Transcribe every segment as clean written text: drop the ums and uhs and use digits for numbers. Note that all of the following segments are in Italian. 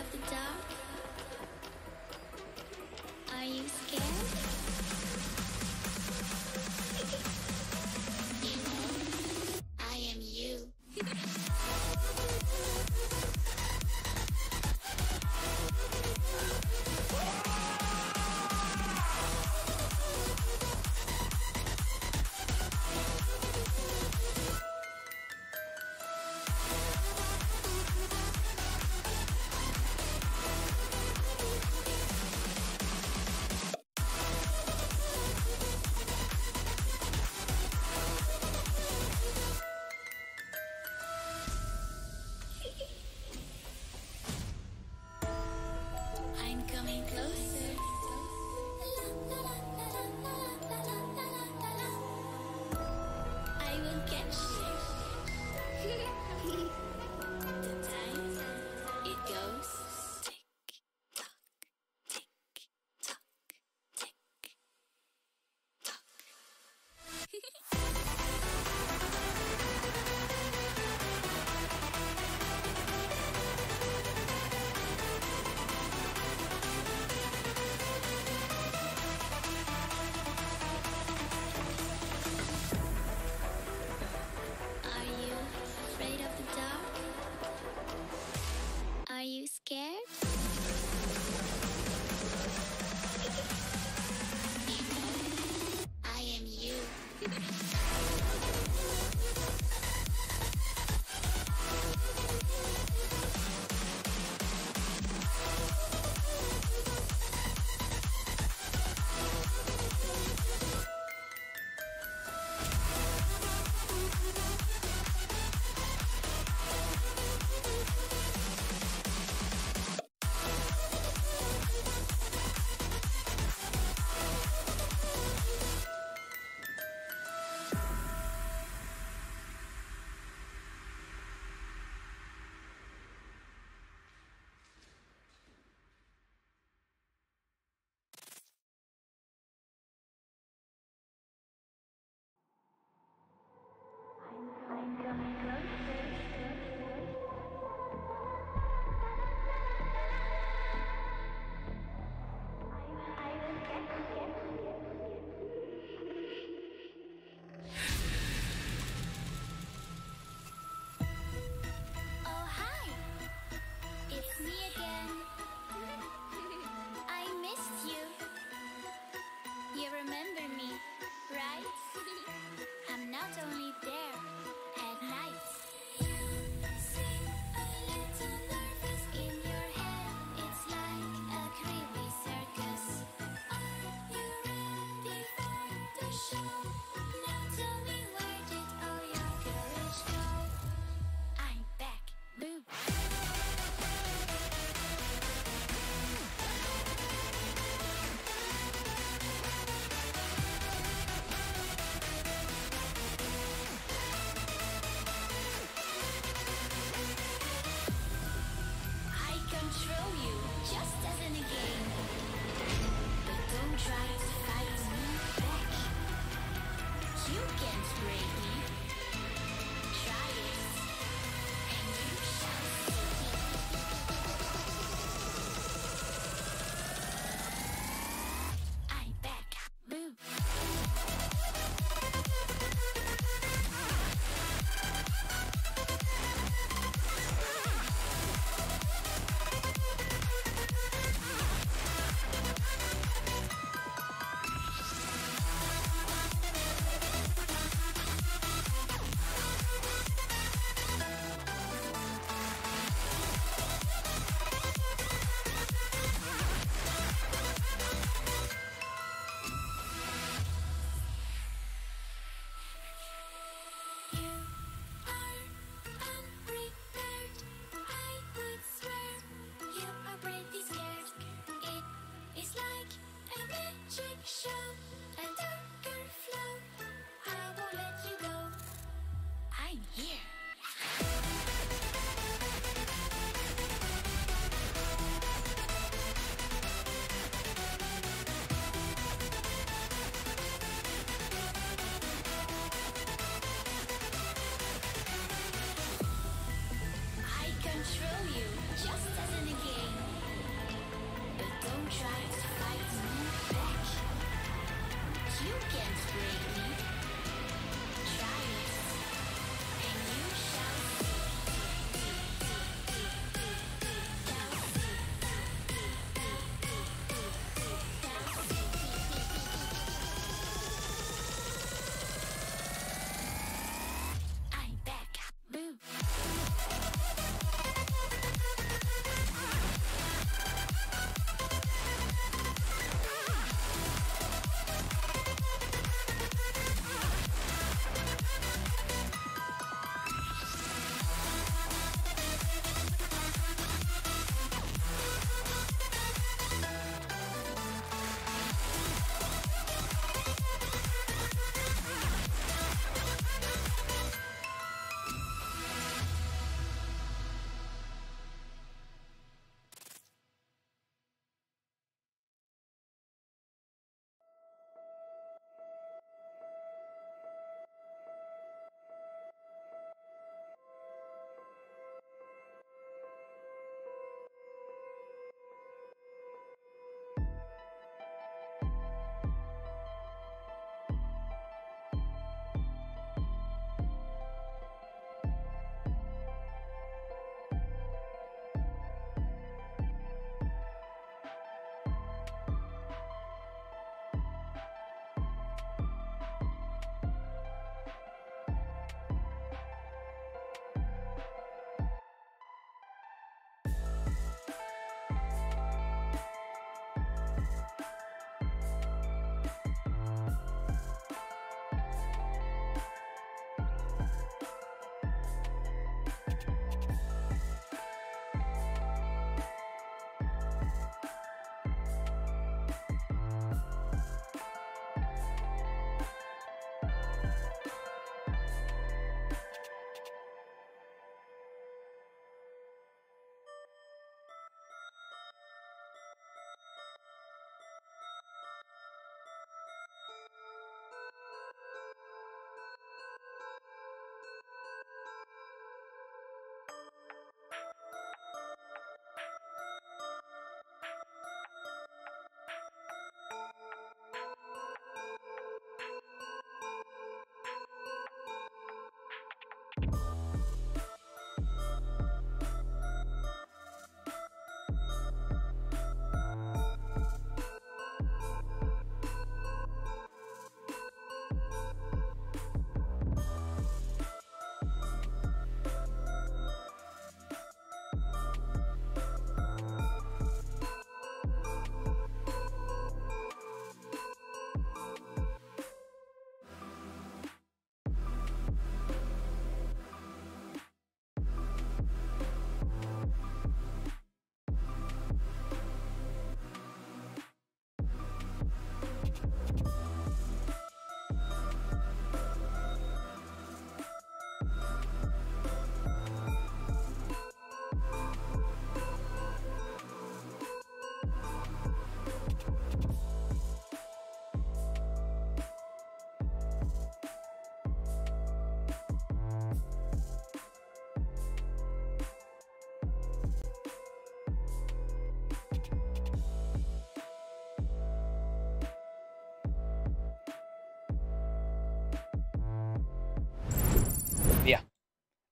the dark? Are you scared? You know, I am you.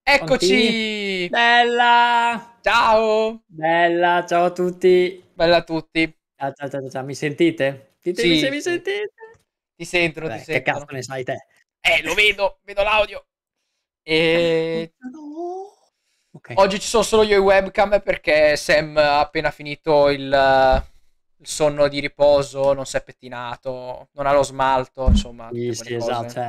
Pronti? Eccoci! Bella! Ciao! Bella, ciao a tutti. Bella a tutti. Ciao, ciao, ciao, ciao, mi sentite? Ditemi se Sì, mi sì, sentite. ti sentono, ti Beh, che cazzo sentono. ne sai te? Lo vedo, vedo l'audio. E Cacchio no. Okay. oggi ci sono solo io e webcam perché Sam ha appena finito il sonno di riposo, non si è pettinato, non ha lo smalto, insomma, Sì, tutte quelle sì, esatto, cose. cioè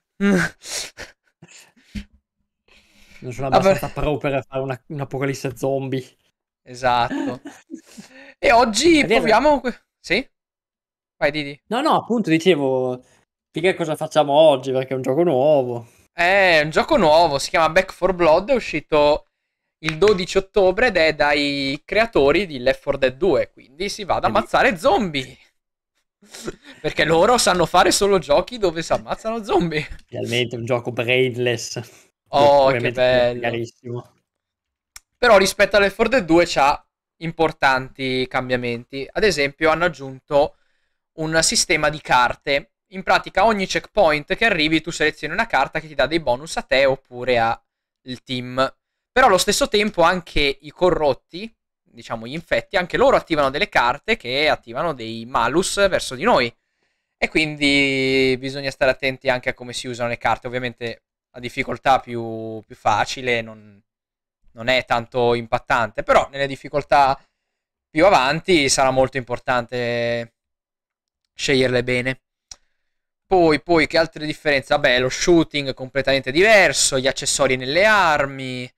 non sono Vabbè, abbastanza pro per fare un'apocalisse zombie. esatto. E oggi È vero. proviamo... Sì? Vai, Didi. No, no, appunto dicevo, figa cosa facciamo oggi perché è un gioco nuovo. È un gioco nuovo, si chiama Back 4 Blood, è uscito il 12 ottobre ed è dai creatori di Left 4 Dead 2, quindi si va ad E lì ammazzare zombie. Perché loro sanno fare solo giochi dove si ammazzano zombie. finalmente un gioco brainless. Oh, che Ovviamente bello. carissimo. Però rispetto a Left 4 Dead 2 c'ha importanti cambiamenti. Ad esempio hanno aggiunto un sistema di carte. In pratica ogni checkpoint che arrivi tu selezioni una carta che ti dà dei bonus a te oppure al team. Però allo stesso tempo anche i corrotti, diciamo gli infetti, anche loro attivano delle carte che attivano dei malus verso di noi. E quindi bisogna stare attenti anche a come si usano le carte. Ovviamente la difficoltà più facile non è tanto impattante, però nelle difficoltà più avanti sarà molto importante sceglierle bene. Poi, che altre differenze? Vabbè, lo shooting è completamente diverso, gli accessori nelle armi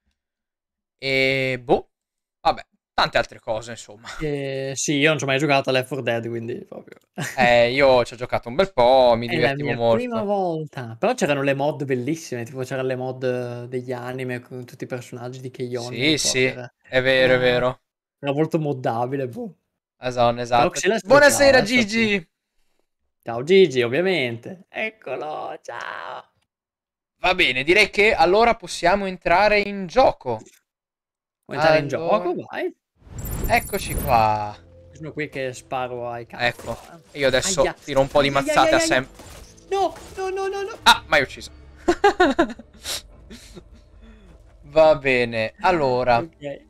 e boh, vabbè, tante altre cose, insomma. Sì, io non c'ho mai giocato a Left 4 Dead, quindi proprio Io ci ho giocato un bel po', mi è la divertivo mia prima molto. volta. Però c'erano le mod bellissime, tipo c'erano le mod degli anime con tutti i personaggi di Keion, mi Sì, sì, ricordo, è vero, è era vero. era molto moddabile, boh. Esatto, Però esatto. Xeles giocava, Buonasera sappi. Gigi! Ciao Gigi, ovviamente. Eccolo, ciao. Va bene, direi che allora possiamo entrare in gioco. Vuoi entrare in gioco? Allora, Vai. eccoci qua. Sono qui che sparo ai cazzi Ecco, ora. io adesso Ahia. tiro un po' di Ahia, ahia, mazzate a ahia, ahia. Sam. No, no, no, no, no. Ah, mai ucciso. Va bene, allora. Okay.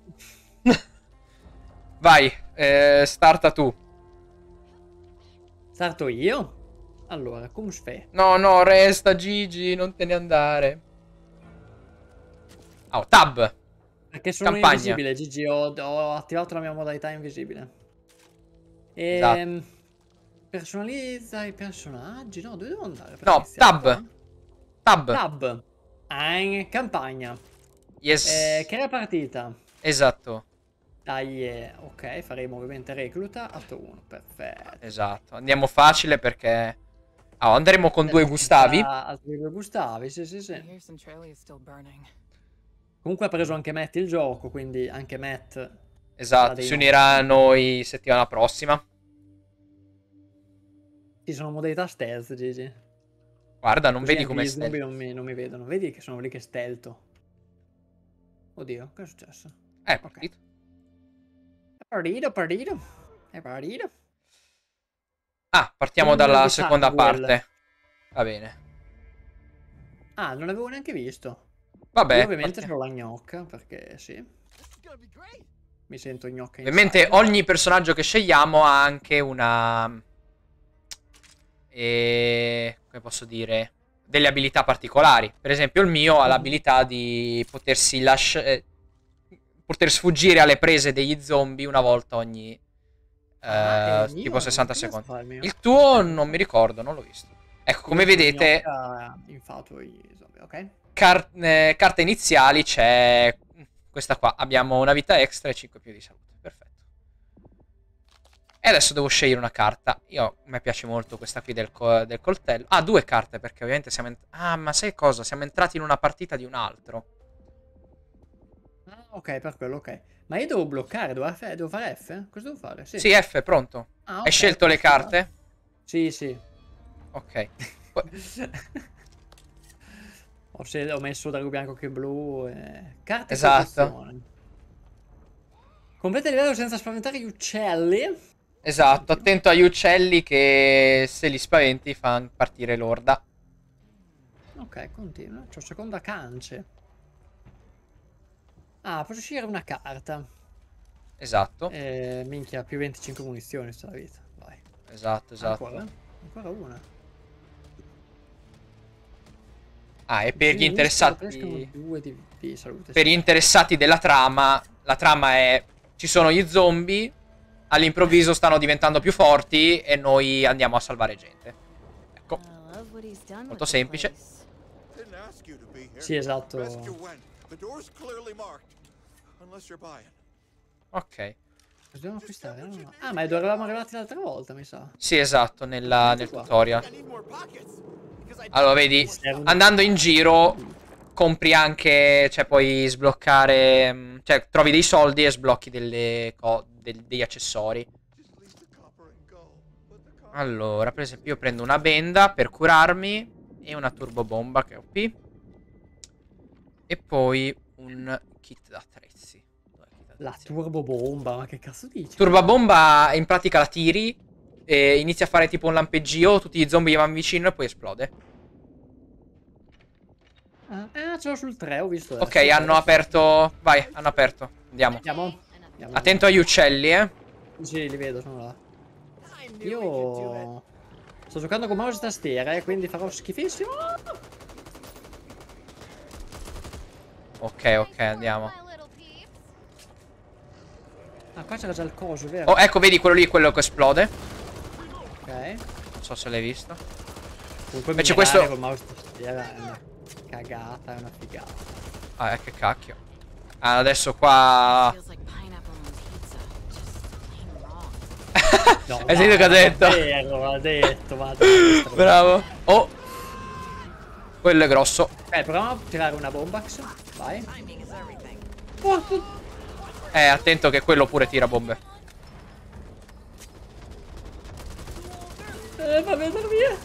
Vai, starta tu. Starto io? Allora, come sfè? No, no, resta Gigi, non te ne andare. Oh, tab. Perché sono Campagna. invisibile, Gigi, ho attivato la mia modalità invisibile. Esatto. Ehm, personalizza i personaggi. No, dove devo andare per No, iniziare? Qua? tab. Tab. Tab. In campagna. Yes. Crea partita. Esatto. Dai, ok, faremo ovviamente recluta, atto 1, perfetto. Esatto. Andiamo facile perché... Oh, andremo con due Andiamo Gustavi. senza altri due Gustavi, sì, sì, I sì. hear Centralia is still burning. Comunque ha preso anche Matt il gioco, quindi anche Matt sarà Esatto, dei si unirà nostri. a noi settimana prossima. Ci sono modalità stealth, Gigi. Guarda, non Così vedi anche come gli stealth. zombie non mi vedono. Vedi che sono lì che stelto. Oddio, cosa è successo? È Ok. partito. È partito, partito. È partito. Ah, partiamo Tunnel dalla di seconda Sunwell. parte. Va bene. Ah, non l'avevo neanche visto. Io Vabbè, ovviamente partiamo. sono la gnocca, perché sì. Mi sento gnocca Ovviamente inside. ogni personaggio che scegliamo ha anche una... come posso dire? Delle abilità particolari. Per esempio il mio ha Mhm. l'abilità di potersi lasciare... poter sfuggire alle prese degli zombie una volta ogni... Ah, e il tipo mio? 60 Che cazzo secondi. fa il mio? Il tuo Non non so. mi ricordo, non l'ho visto. Ecco, Io come sono vedete, gnocca infato i zombie, ok? carte iniziali c'è questa qua. Abbiamo una vita extra e 5 più di salute. Perfetto. E adesso devo scegliere una carta. A me piace molto questa qui del coltello. Ah, due carte perché ovviamente siamo... Ah, ma sai cosa? Siamo entrati in una partita di un altro. Ah, ok, per quello, ok. Ma io devo bloccare, devo fare F? Cosa devo fare? Sì. Sì, F, pronto. Ah, Hai ok, scelto le posso andare. carte? Sì, sì. Ok. Ho messo drago bianco che blu. Carte Esatto. corruzione. Completa il livello senza spaventare gli uccelli. Esatto, Continua. attento agli uccelli che se li spaventi fanno partire l'orda. Ok, continua. C'ho seconda cance. Ah, posso scegliere una carta. Esatto. Minchia, più 25 munizioni sta la vita. Vai. Esatto, esatto. Ancora una. Ah, e per gli Sì, interessati... due di salute. Per gli interessati della trama, la trama è... Ci sono gli zombie, all'improvviso stanno diventando più forti e noi andiamo a salvare gente. Ecco, molto semplice. Sì, esatto. Ok. Dobbiamo acquistare? No? Ah, ma dovevamo arrivati l'altra volta, mi sa. Sì, esatto, nel Qua. tutorial. Allora, vedi, andando in giro compri anche, cioè puoi sbloccare, cioè trovi dei soldi e sblocchi degli accessori. Allora, per esempio io prendo una benda per curarmi e una turbo bomba che è OP. E poi un kit d'attrezzi. La turbo bomba, ma che cazzo dici? Turbo bomba in pratica la tiri e inizia a fare tipo un lampeggio, tutti gli zombie gli vanno vicino e poi esplode. Ce l'ho sul 3, ho visto Ok, adesso. hanno aperto. Vai, hanno aperto. Andiamo. Andiamo. Attento agli uccelli, eh. Sì, li vedo, sono là. Io sto giocando con mouse e tastiera, quindi farò schifissimo. Ok, ok, andiamo. Ah, qua c'era già il coso, vero? Oh, ecco, vedi quello lì, quello che esplode. Ok. Non so se l'hai visto. Comunque Invece mirare questo- con mouse e tastiera è una cagata, è una figata. Ah, che cacchio. Ah, adesso qua. No, Hai sentito che ha detto? Vero, ha detto, ma Bravo. Oh. Quello è grosso. proviamo a tirare una bombax. Vai. Oh, Attento che quello pure tira bombe. fammi andare via.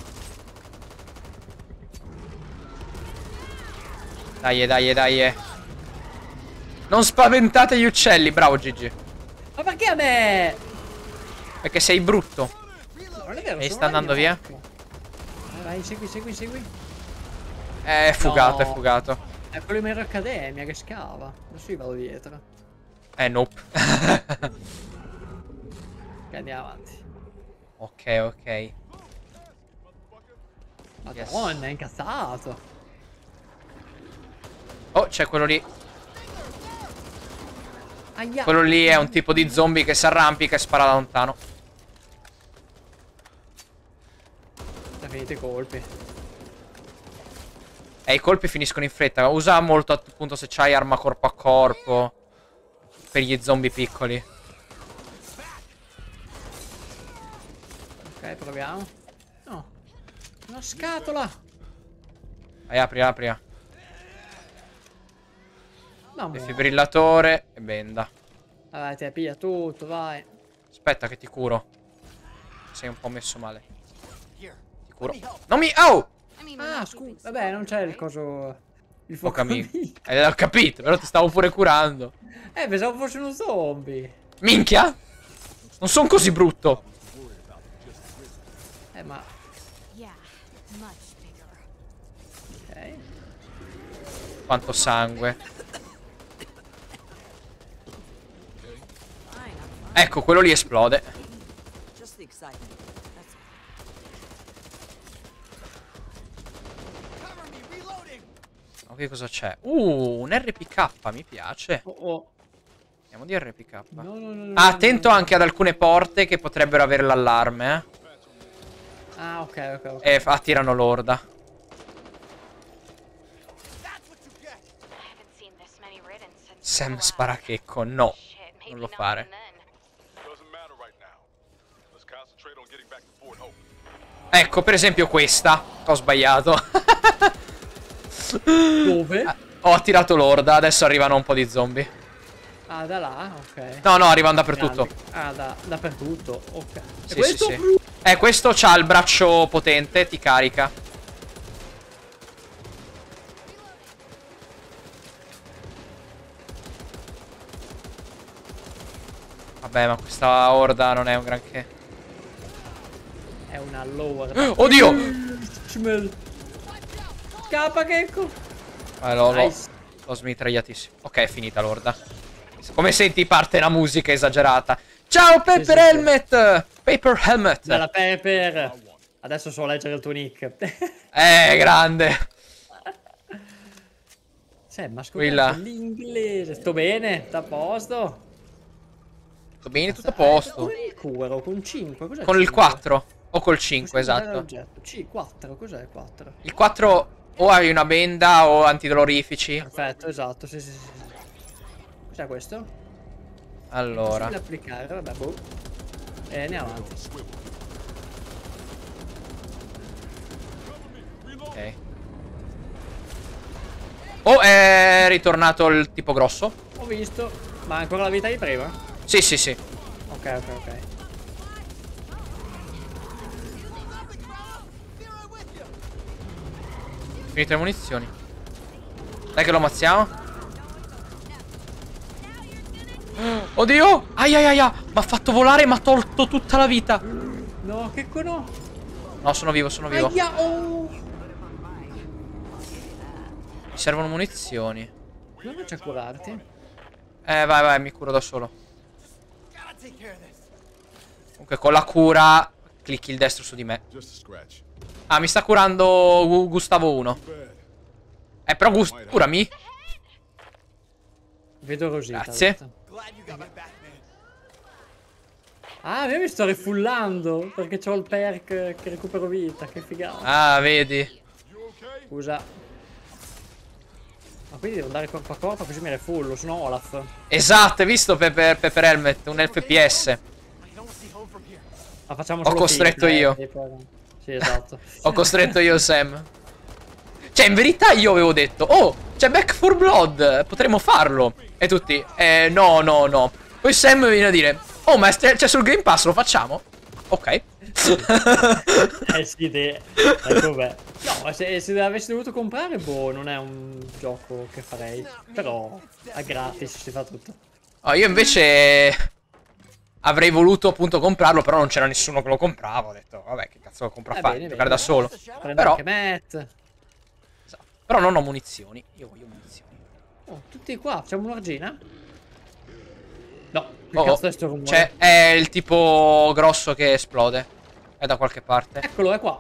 Dai, dai, dai. Non spaventate gli uccelli. Bravo, Gigi. Ma perché a me? Perché sei brutto. Non è vero, E sono sta andando via? Vai, segui. È fugato, No. è fugato. È quello di Mero Accademia che scava. Adesso io vado dietro. Nope. E andiamo avanti. Ok, ok. Madonna, è incazzato. Oh, c'è quello lì. Aia. Quello lì è un tipo di zombie che si arrampica e spara da lontano. Sono finiti i colpi. I colpi finiscono in fretta. Usa molto appunto se c'hai arma corpo a corpo. Per gli zombie piccoli. Ok, proviamo. No. Una scatola. Vai, apri, apri. No, Defibrillatore e benda. Vabbè, te piglia tutto, vai. Aspetta che ti curo. Sei un po' messo male. Ti curo. Non mi... Oh! Ah, scusa. Vabbè, non c'è il coso... Il Ho fuoco capito. amico. Ho capito, però ti stavo pure curando. Pensavo fosse uno zombie. Minchia! Non sono così brutto. Ma... Ok. Quanto sangue. Ecco, quello lì esplode. Ok, cosa c'è? Un RPK, mi piace. Oh. Andiamo di RPK. No. Attento anche ad alcune porte che potrebbero avere l'allarme, eh. Ah, ok. E attirano l'orda. Sam Sparachecco, no. Non lo fare. Ecco, per esempio questa. Ho sbagliato. Dove? Ho attirato l'orda, adesso arrivano un po' di zombie. Ah, da là, ok. No, arrivano dappertutto. Ah, dappertutto, ok. Sì, E questo? sì. Questo c'ha il braccio potente, ti carica. Vabbè, ma questa orda non è un granché. È una lower. Oddio! Scappa, Checco. Lo Sto smitragliatissimo. Ok, è finita l'orda. Come senti parte una musica esagerata. Ciao Pepper Helmet! Paper Helmet! Bella Pepper! Adesso so leggere il tuo nick. Grande! Ma scusa, l'inglese. Sto bene? Sta a posto? Sto bene, tutto a posto. Con il curo, con 5, cos'è? Con il 4 o col 5, esatto. C, 4, cos'è il 4? Il 4 o hai una benda o antidolorifici. Perfetto, esatto, sì. Cos'è questo? Allora. Possibile applicare, vabbè, boh. E andiamo avanti. Ok. Oh, è ritornato il tipo grosso. Ho visto. Ma ancora la vita di prima? Sì. Ok. Finite le munizioni. Dai che lo ammazziamo. Oddio. Aia. Mi ha fatto volare e mi ha tolto tutta la vita. No, che no. No, sono vivo. Aia, oh. Mi servono munizioni. Come faccio a curarti? Vai, mi curo da solo. Comunque con la cura clicchi il destro su di me. Ah, mi sta curando Gustavo 1. Però curami. Vedo Rosita. Grazie. Ah, io mi sto rifullando perché c'ho il perk che recupero vita, che figata. Ah, vedi. Scusa. Ma quindi devo andare corpo a corpo così mi refullo, sono Olaf. Esatto, hai visto Pepper Helmet, un FPS. Ma facciamo Ho solo costretto io. Sì, esatto. Ho costretto io Sam. Cioè, in verità io avevo detto, oh, c'è Back 4 Blood, potremmo farlo. E tutti, no. Poi Sam viene a dire, oh, ma c'è sul Game Pass, lo facciamo? Ok. Sì, ecco beh. No, se avessi dovuto comprare, boh, non è un gioco che farei. Però a gratis si fa tutto. Oh, io invece avrei voluto appunto comprarlo, però non c'era nessuno che lo comprava. Ho detto, vabbè, che cazzo lo compro a fare? Giocare da solo. Prendo Però anche Matt. esatto. Però non ho munizioni. Io voglio munizioni. Oh, tutti qua, facciamo un'argina? No, che Oh, cazzo è sto rumore? C'è, è il tipo grosso che esplode. È da qualche parte. Eccolo, è qua.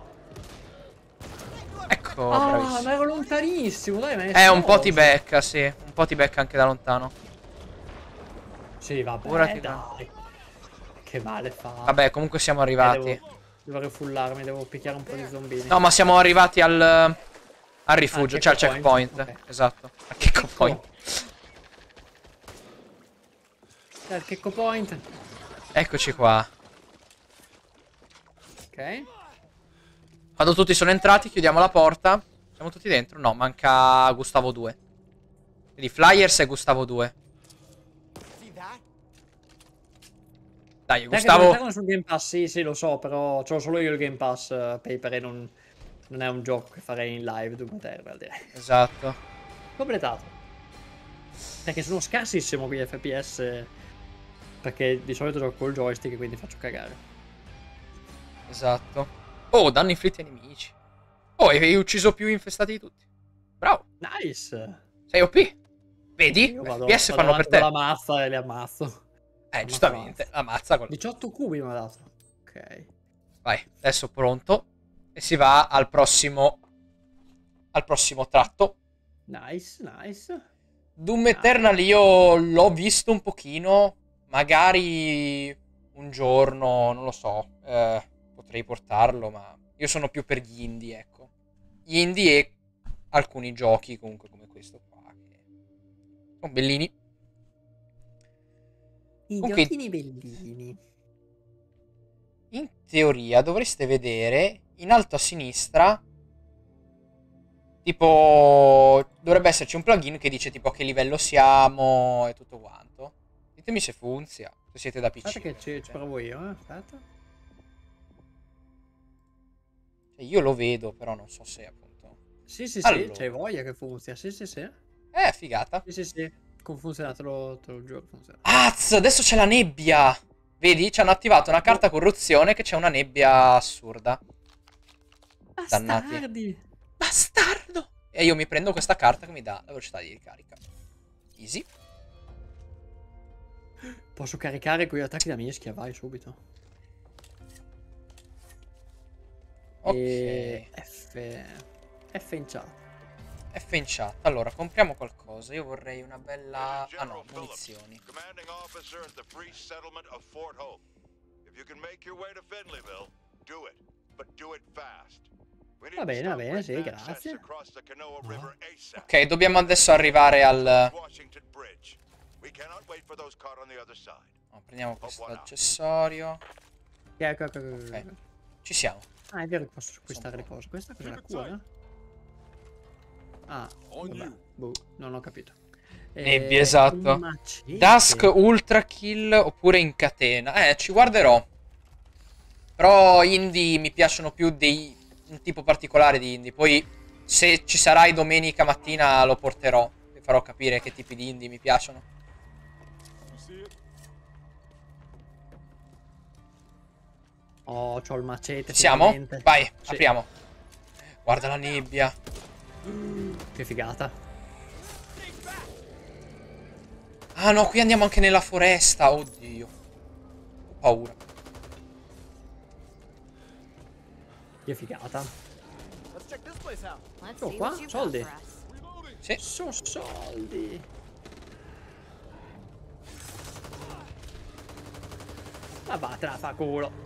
Ecco, Ma ero lontanissimo, dai, ma è un po' ti becca, sì. Un po' ti becca anche da lontano. Sì, vabbè, Ora ti dai. Che male fa. Vabbè, comunque siamo arrivati. Devo rifullarmi, devo picchiare un po' di zombini. No, ma siamo arrivati al rifugio, cioè al checkpoint. checkpoint. Okay. Esatto. Al checkpoint. Al checkpoint. Eccoci qua. Ok. Quando tutti sono entrati, chiudiamo la porta. Siamo tutti dentro? No, manca Gustavo 2. Quindi Flyers e Gustavo 2. Dai, Gustavo. Sul Game Pass, sì, lo so, però c'ho solo io il Game Pass, Paper, e non è un gioco che farei in live, dunque direi. Esatto. Completato. Perché sono scarsissimo qui FPS, perché di solito gioco col joystick, quindi faccio cagare. Esatto. Oh, danno inflitti ai nemici. Oh, hai ucciso più infestati di tutti. Bravo. Nice. Sei OP. Vedi? FPS fanno per te. La mazza e li ammazzo. Giustamente. La mazza con 18 cubi mi ha dato. Ok. Vai, adesso pronto. E si va al prossimo tratto. Nice. Doom Eternal io l'ho visto un pochino. Magari un giorno, non lo so. Potrei portarlo, ma io sono più per gli indie, ecco. Gli indie e alcuni giochi comunque come questo qua. Che sono bellini. I giochini bellini. In teoria dovreste vedere in alto a sinistra, tipo, dovrebbe esserci un plugin che dice tipo a che livello siamo e tutto quanto. Ditemi se funziona, se siete da PC. Aspetta che ci provo io, aspetta. Cioè, io lo vedo, però non so se appunto. Sì, allora. c'hai voglia che funziona, sì. Figata. Sì, come funziona, te lo giuro, funziona. Adesso c'è la nebbia. Vedi, ci hanno attivato una carta corruzione che c'è una nebbia assurda. Dannati. Bastardo. E io mi prendo questa carta che mi dà la velocità di ricarica. Easy. Posso caricare quegli attacchi da mischia, vai subito. Ok. E F in chat. F in chat. Allora, compriamo qualcosa. Io vorrei una bella... Ah no, munizioni. Commanding officer at the Free Settlement of Fort Hope. If you can make your way to Finleyville, do it, but do it fast. Va bene, sì, grazie. Ok, dobbiamo adesso arrivare al... No, prendiamo questo accessorio. Ok. Ci siamo. Ah, è vero che posso acquistare le cose. Questa cos'è la cura? Ah, vabbè. Boh, non ho capito. Nebbia, esatto. Un macete. Dusk, Ultra Kill oppure in catena. Ci guarderò. Però indie mi piacciono più di un tipo particolare di indie. Poi se ci sarai domenica mattina lo porterò. Vi farò capire che tipi di indie mi piacciono. Oh, c'ho il macete. Siamo? finalmente. Vai, Sì. apriamo. Guarda la nebbia. Che figata. Ah no, qui andiamo anche nella foresta. Oddio. Ho paura. Che figata. Let's Oh, see qua? what you've got Soldi. for us. Sì. Sono soldi. Ma vattene a fa culo.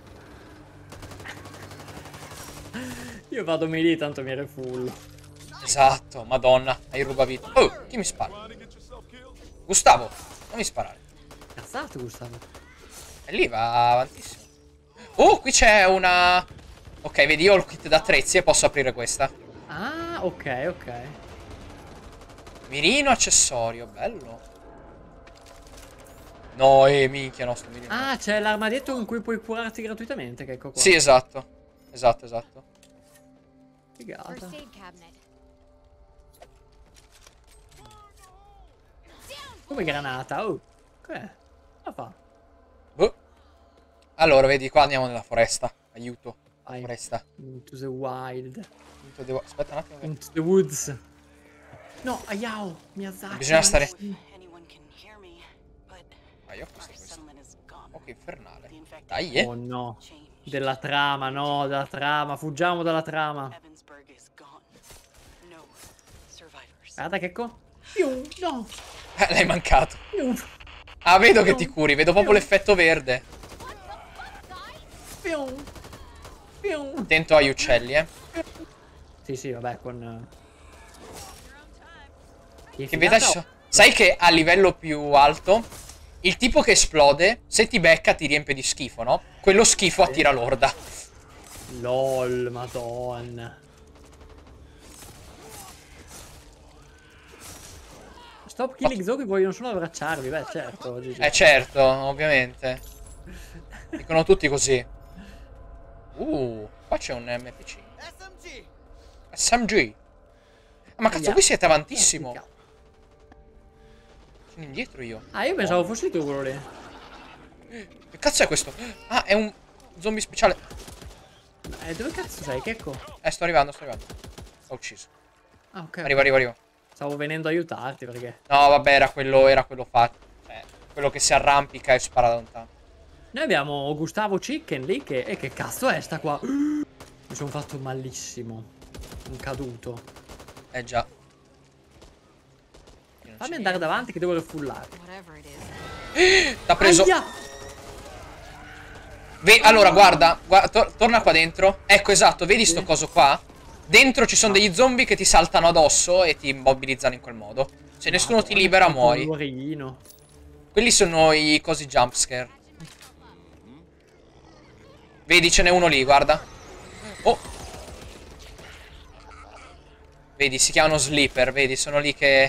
Io vado lì, tanto mi refullo. Esatto, madonna. Hai rubavita. Oh, chi mi spara? Gustavo, non mi sparare. Cazzato, Gustavo. E lì va avantissimo. Oh, qui c'è una... Ok, vedi, io ho il kit d'attrezzi e posso aprire questa. Ah, ok. Mirino accessorio, bello. No, minchia, no, sto mirino. Ah, c'è l'armadietto con cui puoi curarti gratuitamente, che ecco qua. Sì, esatto. Esatto. Figata. First aid cabinet. Come granata, oh. Che la fa? Boh. Allora, vedi, qua andiamo nella foresta. Aiuto. Vai. Foresta. Into the wild. Aspetta un attimo. Into the woods. No, aiao, Miyazaki. Bisogna stare... Anyone can hear me, but Ah, io ho our questo. settlement is gone. Oh, che infernale. The infected Dai, Oh no. changed. Della trama, no, della trama. Fuggiamo dalla trama. Evansburg is gone. No survivors. Guarda che co... No. L'hai mancato. Pium. Ah, vedo che ti curi. Vedo proprio l'effetto verde. Pium. Attento agli uccelli, Sì, vabbè, con... Che vedo ci sono... Sai che a livello più alto, il tipo che esplode, se ti becca ti riempie di schifo, no? Quello schifo attira l'orda. LOL, madonna. Stop killing zombie, vogliono solo abbracciarvi. Beh, certo. Certo, ovviamente. Dicono tutti così. Qua c'è un MPC. SMG. Ma cazzo, voi siete avantissimo. Sono indietro io. Ah, io pensavo fossi tu quello lì. Che cazzo è questo? Ah, è un zombie speciale. Dove cazzo sei? Che ecco? Sto arrivando. L'ho ucciso. Ah, ok. Arrivo. Stavo venendo a aiutarti perché... No, vabbè, era quello fatto. Quello che si arrampica e spara da lontano. Noi abbiamo Gustavo Chicken lì che... E che cazzo è sta qua? Mi sono fatto malissimo. Un caduto. Già. Fammi andare davanti che devo refullare. Whatever it is. T'ha preso. Aia! Allora, guarda, torna qua dentro. Ecco, esatto, vedi sto coso qua? Dentro ci sono degli zombie che ti saltano addosso e ti immobilizzano in quel modo. Se nessuno ti libera, muori. Colorino. Quelli sono i cosi jumpscare. Vedi, ce n'è uno lì, guarda. Oh. Vedi, si chiamano sleeper, vedi, sono lì che...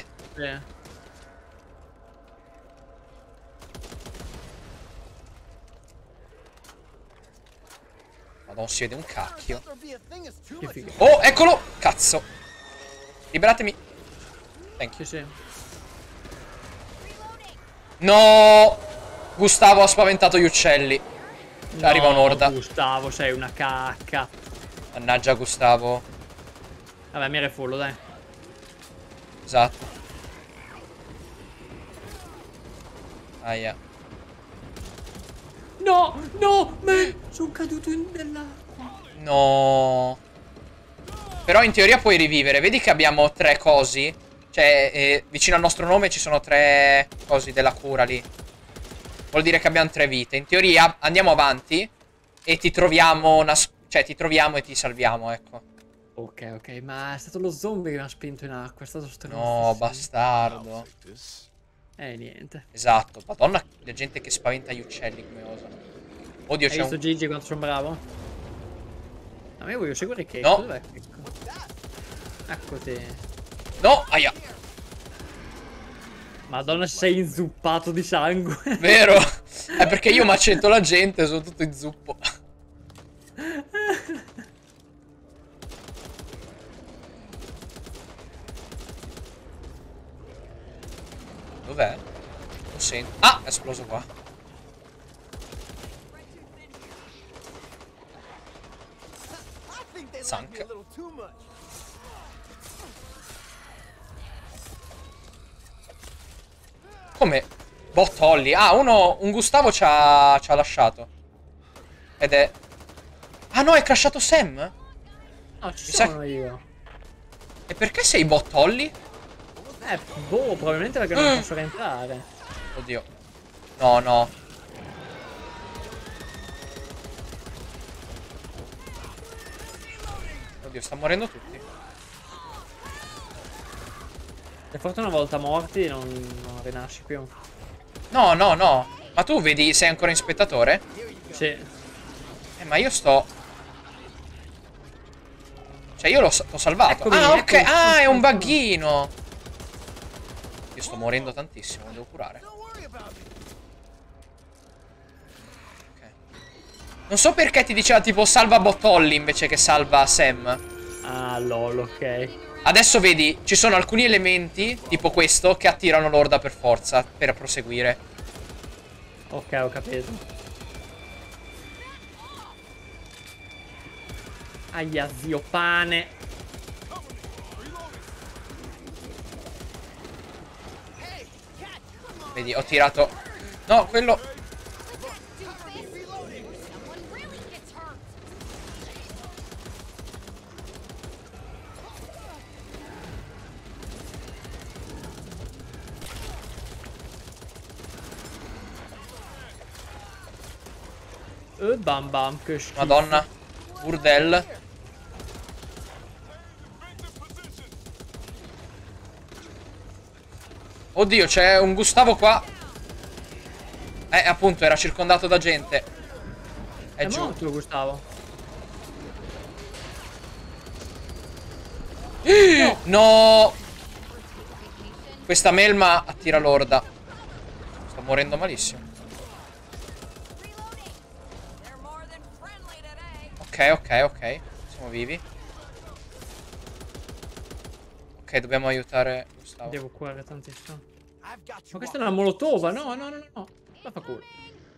Madonna, si vede un cacchio. Che figo. Oh, eccolo! Cazzo. Liberatemi. Thank you. Sì. No! Gustavo ha spaventato gli uccelli. Arriva un'orda. Gustavo, sei una cacca. Mannaggia Gustavo. Vabbè, mi refullo, dai. Esatto. Aia. No, no, sono caduto nell'acqua. No. Però in teoria puoi rivivere. Vedi che abbiamo 3 cosi. Cioè, vicino al nostro nome ci sono 3 cosi della cura lì. Vuol dire che abbiamo 3 vite. In teoria andiamo avanti e ti troviamo, cioè ti troviamo e ti salviamo, ecco. Ok, ok, ma è stato lo zombie che mi ha spinto in acqua, è stato stronzo. No, bastardo. Niente. Esatto. Madonna, la gente che spaventa gli uccelli come osa. Oddio, Hai c'è visto un... Gigi quanto sono bravo? A me voglio seguire Cake. No. Dov'è Cake? Ecco te. No, aia. Madonna, sei inzuppato di sangue. Vero? È perché io macento la gente, sono tutto in zuppo. Dov'è? Lo sento. Ah, è esploso qua. Zank. Come? Bot Holly. Ah, un Gustavo ci ha lasciato. Ed è... Ah no, è crashato Sam? No, ci sa- sono io. E perché sei bot Holly? Boh, probabilmente perché non posso rientrare. Oddio. No, no. Oddio, sta morendo tutti. Per fortuna una volta morti non rinasci più. No, no, no. Ma tu vedi, sei ancora in spettatore? Sì. Ma io sto... Cioè io l'ho salvato. Eccomi, Ah, ok. eccomi. Ah, è un buggino. Io sto morendo tantissimo, devo curare. Ok. Non so perché ti diceva tipo salva Bottolli invece che salva Sam. Ah, lol, ok. Adesso vedi, ci sono alcuni elementi, tipo questo, che attirano l'orda per forza, per proseguire. Ok, ho capito. Aia, zio pane. Vedi, ho tirato... No, quello... Bam bam, che schifo. Madonna. Burdel. Oddio, c'è un Gustavo qua. Appunto, era circondato da gente. È giù. morto, Gustavo. No! Questa melma attira l'orda. Sto morendo malissimo. Ok, ok, ok. Siamo vivi. Ok, dobbiamo aiutare Gustavo. Devo curare tantissimo. Ma questa è una molotova. No, no, no, no. La fa culo.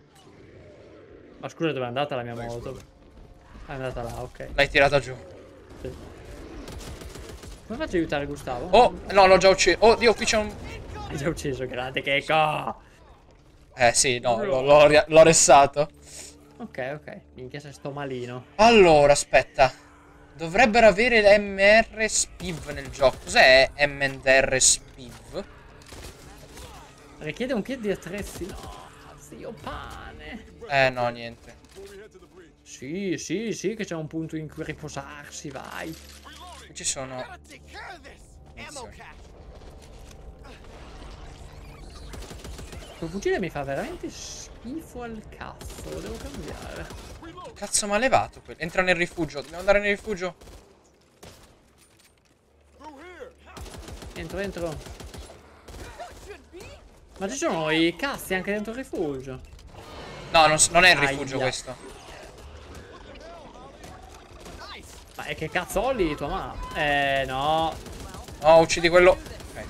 Ma scusa, dove è andata la mia molotov? È andata là, ok. L'hai tirata giù. Sì. Come faccio a aiutare Gustavo? Oh, no, l'ho già ucciso. Oh, Dio, qui c'è un... Hai già ucciso, grande che Sì, no, l'ho ressato. Ok, ok. Minchia se sto malino. Allora, aspetta. Dovrebbero avere l'MR Spiv nel gioco. Cos'è MR Spiv? Richiede un kit di attrezzi. No, zio pane. No, niente. Sì, sì, sì, che c'è un punto in cui riposarsi, vai. Qui ci sono... munizioni. Questo fucile mi fa veramente schifo al cazzo. Lo devo cambiare. Cazzo mi ha levato quello. Entra nel rifugio. Dobbiamo andare nel rifugio. Entro, entro. Ma ci sono i cazzi anche dentro il rifugio. No, non è il rifugio Aia. questo. Ma è che cazzoli tua mamma? No. No, uccidi quello. Ok.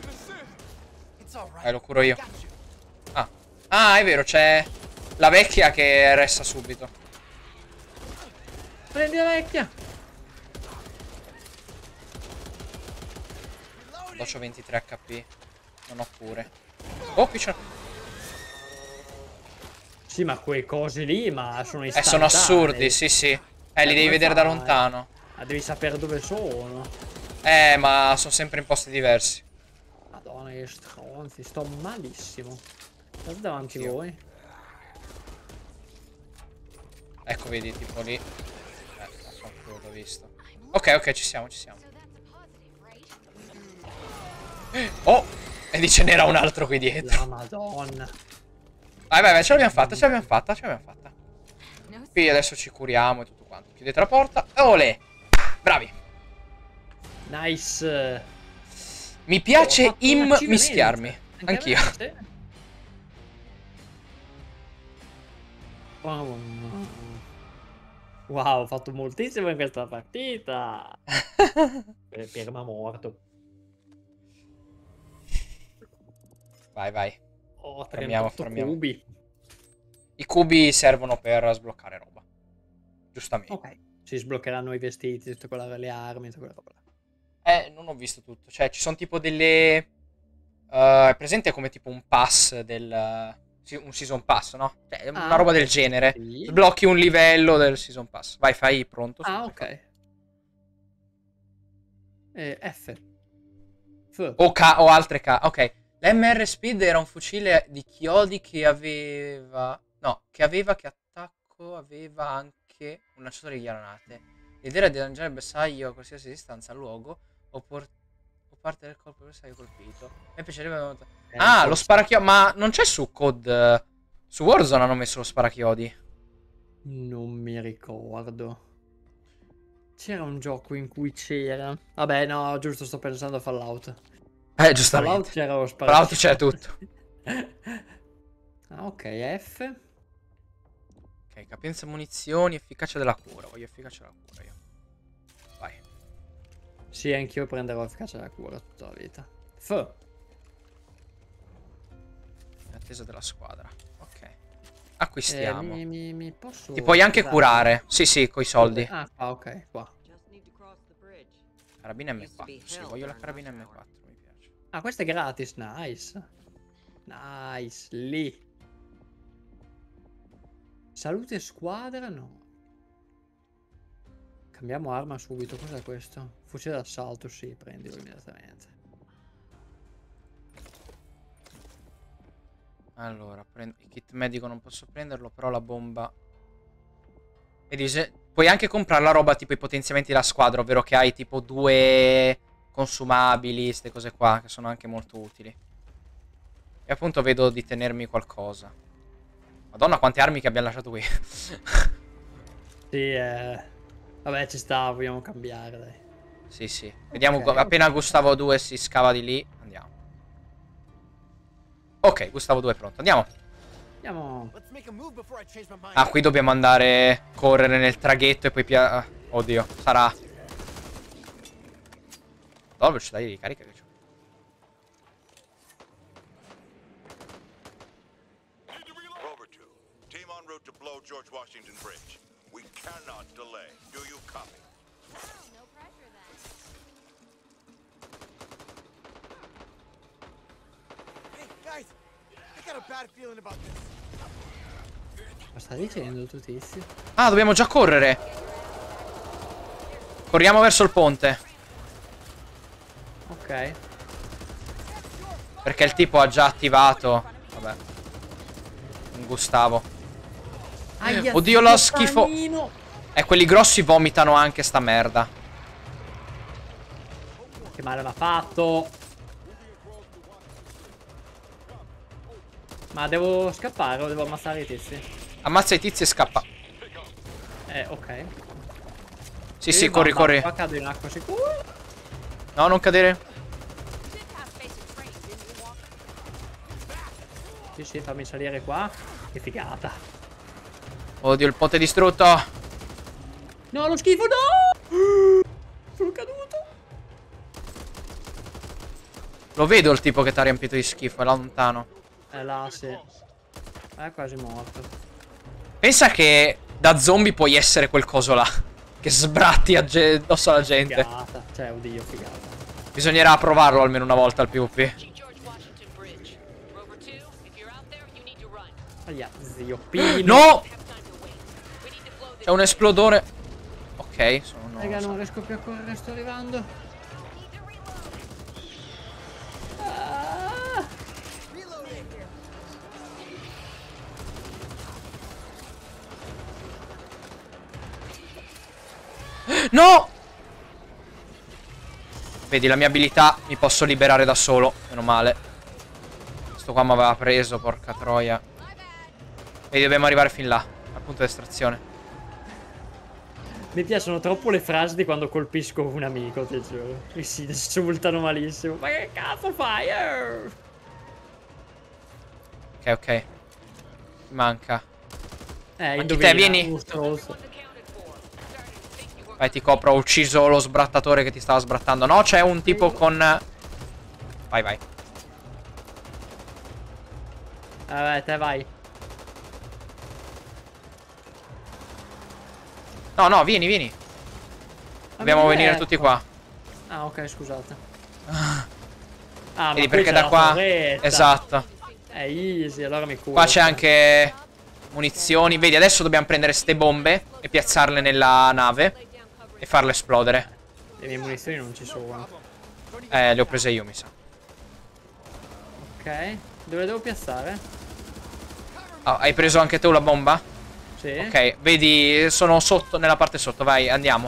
Lo curo io. Ah, è vero, c'è la vecchia che resta subito. Prendi la vecchia. C'ho 23 HP. Non ho cure. Oh, qui c'è... Sì, ma quei cosi lì, ma sono istantanei. sono assurdi, sì, sì. Li devi come vedere da fai? lontano. Ma devi sapere dove sono. Ma sono sempre in posti diversi. Madonna, che stronzi, sto malissimo. State davanti Anch'io. voi. Ecco, vedi, tipo lì. L'ho visto. Ok, ok, ci siamo, ci siamo. Oh! E lì ce n'era un altro qui dietro. La madonna. Vai, vai, vai, ce l'abbiamo fatta, ce l'abbiamo fatta, ce l'abbiamo fatta. Qui adesso ci curiamo e tutto quanto. Chiudete la porta. Olè! Bravi. Nice. Mi piace Ho fatto un achievement. mischiarmi. Anche Anch'io. a me, sì. Wow, ho fatto moltissimo in questa partita. Pirma morto. Vai, vai. Oh, Fermiamo, 38 fermiamo. cubi. I cubi servono per sbloccare roba. Giustamente. Ok. Si sbloccheranno i vestiti, tutte quelle, le armi, tutte quelle robe là. Non ho visto tutto. Cioè, ci sono tipo delle... è presente come tipo un pass del... un season pass, no? Cioè, una roba del genere. Sì. Sblocchi un livello del season pass. Vai, fai pronto. Ah, ok. F. F. O altre K. Ok. L'MR Speed era un fucile di chiodi che aveva... No, che attacco aveva anche un lanciatore di granate. L'idea era di lanciare il bersaglio a qualsiasi distanza al luogo o parte del colpo del bersaglio colpito. Mi piacerebbe... lo sparachiodi. Ma non c'è su COD... Su Warzone hanno messo lo sparachiodi. Non mi ricordo. C'era un gioco in cui c'era... Vabbè, no, giusto, sto pensando a Fallout. Fallout Giustamente. c'era lo Fallout sparachiodi. c'è tutto. Ah, ok, F. Ok, capienza munizioni, efficacia della cura. Voglio efficacia della cura io. Vai. Sì, anch'io prenderò efficacia della cura tutta la vita. F. In attesa della squadra. Ok. Acquistiamo. Mi posso... Ti puoi anche curare? curare. Sì, sì, coi soldi. Ah, qua, ok, qua. Carabina M4. Sì, voglio la carabina M4. Mi piace. Ah, questo è gratis, nice. Nice, lì. Salute squadra, no. Cambiamo arma subito, cos'è questo? Fucile d'assalto, sì, prendilo immediatamente. Allora, il kit medico non posso prenderlo, però la bomba... Vedi, puoi anche comprare la roba tipo i potenziamenti della squadra, ovvero che hai tipo 2 consumabili, queste cose qua, che sono anche molto utili. E appunto vedo di tenermi qualcosa. Madonna, quante armi che abbiamo lasciato qui. Sì, vabbè, ci sta, vogliamo cambiare, dai. Sì, sì. Vediamo, Ok, appena ok. Gustavo 2 si scava di lì, andiamo. Ok, Gustavo 2 è pronto, andiamo. Andiamo... Ah, qui dobbiamo andare, correre nel traghetto e poi oddio, sarà... No, velocità di ricarica che c'ho. Rover 2, team en route to blow George Washington Bridge. We cannot delay. Do you copy? No pressure then. Hey, guys! I got a bad feeling about this. Ma sta dicendo tu, tizio? Ah, dobbiamo già correre. Corriamo verso il ponte. Ok. Perché il tipo ha già attivato. Vabbè. Un Gustavo. Aia, Oddio, lo zio schifo. panino. E quelli grossi vomitano anche sta merda. Che male mi ha fatto. Ma devo scappare o devo ammazzare i tizi? Ammazza i tizi e scappa. Ok. Sì, sì, corri, Ma corri. qua cado in acqua sicuro. No, non cadere. Did pass basic training, didn't you, Walker? Sì, sì, fammi salire qua. Che figata. Oddio, il ponte è distrutto. No, lo schifo, no! Sono caduto. Lo vedo il tipo che ti ha riempito di schifo, è là lontano. Là, sì. È quasi morto. Pensa che da zombie puoi essere quel coso là. Che sbratti addosso alla gente. Figata. Cioè, oddio, figata. Bisognerà provarlo almeno una volta al PvP. George Washington Bridge. Rover 2, if you're out there, you need to run. Aia, zio Pino. No! Have time to wait. We need to blow this. C'è un esplodore. Ok, sono... Raga, non riesco più a correre, sto arrivando. Ah! No! Vedi, la mia abilità mi posso liberare da solo. Meno male. Sto qua mi aveva preso, porca troia. Vedi, dobbiamo arrivare fin là, al punto di estrazione. Mi piacciono troppo le frasi di quando colpisco un amico, ti giuro. Mi si insultano malissimo. Ma che cazzo fai? Ok, ok. Ti manca. Anche indovina, te, vieni. un stronzo. Vai, ti copro. Ho ucciso lo sbrattatore che ti stava sbrattando. No, c'è un tipo con... Vai, vai. Vabbè, te vai. No, no, vieni, vieni. Dobbiamo venire tutti qua. Ah, ok, scusate. Ah, ma Vedi, qui perché c'è da la qua... torretta. Esatto. È easy, allora mi curo. Qua c'è anche munizioni. Vedi, adesso dobbiamo prendere ste bombe e piazzarle nella nave e farle esplodere. Le mie munizioni non ci sono. Le ho prese io, mi sa. Ok, dove devo piazzare? Ah, hai preso anche tu la bomba? Sì. Ok, vedi, sono sotto, nella parte sotto. Vai, andiamo.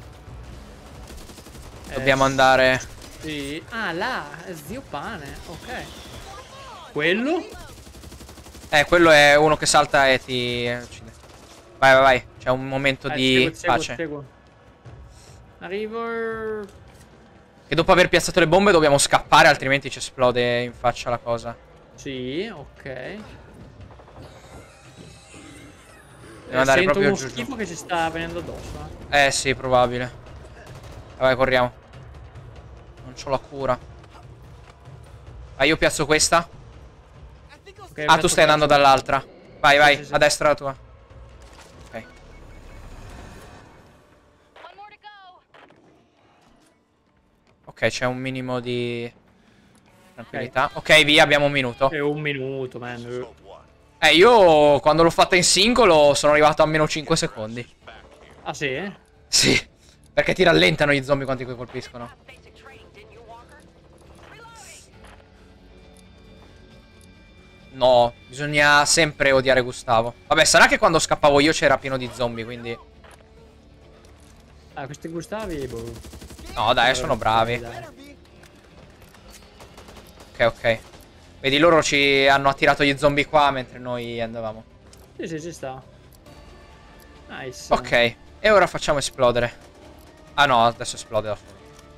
Dobbiamo andare... Sì. Ah, là, è zio pane. Ok. Quello? Quello è uno che salta e ti uccide. Vai, vai, vai. C'è un momento di pace. Seguo. Arrivo. Che dopo aver piazzato le bombe dobbiamo scappare, altrimenti ci esplode in faccia la cosa. Sì, ok. Devo andare sento proprio uno giù. schifo che ci sta venendo addosso. Sì, probabile. Vai, corriamo. Non c'ho la cura. Io piazzo questa. Ok, Ah, tu stai andando dall'altra. Vai, vai, Sì, sì. a destra la tua. Ok. One more to go. Ok, c'è un minimo di tranquillità. Ok, via, abbiamo un minuto. È un minuto, man. Scope 1. Io quando l'ho fatta in singolo sono arrivato a meno 5 secondi. Ah, sì? Sì, perché ti rallentano gli zombie quando ti colpiscono. Basic training, didn't you, Walker? Reloading. No, bisogna sempre odiare Gustavo. Vabbè, sarà che quando scappavo io c'era pieno di zombie, quindi... Ah, questi Gustavi, boh. No, dai, sono bravi. Dai. Ok, ok. Vedi, loro ci hanno attirato gli zombie qua mentre noi andavamo. Sì, sì, ci sta. Nice. Ok, e ora facciamo esplodere. Ah no, adesso esplode da solo.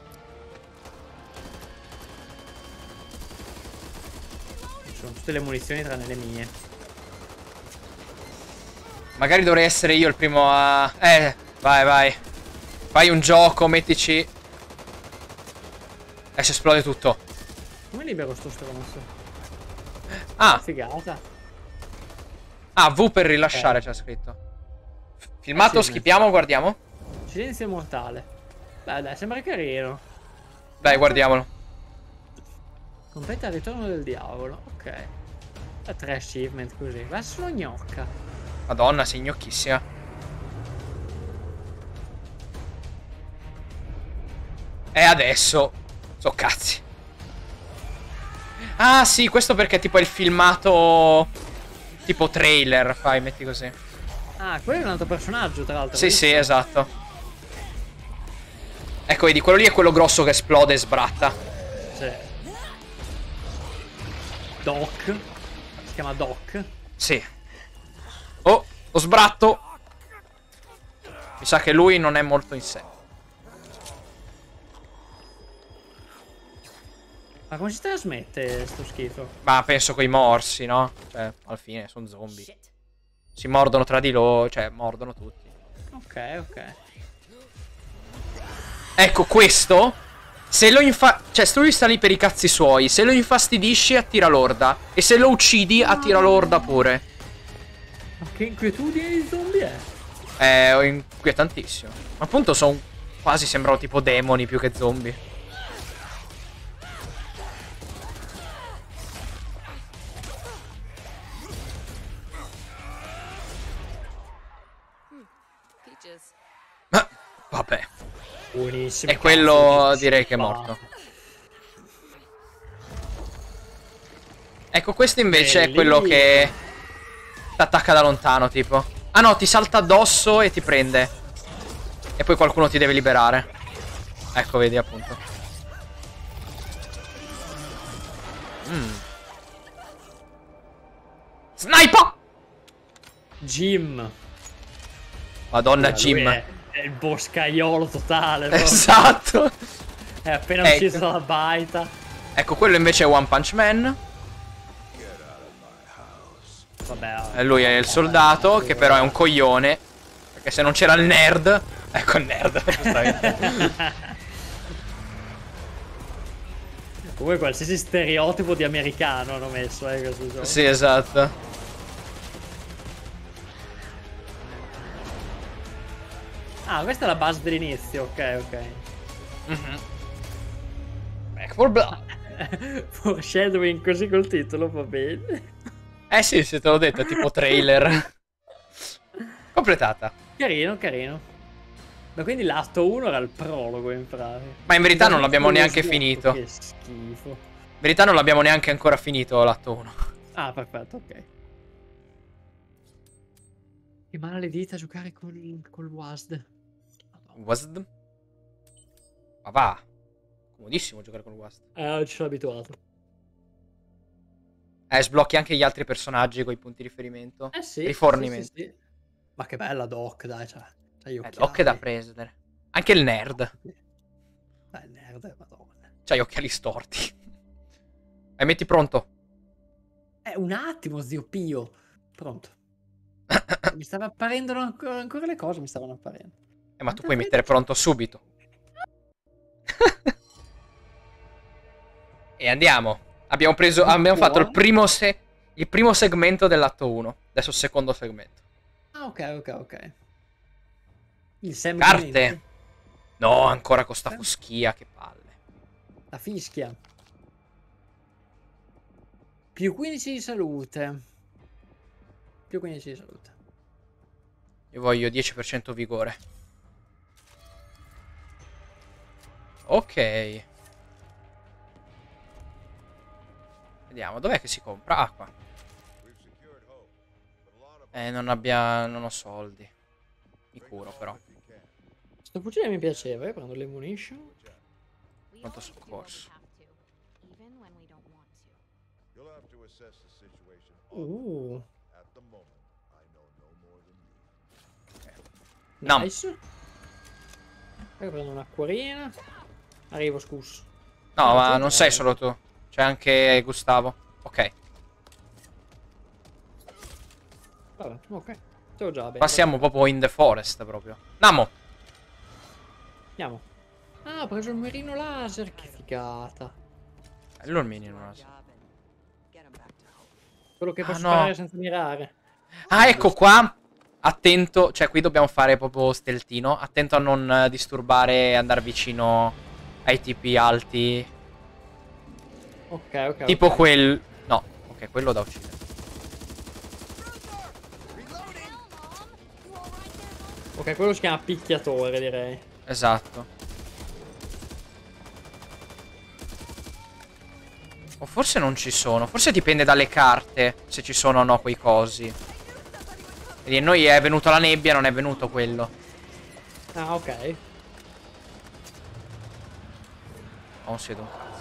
Ci sono tutte le munizioni tranne le mie. Magari dovrei essere io il primo a... vai, vai. Fai un gioco, mettici... Adesso esplode tutto. Come libero sto stronzo? Ah, Figata. V per rilasciare c'è scritto. Filmato, Sì, schippiamo, guardiamo. Silenzio mortale. Beh, dai, sembra carino. Dai, guardiamolo. Completa il ritorno del diavolo. Ok. A 3 achievement così. Va solo gnocca. Madonna, sei gnocchissima. E adesso... So cazzi. Ah, sì, questo perché tipo è il filmato... Tipo trailer, fai, metti così. Ah, quello è un altro personaggio, tra l'altro. Sì, sì, esatto. Ecco, vedi, quello lì è quello grosso che esplode e sbratta. Sì. Doc. Si chiama Doc. Sì. Oh, lo sbratto. Mi sa che lui non è molto in sé. Ma come si trasmette sto schifo? Ma penso coi morsi, no? Cioè, alla fine sono zombie. Si mordono tra di loro, cioè, mordono tutti. Ok, ok. Ecco, questo... Se lo cioè, se lui sta lì per i cazzi suoi, se lo infastidisci attira l'orda. E se lo uccidi attira l'orda pure. Ma che inquietudine di zombie è? È inquietantissimo. Ma appunto sono quasi sembrano tipo demoni più che zombie. inches. Vabbè. Buonissimo. E quello direi che è morto. Ecco, questo invece è quello che ti attacca da lontano, tipo. Ah no, ti salta addosso e ti prende. E poi qualcuno ti deve liberare. Ecco, vedi, appunto. Sniper! Jim. Madonna, Lui Jim. È il boscaiolo totale. Proprio. Esatto. È appena Ecco. uscito dalla baita. Ecco, quello invece è One Punch Man. Vabbè. E lui è il soldato, che però è un coglione. Perché se non c'era il nerd... Ecco il nerd, giustamente. Comunque qualsiasi stereotipo di americano hanno messo, questo gioco. Sì, esatto. Ah, questa è la base dell'inizio, ok. Back for blood. Foreshadowing così col titolo, va bene. Eh sì, se te l'ho detto, è tipo trailer. Completata. Carino. Ma quindi l'atto 1 era il prologo in pratica. Ma in verità non l'abbiamo neanche finito. Che schifo. In verità non l'abbiamo neanche ancora finito l'atto 1. Ah, perfetto, ok. Che male le dita a giocare col WASD. WASD? Ma va. Comodissimo giocare con WASD. Ci sono abituato. Sblocchi anche gli altri personaggi con i punti di riferimento. Sì. Rifornimento. Sì. Ma che bella Doc, dai, cioè gli occhiali. Doc è da prendere. Anche il nerd. Dai, il nerd, madonna. C'ha gli occhiali storti. E metti pronto. Un attimo, zio Pio. Pronto. Mi stava apparendo ancora le cose, mi stavano apparendo. Ma tu puoi mettere pronto subito. E andiamo. Abbiamo fatto il primo segmento dell'atto 1. Adesso il secondo segmento. Ah, ok. Il Sam Carte. Grimmy. No, ancora con sta foschia, che palle. La fischia. Più 15 di salute. Più 15 di salute. Io voglio 10% vigore. Ok. Vediamo, dov'è che si compra? Ah, qua. Non ho soldi. Mi curo, però. Sto fucile mi piaceva, io prendo le munition. Pronto soccorso. No. Nice. Poi prendo un'acquarina. Arrivo, scuso. No, ma non sei solo tu. C'è anche Gustavo. Ok. Vabbè, ok. Stavo già bene. Passiamo proprio in the forest, proprio. Andiamo. Andiamo. Ah, ho preso il mirino laser, che figata. Bello il mirino laser. Quello che posso no. fare senza mirare. Ah, ecco qua. Attento, cioè qui dobbiamo fare proprio steltino. Attento a non disturbare e andare vicino ai tipi alti. Ok. Tipo quel... No, ok, quello da uccidere. Ok, quello si chiama picchiatore, direi. Esatto. O forse non ci sono. Forse dipende dalle carte se ci sono o no quei cosi. Vedi, a noi è venuta la nebbia, non è venuto quello. Ah, ok. Non si vede un cazzo.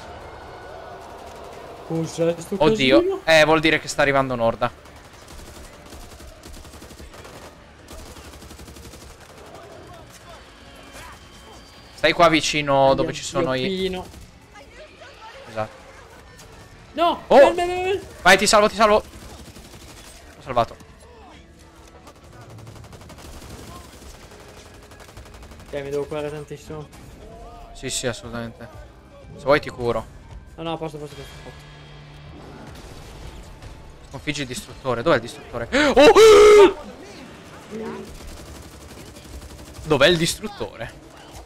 Cos'è sto Oddio, casino? vuol dire che sta arrivando un'orda. Stai qua vicino dove ci sono i... Esatto. No! Oh! Bene. Vai, ti salvo. L'ho salvato. Ok, mi devo curare tantissimo. Sì, assolutamente. Se vuoi ti curo. No, posso. Sconfiggi il distruttore. Dov'è il distruttore? Oh! Dov'è il distruttore?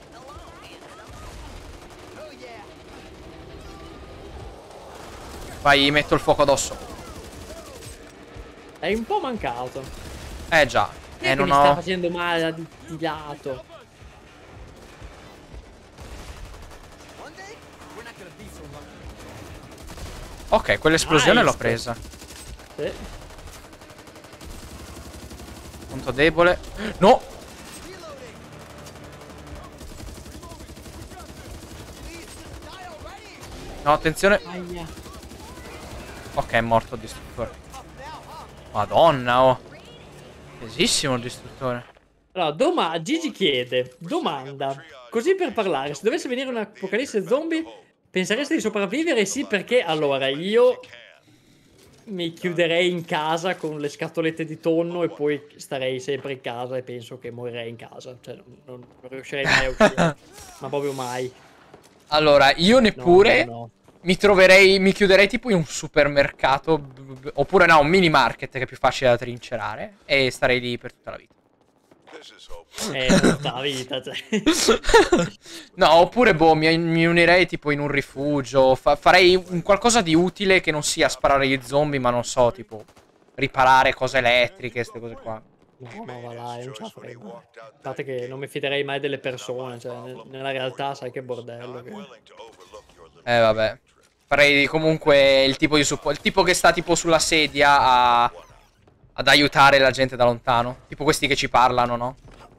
Vai, metto il fuoco addosso. È un po' mancato. Già. Chi è che non mi sta ho... facendo male di lato? One day, we're not gonna be so lucky. Ok, quell'esplosione l'ho Nice. presa. Sì. Punto debole. No! Reloading. Please, just die already. No, attenzione. Aia. Ok, è morto il distruttore. Up now, huh? Madonna, oh. Pesissimo il distruttore. Allora, Gigi chiede, domanda, così per parlare, se dovesse venire un'apocalisse zombie, pensereste di sopravvivere? Sì, perché allora io mi chiuderei in casa con le scatolette di tonno e poi starei sempre in casa e penso che morirei in casa. Cioè, non riuscirei mai a uscire, ma proprio mai. Allora, io No, neppure no, no. mi chiuderei tipo in un supermercato, oppure no, un mini market che è più facile da trincerare, e starei lì per tutta la vita. This is hope. Tutta la vita, cioè. No, oppure boh, mi unirei tipo in un rifugio, farei un qualcosa di utile che non sia sparare gli zombie, ma non so, tipo riparare cose elettriche, queste cose qua. No, no, va là, non ce la farei mai. A parte che non mi fiderei mai delle persone, cioè, nella realtà sai che bordello. Che... Willing to overlook your little Vabbè. Farei comunque il tipo di il tipo che sta tipo sulla sedia ad aiutare la gente da lontano. Tipo questi che ci parlano, no?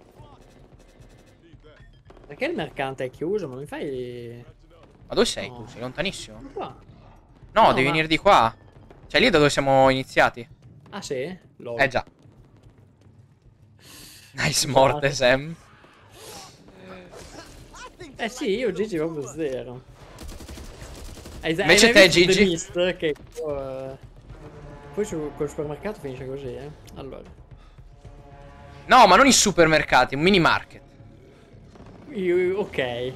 Perché il mercante è chiuso? Ma mi fai... Ma dove sei No. tu? Sei lontanissimo? Qua. No, No, devi ma- venire di qua. Cioè lì è da dove siamo iniziati. Ah sì? Lol. Già. Nice morte, Sam. Sì, io Gigi proprio zero. Invece te, Gigi? Mist, che poi col supermercato finisce così, eh. Allora. No, ma non in supermercati, un mini market. Ok.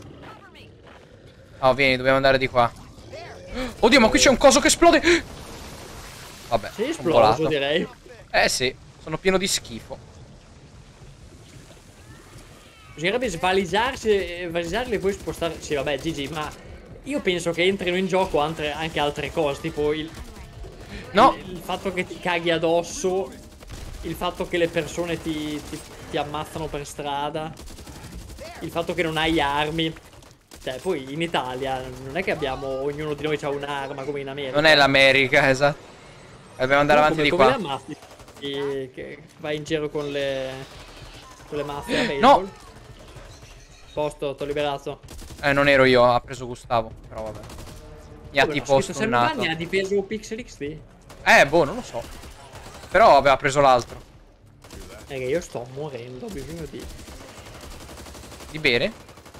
Oh, vieni, dobbiamo andare di qua. Oddio, ma qui c'è un coso che esplode. Vabbè, Sei sono volato. esploso, direi. Eh sì, sono pieno di schifo. Bisognerebbe svaligiarli e poi spostare. Sì, vabbè, Gigi, ma io penso che entrino in gioco anche altre cose, tipo No, il fatto che ti caghi addosso, il fatto che le persone ti ammazzano per strada, il fatto che non hai armi. Cioè, poi in Italia non è che abbiamo, ognuno di noi ha un'arma come in America. non è l'America, esatto. Dobbiamo andare avanti di come qua. le ammazzi? Che vai in giro con le maschere a No! baseball. Posto, t'ho liberato. Non ero io, ha preso Gustavo. Però vabbè. Mi ha Come, tipo no, scritto stunnato. Servani ha difeso Pixel XD. Boh, non lo so. Però aveva preso l'altro. È che io sto morendo, ho bisogno Di bere?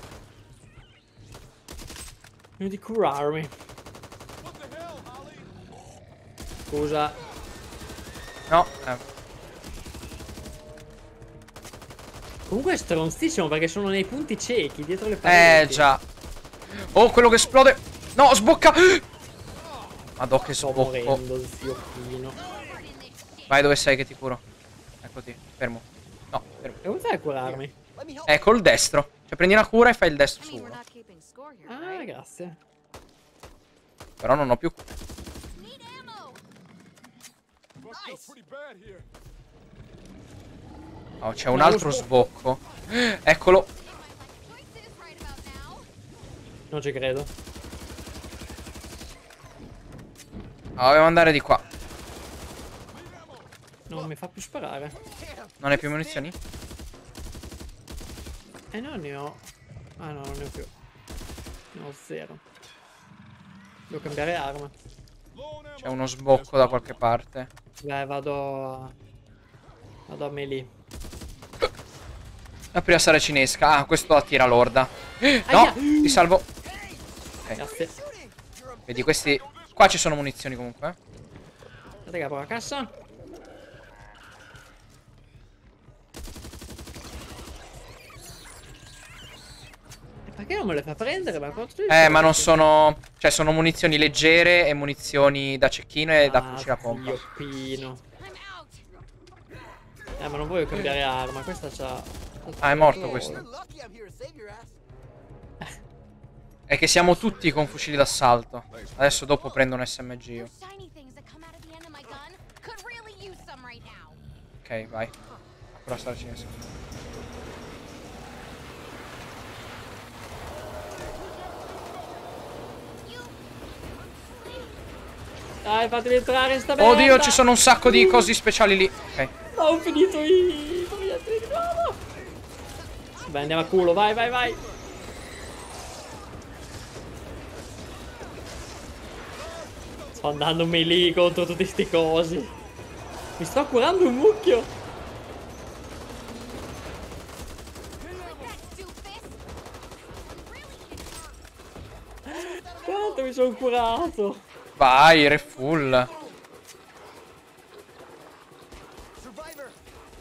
di curarmi. Scusa. No, Comunque è stronzissimo perché sono nei punti ciechi, dietro le pareti. già. Oh, quello che esplode. No, sbocca. Madò che Sto sbocco. morendo, zio Pino. Vai dove sei che ti curo. Eccoti, fermo. No, fermo. E come fai a curarmi? Let me help. Col destro. Cioè prendi la cura e fai il destro su uno. Ah, grazie. Però non ho più. Oh, c'è un altro sbocco. Eccolo. Non ci credo. Dobbiamo andare di qua. Non mi fa più sparare. Non hai più munizioni? No, ne ho. Ah no, non ne ho più. Ne ho zero. Devo cambiare arma. C'è uno sbocco da qualche parte. Beh, vado a melee. La prima saracinesca. Ah, questo attira l'orda. No, Aia! ti salvo. Ok. Grazie. Vedi, questi... Qua ci sono munizioni comunque. Aspetta che apro la cassa. E perché non me le fa prendere? Ma non sono... Cioè, sono munizioni leggere e munizioni da cecchino e da fucile a pompa. Dio Pino. Ma non voglio cambiare arma. Questa c'ha... Ah, è morto questo. You're lucky I'm here to save your ass. È che siamo tutti con fucili d'assalto. Adesso dopo prendo un SMG io. Ok, vai. Ancora sta cinese. Dai, fatemi entrare in sta merda. Oddio, ci sono un sacco di cosi speciali lì. Ok. Ho finito i proiettili di nuovo. Vai, andiamo a culo, vai, vai, vai. Sto andando melee contro tutti sti cosi. Mi sto curando un mucchio. Quanto mi sono curato. Vai, refull. Survivor.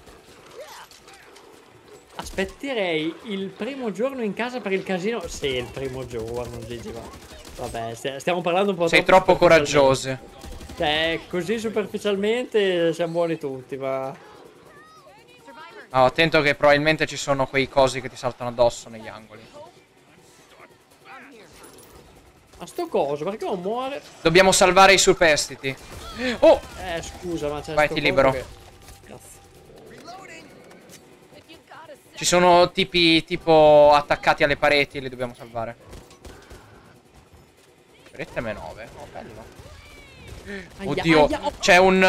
Aspetterei il primo giorno in casa per il casino. Sì, il primo giorno, Gigi, va. Vabbè, stiamo parlando un po' Sei troppo coraggioso. Cioè, così superficialmente siamo buoni tutti, ma... Oh, attento che probabilmente ci sono quei cosi che ti saltano addosso negli angoli. Ma sto coso, perché non muore? Dobbiamo salvare i superstiti. Oh! Scusa, ma c'è Vai, sto ti coso libero. che- Cazzo. Ci sono tipi tipo attaccati alle pareti, li dobbiamo salvare. Parete M9. Oh, bello. Aia, Oddio, aia, oh. c'è un...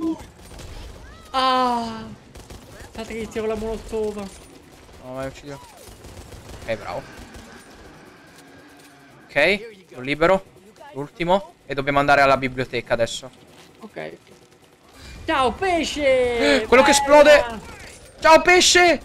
Ah! Aspetta che gli tiro la molotova. No, vai, uccidio. Ok, bravo. Ok, lo libero. L'ultimo. E dobbiamo andare alla biblioteca adesso. Ok. Ciao, pesce! Quello che esplode! Ciao, pesce!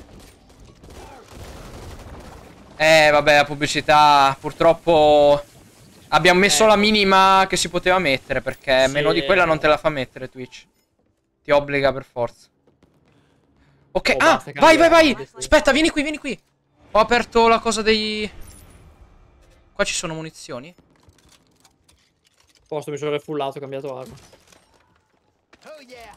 Vabbè, la pubblicità purtroppo... Abbiamo messo la minima che si poteva mettere, perché Sì. meno di quella non te la fa mettere Twitch. Ti obbliga per forza. Ok, Oh, basta, vai, vai, vai! cambiare. Aspetta, vieni qui, vieni qui. Ho aperto la cosa dei... Qua ci sono munizioni. Posto, mi sono refullato, ho cambiato arma. Oh yeah.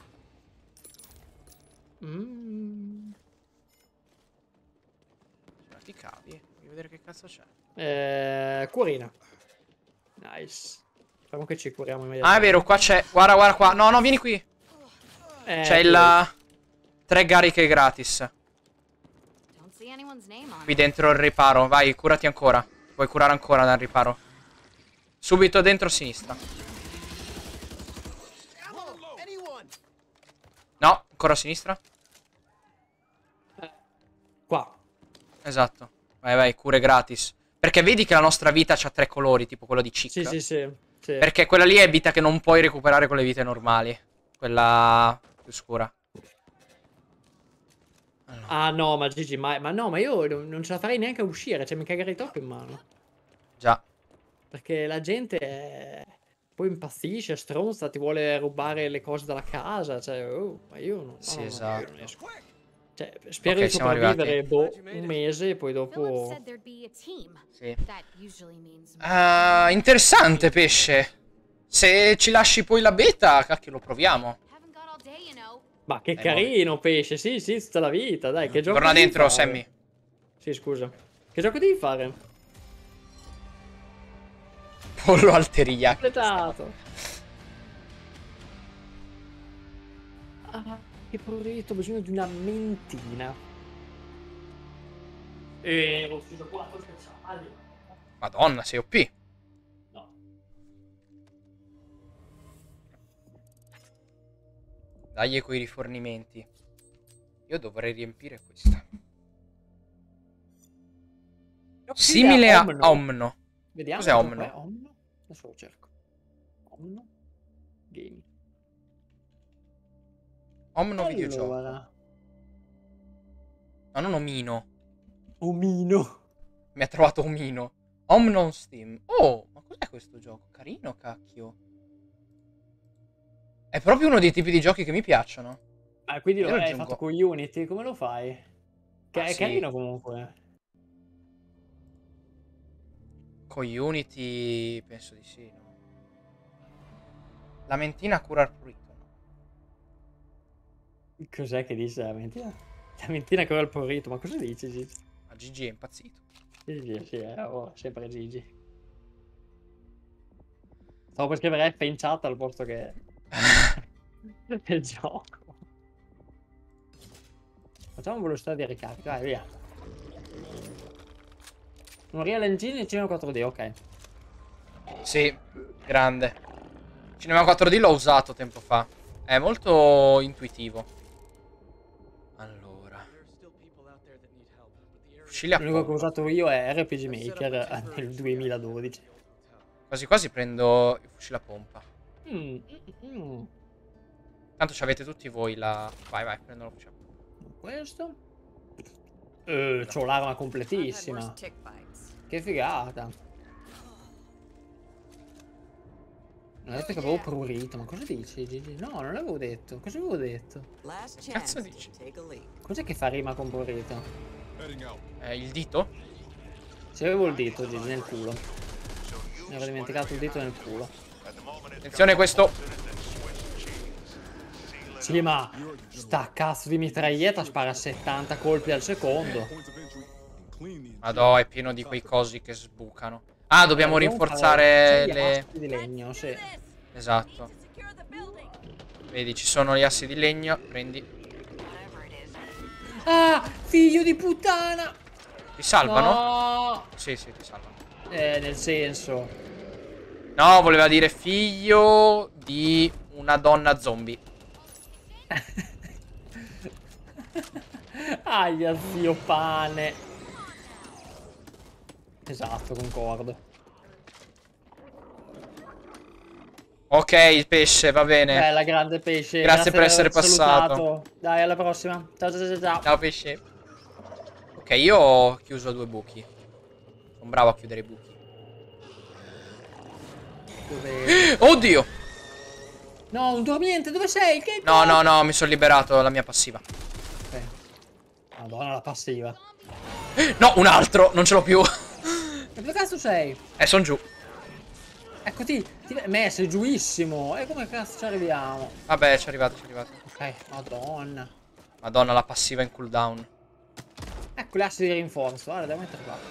Ti cavi. Voglio vedere che cazzo c'è. Cuorina. Nice. Facciamo che ci curiamo Ah, è immediatamente. vero, qua c'è... Guarda, guarda qua. No, no, vieni qui. C'è il... 3 cariche gratis. Don't see anyone's name on Qui it. dentro il riparo. Vai, curati ancora. Puoi curare ancora dal riparo. Subito dentro a sinistra. Ammo. Anyone. No, ancora a sinistra. Qua. Esatto. Vai, vai, cure gratis. Perché vedi che la nostra vita ha 3 colori, tipo quello di Chic. Sì, sì, sì. Sì. Perché quella lì è vita che non puoi recuperare con le vite normali. Quella più scura. Ah no, ma Gigi, ma no, ma io non ce la farei neanche a uscire, cioè mi cagherei troppo in mano. Già. Perché la gente poi impazzisce, stronza, ti vuole rubare le cose dalla casa, cioè, ma io non, Sì, no, esatto. io non esco. Cioè, spero Ok, di siamo sopravvivere, boh, un mese e poi Philip dopo... said there'd be a team. Sì. That usually means Interessante, pesce. Se ci lasci poi la beta, cacchio, lo proviamo. haven't got all day, you know. Ma che carino, pesce, sì, sì, tutta la vita, dai, che gioco Torna devi dentro, fare? Sammy. Sì, scusa. Che gioco devi fare? Pollo al teriyaki. Completato. Ah, che porretto, ho bisogno di una mentina. Ho ucciso 4 speciali. Madonna, sei OP. No. Dagli quei rifornimenti. Io dovrei riempire questa. Simile a Omno. Vediamo. Cos'è cosa Omno? è Omno? Adesso lo cerco. Omno? Game. Omno videogioco. Allora. No, non Omino. Omino. Mi ha trovato Omino. Omno on Steam. Oh, ma cos'è questo gioco? Carino, cacchio. È proprio uno dei tipi di giochi che mi piacciono. Ah, quindi Io lo lo hai aggiungo. fatto con Unity? Come lo fai? Che Ah, è sì. carino comunque. Con Unity penso di sì, no? La mentina cura il prurito. Cos'è che dice la mentina? La mentina che ho il porrito, ma cosa dici, Gigi? Ma Gigi è impazzito. Gigi, sì, sempre Gigi. Stavo per scrivere F in chat al posto che... del gioco. Facciamo velocità di ricarica, vai, via. Unreal Engine e Cinema 4D, ok. Sì, grande. Cinema 4D l'ho usato tempo fa. È molto intuitivo. Allora. Fucili a L'unico che ho pompa. usato io è RPG Maker nel 2012. Quasi quasi prendo il fucile a pompa. Mm, mm. Tanto ci avete tutti voi la... Vai, vai, prendo la fucile a pompa. Questo? C'ho l'arma I've had completissima. worse tick bites. Che figata. Non ho detto che avevo prurito, ma cosa dici, Gigi? No, non l'avevo detto. Cosa avevo detto? Last Cazzo chance dici? to take a leak. Cos'è che fa rima con prurito? Il dito? Se avevo il dito, Gigi, nel culo. Mi ero dimenticato il dito nel culo. Attenzione questo. Sì, ma sta cazzo di mitraglietta spara 70 colpi al secondo. Madò, è pieno di quei cosi che sbucano. Ah, dobbiamo rinforzare le... assi di legno, sì. Esatto. Vedi, ci sono gli assi di legno. Prendi. Ah, figlio di puttana! Ti salvano? No! Sì, sì, ti salvano. Nel senso... No, voleva dire figlio di una donna zombie. Aia, zio pane. Esatto, concordo. Ok, il pesce, va bene. Bella, grande pesce. Grazie per essere aver passato. salutato. Dai, alla prossima. Ciao, ciao, ciao, ciao. Ciao pesce. Ok, io ho chiuso 2 buchi. Sono bravo a chiudere i buchi. Dove... Oddio! No, un dormiente, dove sei? Che No, no, no, mi sono liberato la mia passiva. Ok. Madonna, la passiva. No, un altro, non ce l'ho più. E dove cazzo sei? Sono giù. Eccoti. Me, sei giuissimo. E come cazzo ci arriviamo? Vabbè, ci è arrivato, ci è arrivato. Ok, madonna. Madonna, la passiva in cooldown. Ecco le assi di rinforzo. Guarda, devo mettere qua.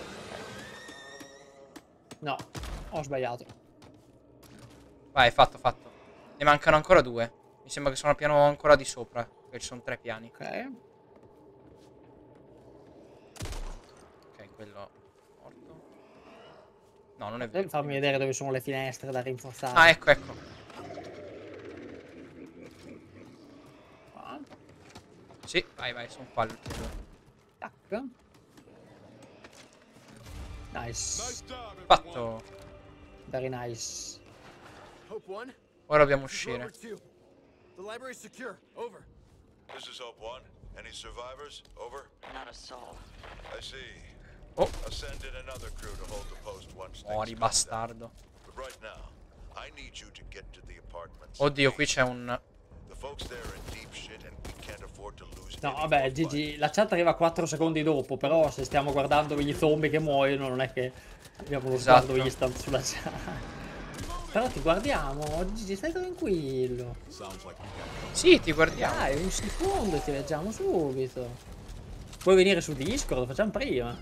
No, ho sbagliato. Vai, fatto, fatto. Ne mancano ancora 2. Mi sembra che sono al piano ancora di sopra. Perché ci sono 3 piani. Ok. Ok, quello morto. No, non è Devi vero. farmi vedere dove sono le finestre da rinforzare. Ah, ecco, ecco. Qua. Sì, vai, vai, sono qua. Tac. Nice. Fatto. Very nice. Hope 1. Ora dobbiamo Rover uscire. 2. The library's secure. Over. This is Hope 1. Any survivors? Over. Not a soul. I see. Oh, I'll send in another crew to hold the post once things muori calm down. bastardo. But right now, I need you to get to the apartments. Oddio, qui c'è un... The folks there are in deep shit and we can't afford to lose No, any vabbè, more Gigi, la chat arriva 4 secondi dopo, però se stiamo guardando gli zombie che muoiono, non è che abbiamo lo Esatto. sguardo instant sulla chat. Però ti guardiamo, Gigi, stai tranquillo. Sì, ti guardiamo. Dai, un secondo ti leggiamo subito. Puoi venire su Discord, lo facciamo prima.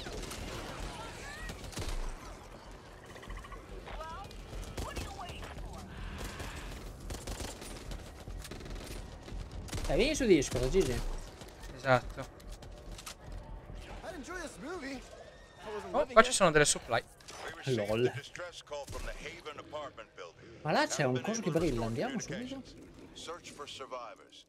Vieni su Discord, Gigi. Esatto. I'd enjoy this movie. I wasn't Oh, living qua it. ci sono delle supply. We received Lol. a distress call from the Haven apartment building. Ma là c'è un Haven't been coso che able to brilla, restore andiamo subito. communications. Search for survivors.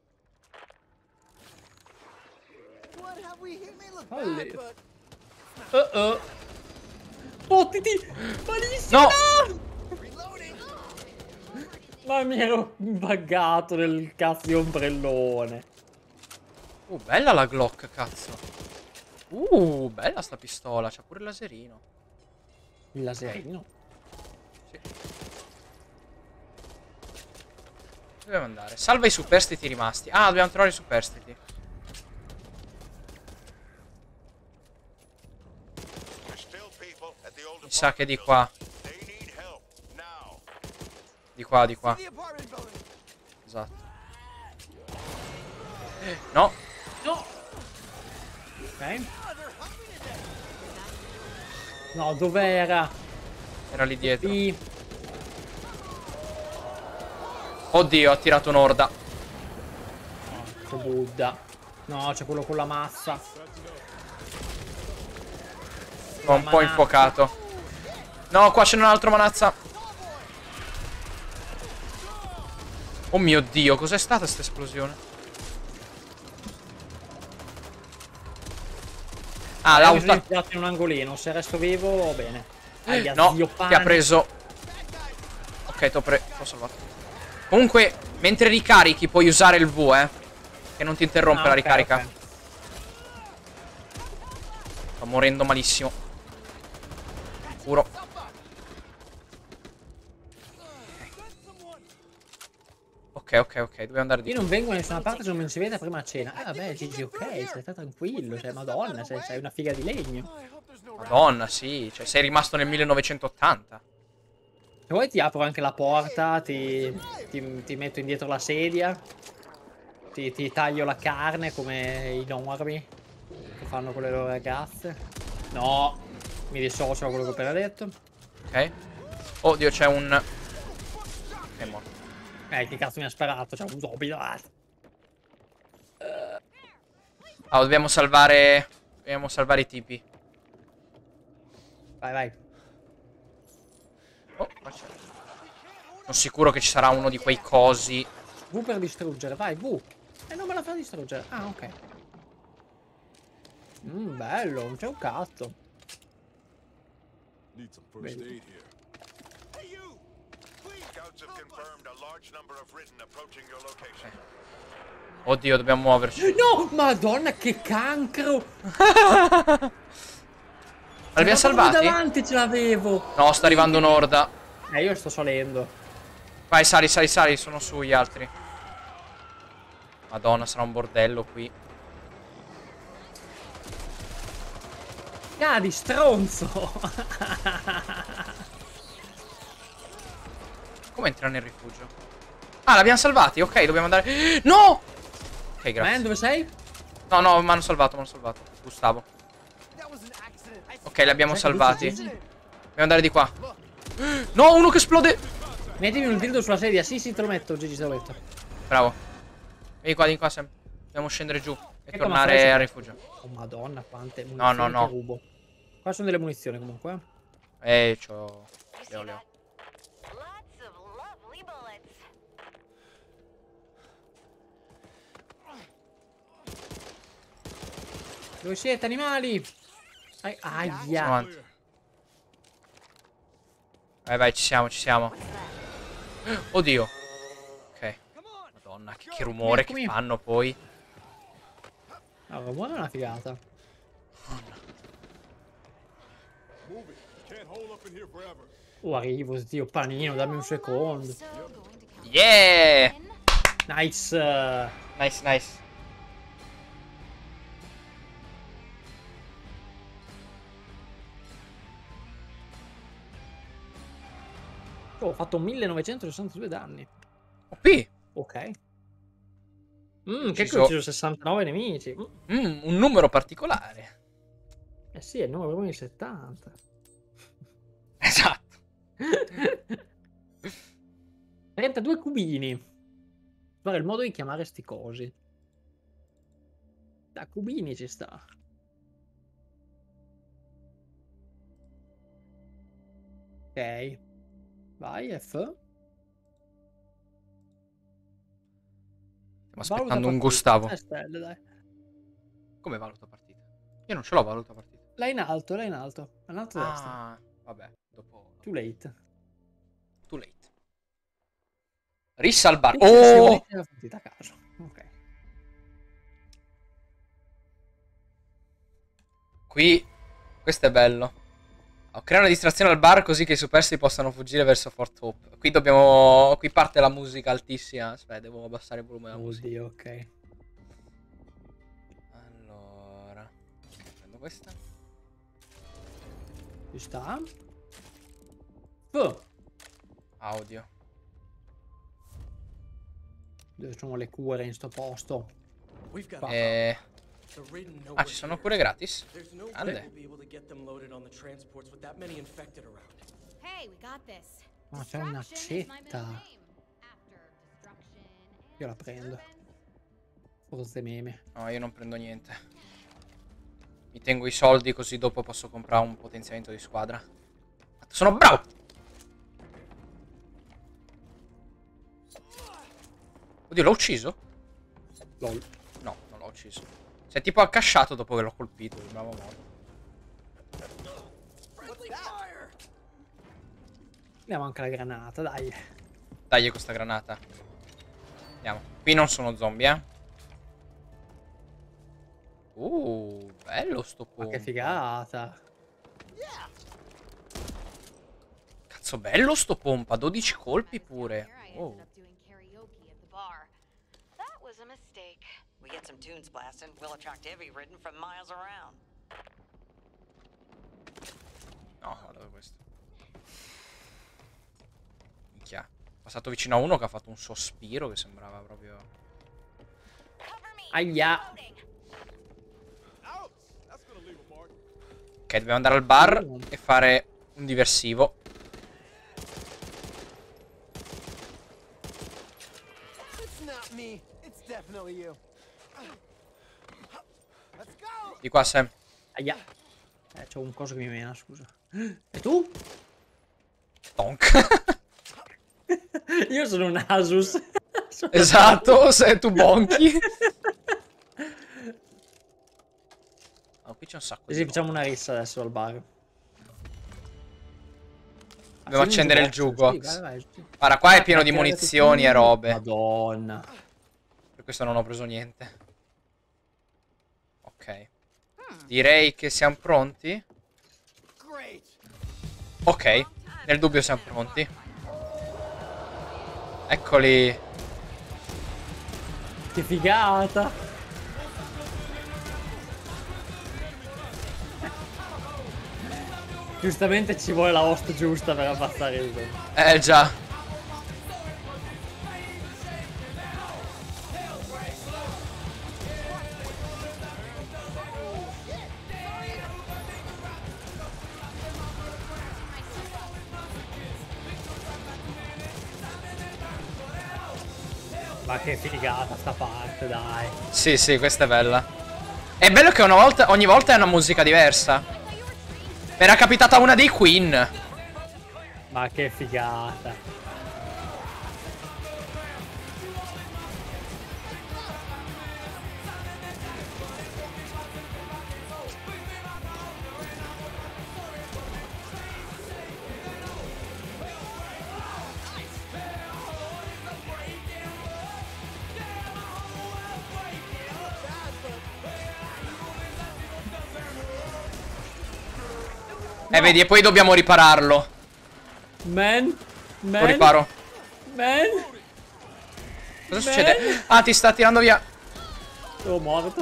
What have we hit? May look Holy- bad, but Oh. Fottiti! Malissimo! No! reloading. Ma mi ero buggato nel cazzo di ombrellone. Bella la Glock, cazzo. Bella sta pistola. C'ha pure il laserino. Il laserino. Sì. Dobbiamo andare. Salva i superstiti rimasti. Ah, dobbiamo trovare i superstiti. There's still people at the old Mi sa che di apartment qua. building. They need help now. Di qua, di qua. The apartment building. Esatto. No. No! Ok. No, dov'era? Era lì dietro. Sì. Oddio, ha tirato un'orda. Che Buddha. No, c'è quello con la mazza. Ho un po' infuocato. No, qua c'è un altro manazza. Oh mio Dio, cos'è stata questa esplosione? Ah, Mi sono l'auto. infilato in un angolino. Se resto vivo, va bene. Aia, No, zio ti pane. ha preso. Ok, t'ho salvato. Comunque, mentre ricarichi puoi usare il V, che non ti interrompe la ok, ricarica. ok. Sto morendo malissimo. Sicuro. Ok, dobbiamo andare di Io qua. non vengo da nessuna parte se non mi si vede prima a cena. Vabbè, Gigi, ok, stai tranquillo. Cioè, madonna, sei una figa di legno. Madonna, sì. Cioè, sei rimasto nel 1980. Se vuoi ti apro anche la porta, ti metto indietro la sedia, ti taglio la carne come i normi che fanno con le loro ragazze. No, mi dissocio da quello che ho appena detto. Ok. Oddio, c'è un... È morto. Che cazzo mi ha sparato? C'è un zombie davanti. Ah, dobbiamo salvare... Dobbiamo salvare i tipi. Vai, vai. Oh, qua c'è. Sono sicuro che ci sarà uno di quei cosi. V per distruggere, vai, V. E non me la fa distruggere. Ah, ok. Bello, non c'è un cazzo. Need some first aid here. Scouts have confirmed a large number of Written approaching your location. Oddio, dobbiamo muoverci. No, madonna, che cancro. L'abbiamo salvati? Davanti ce l'avevo. No, sta arrivando un'orda. Io sto salendo. Vai, sali, sono su gli altri. Madonna, sarà un bordello qui. Ah, di stronzo. Come entra nel rifugio? Ah, l'abbiamo salvati, ok, dobbiamo andare... No! Ok, grazie. Dove sei? No, mi hanno salvato, Gustavo. Ok, li abbiamo salvati. Dobbiamo andare di qua. No, uno che esplode! Mettimi un dildo sulla sedia. Sì, te lo metto, Gigi, te lo metto. Bravo. Vieni qua, Sam. Dobbiamo scendere giù e Ecco, tornare al rifugio. Oh, madonna, quante munizioni No. che rubo. Qua sono delle munizioni, comunque. C'ho... Le ho. Lots of lovely bullets. Dove siete, animali? Aia. Sono avanti. Vai, ci siamo. Oddio. Ok. Madonna, che rumore che fanno poi. Allora, buona una figata. Arrivo, zio panino, dammi un secondo. Yeah! Nice. Nice. Oh, ho fatto 1962 danni. OP. Ok. Che Ucciso- ho ucciso 69 nemici. Un numero particolare. Eh sì, è il numero 1 di 70. Esatto. 32 cubini. Guarda il modo di chiamare sti cosi. Da cubini ci sta. Ok. Vai, F. Stiamo aspettando un Gustavo. Stelle, dai. Come valuta partita? Io non ce l'ho valuta partita. Là in alto. In alto a destra. Ah, vabbè, dopo... Too late. Too late. Risalbar. Se Oh! volete la partita a caso. Ok. Qui... Questo è bello. Crea una distrazione al bar così che i superstiti possano fuggire verso Fort Hope. Qui dobbiamo... Qui parte la musica altissima. Aspetta, devo abbassare il volume della musica. Oddio, ok. Allora... Prendo questa. Ci sta. Audio. Dove sono le cure in sto posto? Ah, ci sono cure gratis? Grande. Hey, we got this. Ma c'è una Distraction is my middle cetta. name. After destruction Io la and prendo. disturbance, Forse meme. No, io non prendo niente. Mi tengo i soldi così dopo posso comprare un potenziamento di squadra. Sono bravo! Oddio, l'ho ucciso? Lol. No, non l'ho ucciso. Si è tipo accasciato dopo che l'ho colpito. Bravo morto. Andiamo anche la granata, dai. Dai questa granata. Andiamo. Qui non sono zombie, bello sto Ma pompa. che figata. Cazzo, bello sto pompa. 12 colpi pure. Here I ended up doing karaoke at the bar. That was a mistake. We get some tunes blasting, we'll attract heavy ridden from miles around. No, guarda questo. Minchia. Ho passato vicino a uno che ha fatto un sospiro che sembrava proprio... Cover me. Aia. Ok, dobbiamo andare al bar e fare un diversivo. It's not me. It's definitely you. Let's go. Di qua, Sam. Aia. C'ho un coso che mi mena, scusa. E tu? Tonk. Io sono un Asus. Esatto, se tu bonchi. Oh, qui c'è un sacco Così di facciamo una rissa adesso al bar. Dobbiamo accendere il jukebox. Sì, vai, vai. Guarda, qua è pieno di munizioni e robe. Madonna. Per questo non ho preso niente. Ok. Direi che siamo pronti. Great. Ok. Nel dubbio siamo pronti. Eccoli. Che figata. Giustamente ci vuole la host giusta per abbassare il zombie. Già. Ma che figata sta parte, dai. Sì, sì, questa è bella. È bello che ogni volta è una musica diversa. Era capitata una dei Queen. Ma che figata. Vedi, e poi dobbiamo ripararlo. Man. Lo riparo. Man. Cosa succede? Ah, ti sta tirando via. Sono morto.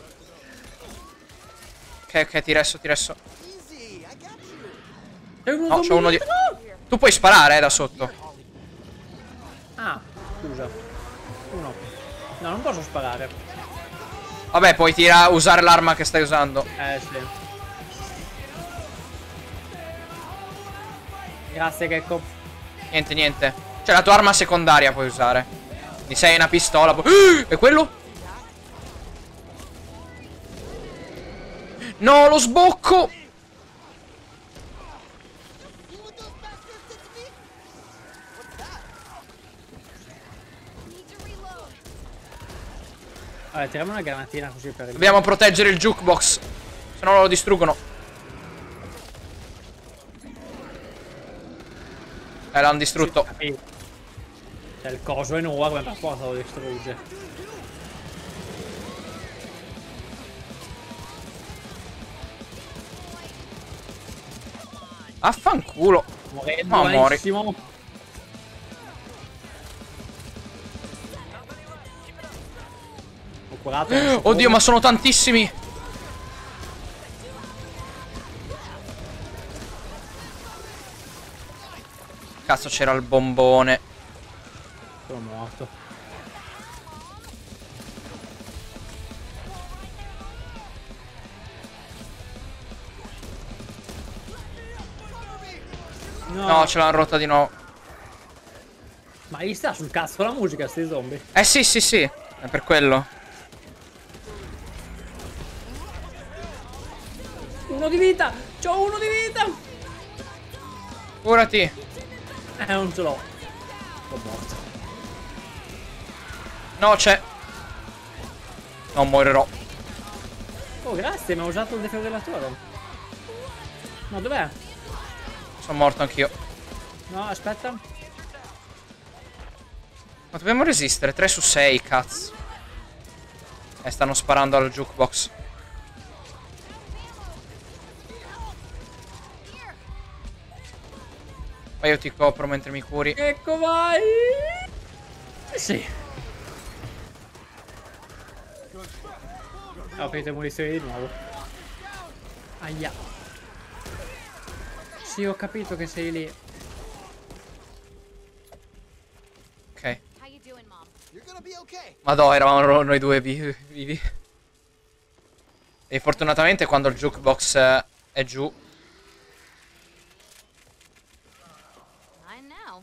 Ok, ok, ti resto, ti resto. Easy. I got you. C'è uno No, c'è zombie uno di... dietro. Tu puoi sparare, da sotto. Ah, scusa. Uno. No, non posso sparare. Vabbè, puoi usare l'arma che stai usando. Sì. Grazie, Gecko. Niente, niente. Cioè, la tua arma secondaria puoi usare. Quindi se hai una pistola... E quello? No, lo sbocco! Vabbè, tiriamo una granatina così per... Dobbiamo proteggere il jukebox. Se no lo distruggono. L'hanno distrutto. Sì. C'è il coso enorme, per forza lo distrugge. Affanculo. Morendo Ma muori. malissimo. Ho curato. Oddio, ma sono tantissimi. Cazzo, c'era il bombone. Sono morto. No, ce l'hanno rotta di nuovo. Ma gli sta sul cazzo la musica, sti zombie. Sì, sì, sì. È per quello. Uno di vita. C'ho uno di vita. Curati. Non ce l'ho. Sono morto. No, c'è. Non morirò. Oh, grazie, mi ha usato il defibrillatore. No, dov'è? Sono morto anch'io. No, aspetta. Ma dobbiamo resistere. 3 su 6, cazzo. Stanno sparando al jukebox. Ma io ti copro mentre mi curi. Ecco, vai. Sì. Ho finito le munizioni di nuovo. Aia. Sì, ho capito che sei lì. Ok. How you doing, Mom? You're gonna be okay. Madò, eravamo noi due vivi. E fortunatamente quando il jukebox è giù. Mine now.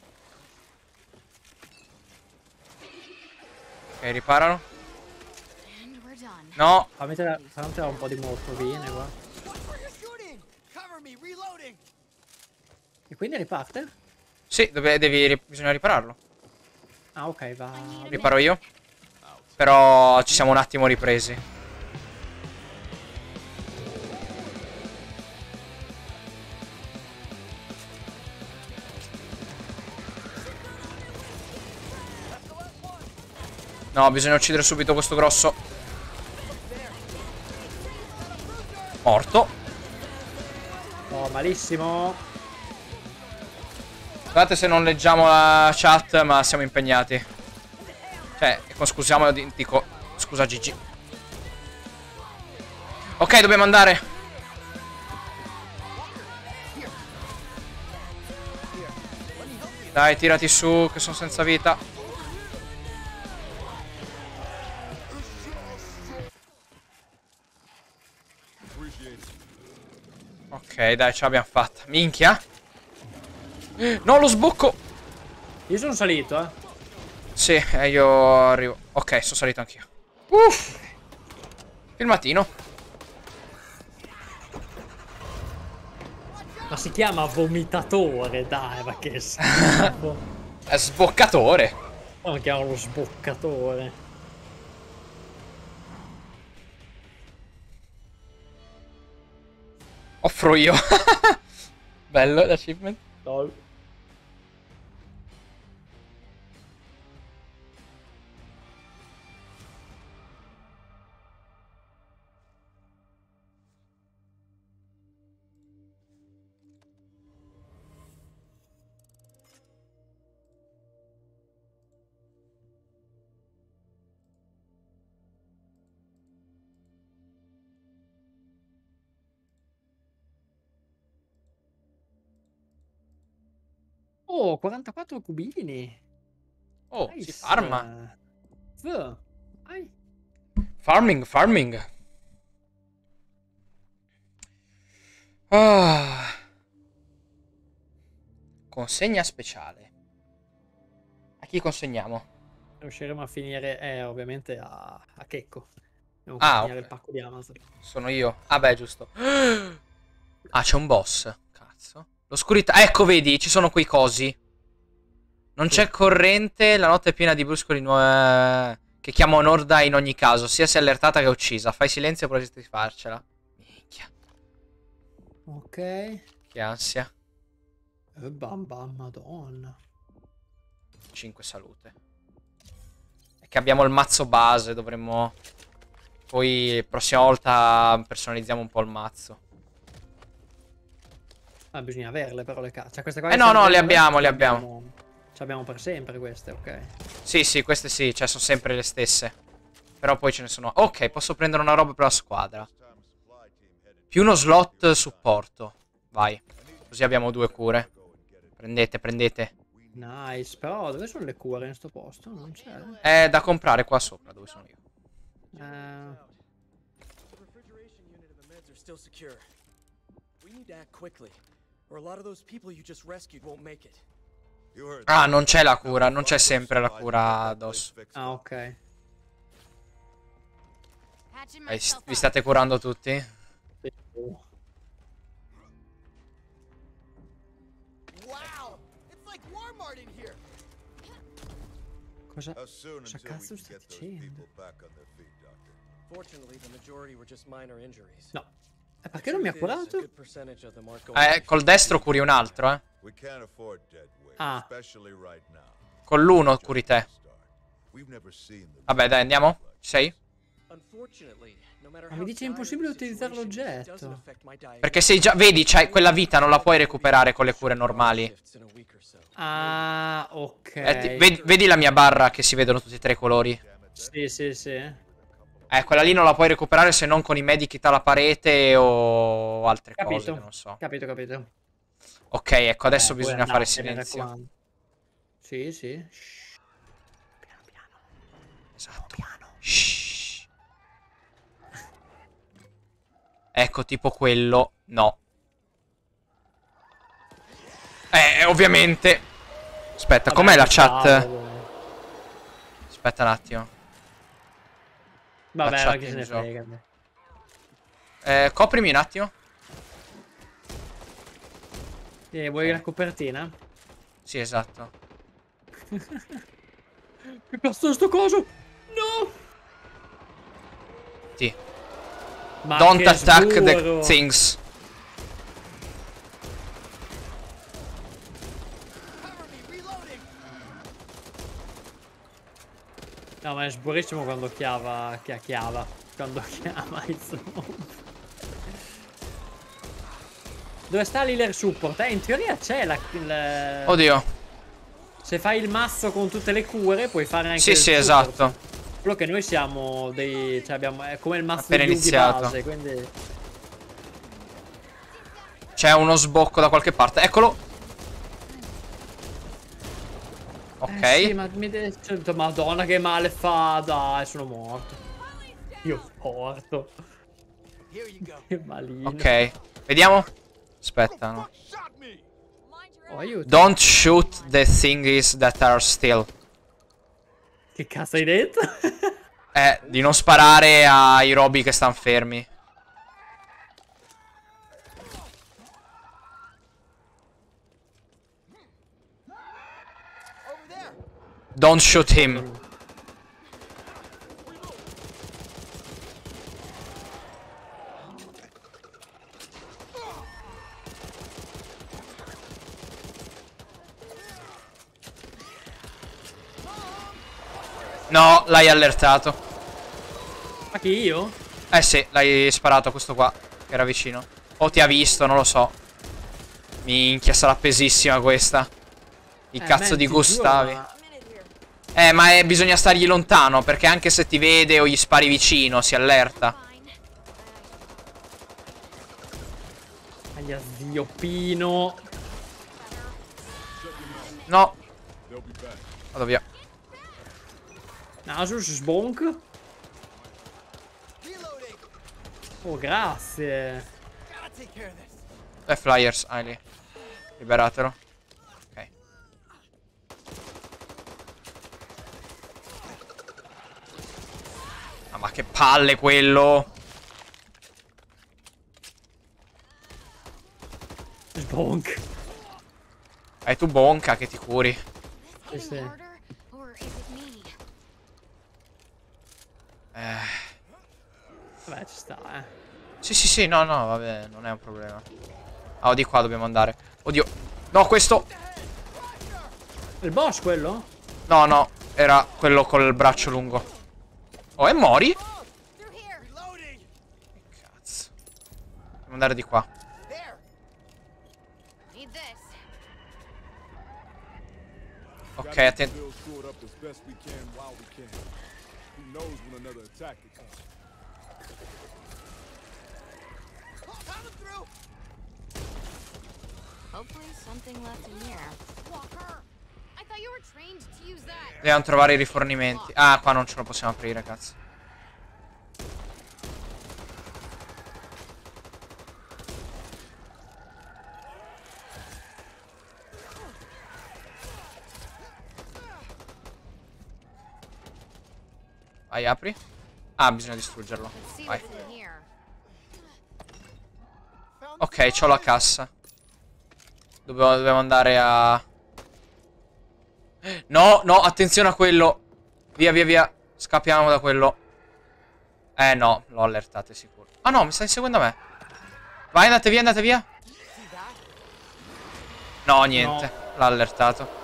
Ok, riparano. And we're done. No. Fammi tirare un po' di morfovine qua. Where you shooting? Cover me, reloading. E quindi riparte? Sì, bisogna ripararlo. Ah, ok, va. Riparo io. Però ci siamo un attimo ripresi. No, bisogna uccidere subito questo grosso. Morto. Oh, malissimo. Scusate se non leggiamo la chat, ma siamo impegnati. Cioè, scusiamo, dico scusa Gigi. Ok, dobbiamo andare. Dai, tirati su, che sono senza vita. Ok, dai, ce l'abbiamo fatta. Minchia. No, lo sbocco. Io sono salito, Sì, io arrivo. Ok, sono salito anch'io. Uff. Filmatino. Ma si chiama vomitatore, dai, ma che schifo. È sboccatore. No, chiama lo sboccatore. Offro io. Bello l'achievement. Lol. Oh, 44 cubini. Oh, Nice. si farma. Vai. Farming. Ah. Consegna speciale. A chi consegniamo? Riusciremo a finire, ovviamente, a Checco. Dobbiamo Ah, consegnare ok. il pacco di Amazon. Sono io. Ah, beh, giusto. Ah, c'è un boss. Cazzo. L'oscurità. Ecco, vedi, ci sono quei cosi. Non c'è corrente. La notte è piena di bruscoli che chiamo Norda in ogni caso. Sia si è allertata che uccisa. Fai silenzio e potresti farcela. Minchia. Ok. Che ansia. Bam bam, madonna. 5 salute. È che abbiamo il mazzo base. Dovremmo... Poi, la prossima volta, personalizziamo un po' il mazzo. Ah, bisogna averle però le carte. Cioè, queste qua no, le abbiamo. Ce abbiamo per sempre queste, ok. Sì, queste sì, cioè sono sempre le stesse. Però poi ce ne sono... Ok, posso prendere una roba per la squadra. Più uno slot supporto. Vai. Così abbiamo 2 cure. Prendete. Nice, però dove sono le cure in sto posto? Non c'è. È da comprare qua sopra, dove sono io. The refrigeration unit and the meds are still secure. We need to act quickly, or a lot of those people you just rescued won't make it. Ah, non c'è la cura, non c'è sempre la cura addosso. Ah, ok. Patching Vi myself up. state curando tutti? Sì. Cosa How soon cosa until we cazzo can sta get those dicendo? people back on their feet, Doctor? Fortunately, the majority were just minor injuries. No. E perché non mi ha Truth is, a curato? good percentage of them aren't going to Col destro curi un altro, We can't afford dead weight, Ah. especially right now. Con l'uno curi te. We've never seen the Vabbè, dai, andiamo? Ci sei? Unfortunately, no matter Ma how mi dice dire impossibile the utilizzare situation, it l'oggetto. doesn't affect my diagnosis. Perché sei già... Vedi, c'hai quella vita, non la puoi recuperare con le cure normali. Shifts in a week or so. Ah, ok. Vedi la mia barra che si vedono tutti e tre i colori? Sì, sì, sì. Quella lì non la puoi recuperare se non con i medikit alla parete o altre cose Capito. che non so. Capito, capito. Ok, ecco, adesso Poi bisogna fare andatene, mi silenzio. raccomando. Sì, sì. Shh. Piano, piano. Esatto. Shhh. Ecco, tipo quello. No. Ovviamente. Aspetta, Vabbè, com'è la ci chat? stavo, dai. Aspetta un attimo. Vabbè, chat ma chi se in ne gioco. frega. Coprimi un attimo. Vuoi la copertina? Sì, esatto. Che cazzo è sto coso? No! Sì. Ma Don't che attack the sburo. things. No, ma è sburissimo quando chiava. Quando chiama il zombie. Dove sta l'healer support? In teoria c'è la... Oddio. Se fai il mazzo con tutte le cure, puoi fare anche Sì, il sì, support. esatto. Quello che noi siamo dei... Cioè abbiamo... È come il mazzo Appena di Yugi iniziato. base, quindi... C'è uno sbocco da qualche parte. Eccolo. Ok. Sì, ma mi detto, Madonna che male fa. Dai, sono morto. Io morto. Che malino. Ok. Vediamo. Aspetta, no. Oh, aiuto. Don't shoot the thingies that are still. Che cazzo hai detto? Di non sparare ai robi che stanno fermi. Don't shoot him. No, l'hai allertato. Ma che io? Eh sì, l'hai sparato a questo qua, che era vicino. O ti ha visto, non lo so. Minchia, sarà pesissima questa. Il cazzo di man, ti giuro, Gustavi. Ma bisogna stargli lontano, perché anche se ti vede o gli spari vicino, si allerta. Aia, zio Pino. No. Vado via. Nasus, sbonk. Oh, grazie. Flyers, lì. Liberatelo. Ok. Ah, ma che palle quello. Sbonk. Tu bonca che ti curi. Sì, sì. Vabbè, ci sta, Sì, sì, sì, no, no, vabbè, non è un problema. Ah, di qua dobbiamo andare. Oddio. No, questo. Il boss quello? No, no, era quello col braccio lungo. Oh, e mori? Cazzo. Dobbiamo andare di qua. Ok, attento. Dobbiamo trovare i rifornimenti. Ah, qua non ce lo possiamo aprire, cazzo. Vai, apri. Ah, bisogna distruggerlo. Vai. Ok, c'ho la cassa. Dobbiamo andare a... No, no, attenzione a quello. Via, via, via. Scappiamo da quello. No, l'ho allertato, è sicuro. Ah no, mi sta inseguendo a me. Vai, andate via, andate via. No, niente. L'ha allertato.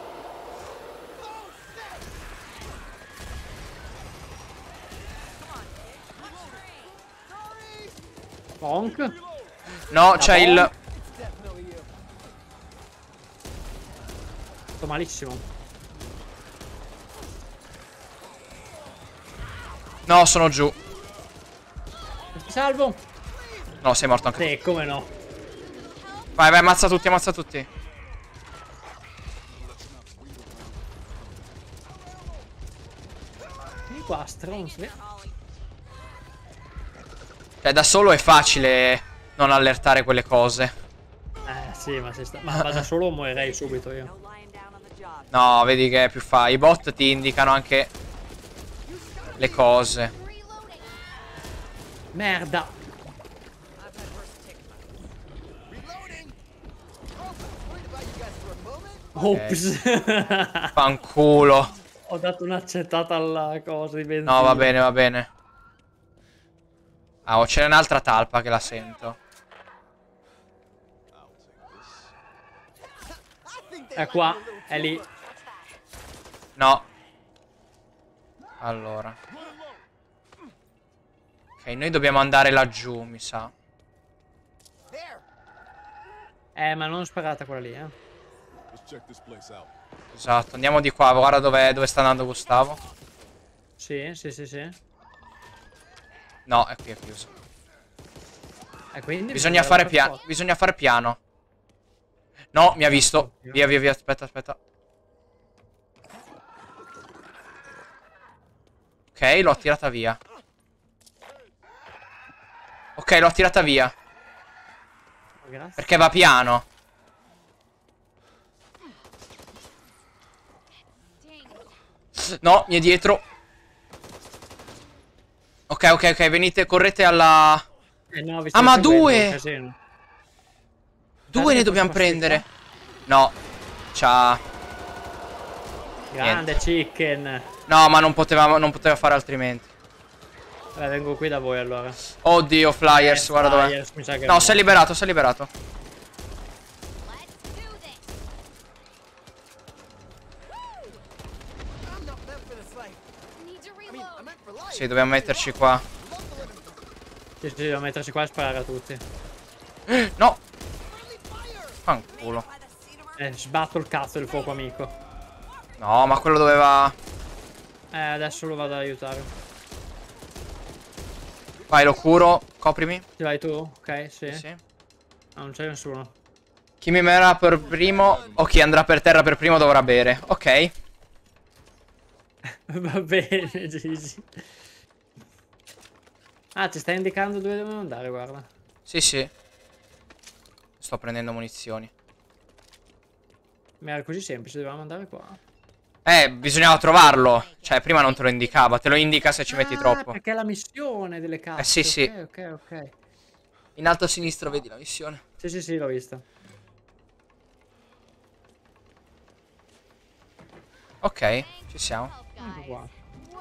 Bonk. No, c'è il... Sto malissimo. No, sono giù. Ti salvo? No, sei morto anche tu. Come no? Vai, vai, ammazza tutti, ammazza tutti. Vieni qua, stronzi. Cioè, da solo è facile non allertare quelle cose. Sì, ma, ma da solo morirei subito io. No lying down on the job. No, vedi che è più fa. I bot ti indicano anche le cose. Merda. I've had worse tick. Ops. Fanculo. Ho dato un'accettata alla cosa di benzina. No, va bene, va bene. Ah, oh, c'è un'altra talpa che la sento. È qua, è lì. No. Allora. Ok, noi dobbiamo andare laggiù, mi sa. Ma non sparata quella lì, Esatto, andiamo di qua. Guarda dove sta andando Gustavo. Sì, sì, sì, sì. No, è qui, è chiuso. Quindi Bisogna fare piano. Bisogna fare piano. No, mi ha visto. Via, via, via. Aspetta, aspetta. Ok, l'ho tirata via. Ok, l'ho tirata via. Grazie. Perché va piano. No, mi è dietro. Ok, ok, ok. Venite, correte alla... No, Ah, ma due! Casino. Due ne dobbiamo prendere. No. Ciao. Grande chicken. No, ma non poteva fare altrimenti. Vabbè, vengo qui da voi allora. Oddio, Flyers, guarda dov'è. Flyers, mi sa che No, si è liberato, si è liberato. Sì, dobbiamo metterci qua. Sì, sì, devo mettersi qua e sparare a tutti. No. Fanculo. Sbatto il cazzo del fuoco amico. No, ma quello doveva... Adesso lo vado ad aiutare. Vai, lo curo. Coprimi. Ti vai tu? Ok, sì. Sì. No, non c'è nessuno. Chi mi merà per primo o chi andrà per terra per primo dovrà bere. Ok. Va bene, Gigi. Ah, ti stai indicando dove dobbiamo andare, guarda. Sì, sì. Sto prendendo munizioni. Ma era così semplice, dovevamo andare qua. Bisognava trovarlo. Cioè, prima non te lo indicava. Te lo indica se ci metti troppo. Perché è la missione delle carte. Sì, sì. Ok, ok. In alto a sinistra vedi la missione. Sì, sì, sì, l'ho vista. Ok, ci siamo. Ecco qua.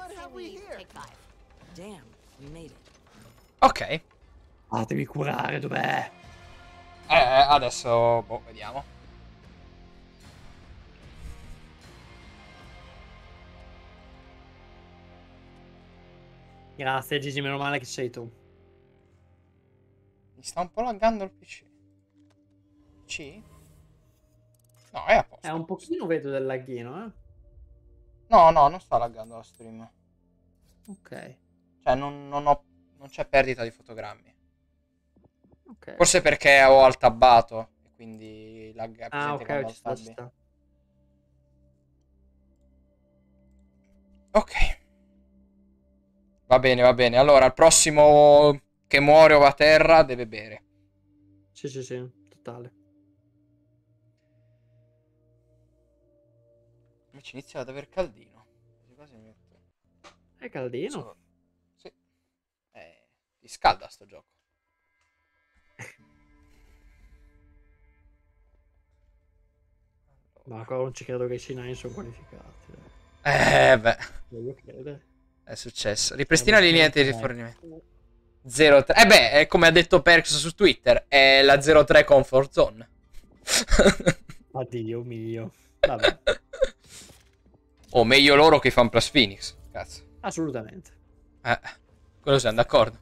Damn, we made it. Ok. Fatemi curare, dov'è? Adesso, boh, vediamo. Grazie, Gigi, meno male che sei tu. Mi sta un po' laggando il PC. PC? No, è a posto. Un pochino vedo del laghino, No, no, non sta laggando la stream. Ok. Cioè, non c'è perdita di fotogrammi. Ok. Forse perché ho altabbato. E quindi lagga. Ok, ci sta, ci sta. Ok. Va bene, va bene. Allora, il prossimo che muore o va a terra deve bere. Sì, sì, sì, totale. Invece inizia ad aver caldino. Quasi mi metto. È caldino. Sì. Ti scalda sto gioco. Ma ancora non ci credo che i C9 sono qualificati. Beh, Voglio credere. è successo. Ripristina le linee di rifornimento. 03. Beh, è come ha detto Perks su Twitter, è la 03 comfort zone. Addio mio. Vabbè, O meglio loro che fan Plus Phoenix. Cazzo. assolutamente. Quello siamo d'accordo.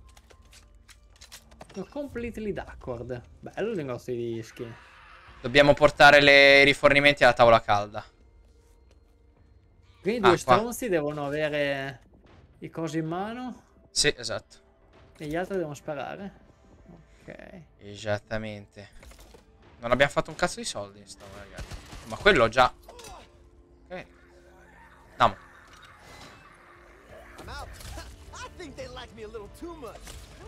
Sono completely d'accordo. Bello il negozio di dischi. Dobbiamo portare i rifornimenti alla tavola calda. Quindi Ah, due qua. stronzi devono avere i cosi in mano Sì, esatto. e gli altri devono sparare. Ok. Esattamente. Non abbiamo fatto un cazzo di soldi in sta, ragazzi. Ma quello già. Ok. No. I'm out. I think they like me a little too much.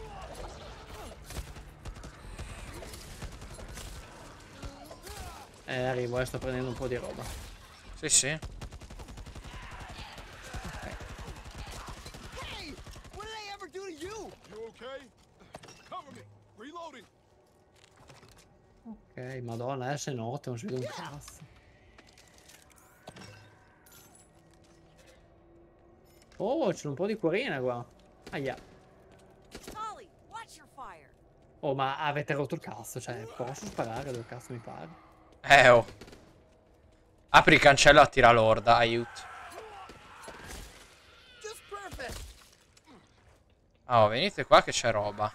Arrivo, sto prendendo un po' di roba. Sì, sì. Hey, what did I ever do to you? You okay? Cover me. Reloading. Ok, madonna, adesso è notte, non si vede un cazzo. Oh, c'è un po' di cuorina qua. Aia. Molly, watch your fire. Oh, ma avete rotto il cazzo, cioè, posso sparare dove cazzo mi pare? Oh. Apri il cancello e attira l'orda, aiuto. Just perfect. Oh, venite qua che c'è roba.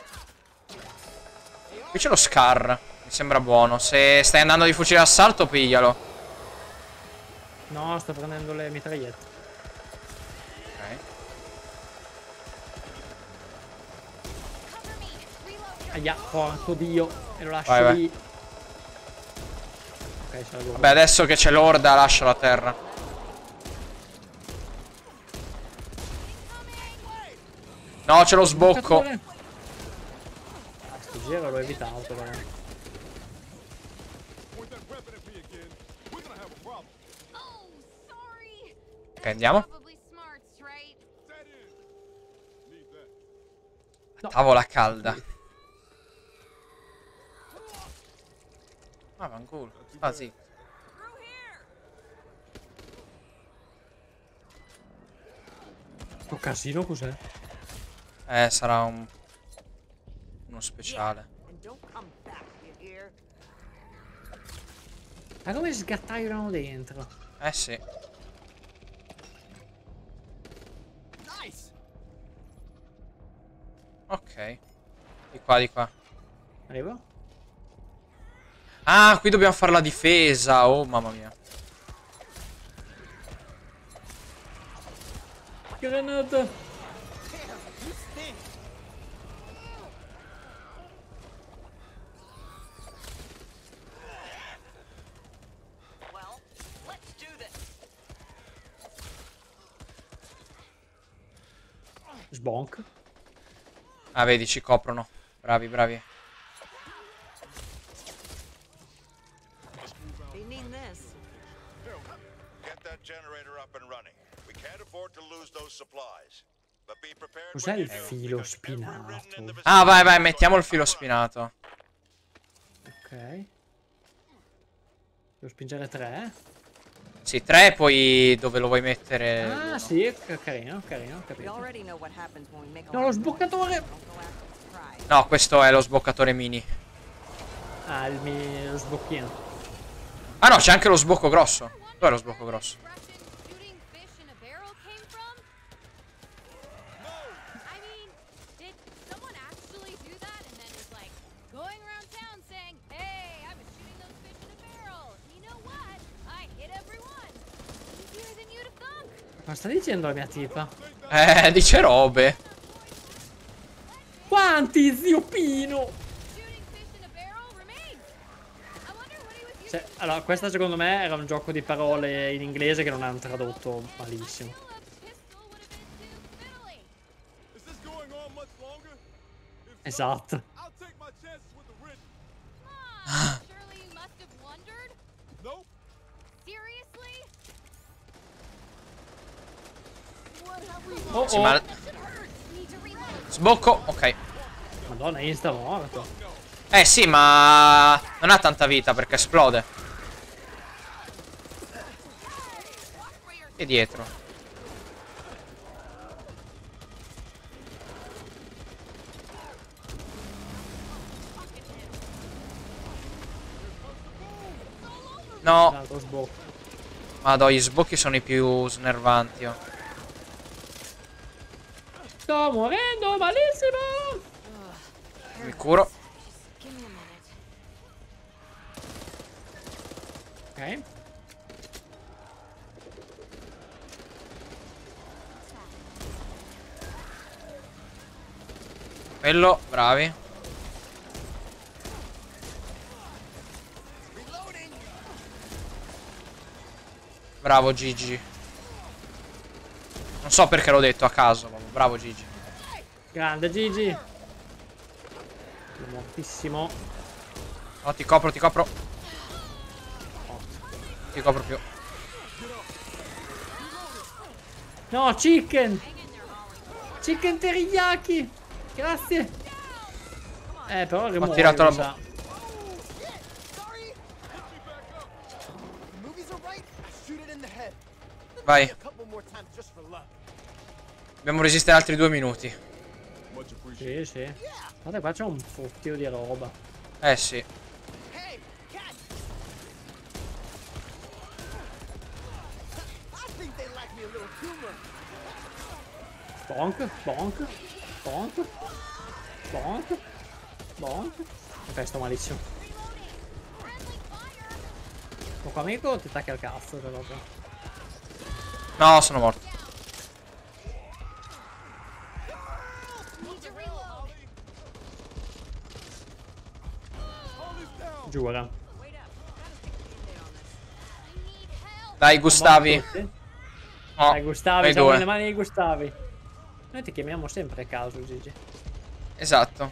Qui c'è lo Scar. Mi sembra buono. Se stai andando di fucile d'assalto, piglialo. No, sto prendendo le mitragliette. Ok. Cover me. Reload. Aia, porco dio. E lo lascio Vai, vai. lì. Ok, c'è la gola. Vabbè, adesso che c'è l'orda, lascialo a terra. No, c'è lo sbocco. Ah, sto giro l'ho evitato, però. Point that weapon at me again. We're gonna have a problem. Oh, sorry. Ok, andiamo. Probably smarts, right? That is. Need that. No. Tavola calda. Ah, fanculo. Ah, sì. Through here. Sto casino cos'è? Sarà uno speciale. And don't come back, you hear? Ma come sgattaiano dentro? Sì. Nice. Ok. Di qua, di qua. Arrivo? Ah, qui dobbiamo fare la difesa. Oh, mamma mia. Granata! You stink. Well, let's do this. Sbonk. Ah, vedi, ci coprono. Bravi, bravi. They need this. Get that generator up and running. We can't afford to lose those supplies. But be prepared Cos'è when il you do, filo because every spinato? ridden in the Ah, vai, vai, vicinity mettiamo il is filo on the run. spinato. Ok. Devo spingere 3? Sì, 3, poi dove lo vuoi mettere? Ah, sì, carino, carino, ho We capito. already know what happens when we make a No, lot lo of noise. sboccatore! Don't go after the prize. No, questo è lo sboccatore mini. Ah, lo sbocchino. Ah no, c'è anche lo sbocco grosso. Dov'è lo sbocco grosso? Expression shooting fish in a barrel came from? I mean, did someone actually do that and then was like going around town saying, "Hey, I was shooting those fish in a barrel. You know what? I hit everyone." Easier than you'd have thunk. Ma sta dicendo la mia tipa? Dice robe. Quanti, zio Pino? Shooting fish in a barrel remains. I wonder what he was using. Cioè, allora, questa secondo me era un gioco di parole in inglese che non hanno tradotto malissimo. A pistol would have been too fiddly. Is this going on much longer? If so, Esatto. I'll take my chances with the ridden. Mom, surely you must have wondered. Nope. Seriously? Oh, Sì, oh. ma... Need to reload. Sbocco, ok. Madonna, è insta morto. Sì, ma... non ha tanta vita perché esplode. E dietro. No. L'altro sbocco. Madò, gli sbocchi sono i più snervanti. Oh. Sto morendo malissimo. Mi curo. Give me a minute. Ok. Quello, bravi. Bravo Gigi. Non so perché l'ho detto a caso, ma bravo Gigi. Grande Gigi. Sono mortissimo. No, ti copro, ti copro. Ti copro più. No, chicken. Chicken teriyaki. Grazie. Però rimuovi, tirato la mi sa. Vai. Dobbiamo resistere altri 2 minuti. Sì, sì. Guarda, qua c'è un fottio di roba. Eh sì. Bonk, bonk, bonk, bonk, bonk. Ok, sto malissimo. Tuo amico ti attacca al cazzo, però. No, sono morto. Need to reload. Giura. Wait up. Gotta stick a band-aid on this. I need help. Dai, Gustavi. No, Dai, Gustavi, noi siamo nelle due. mani di Gustavi. Noi ti chiamiamo sempre a caso, Gigi. Esatto.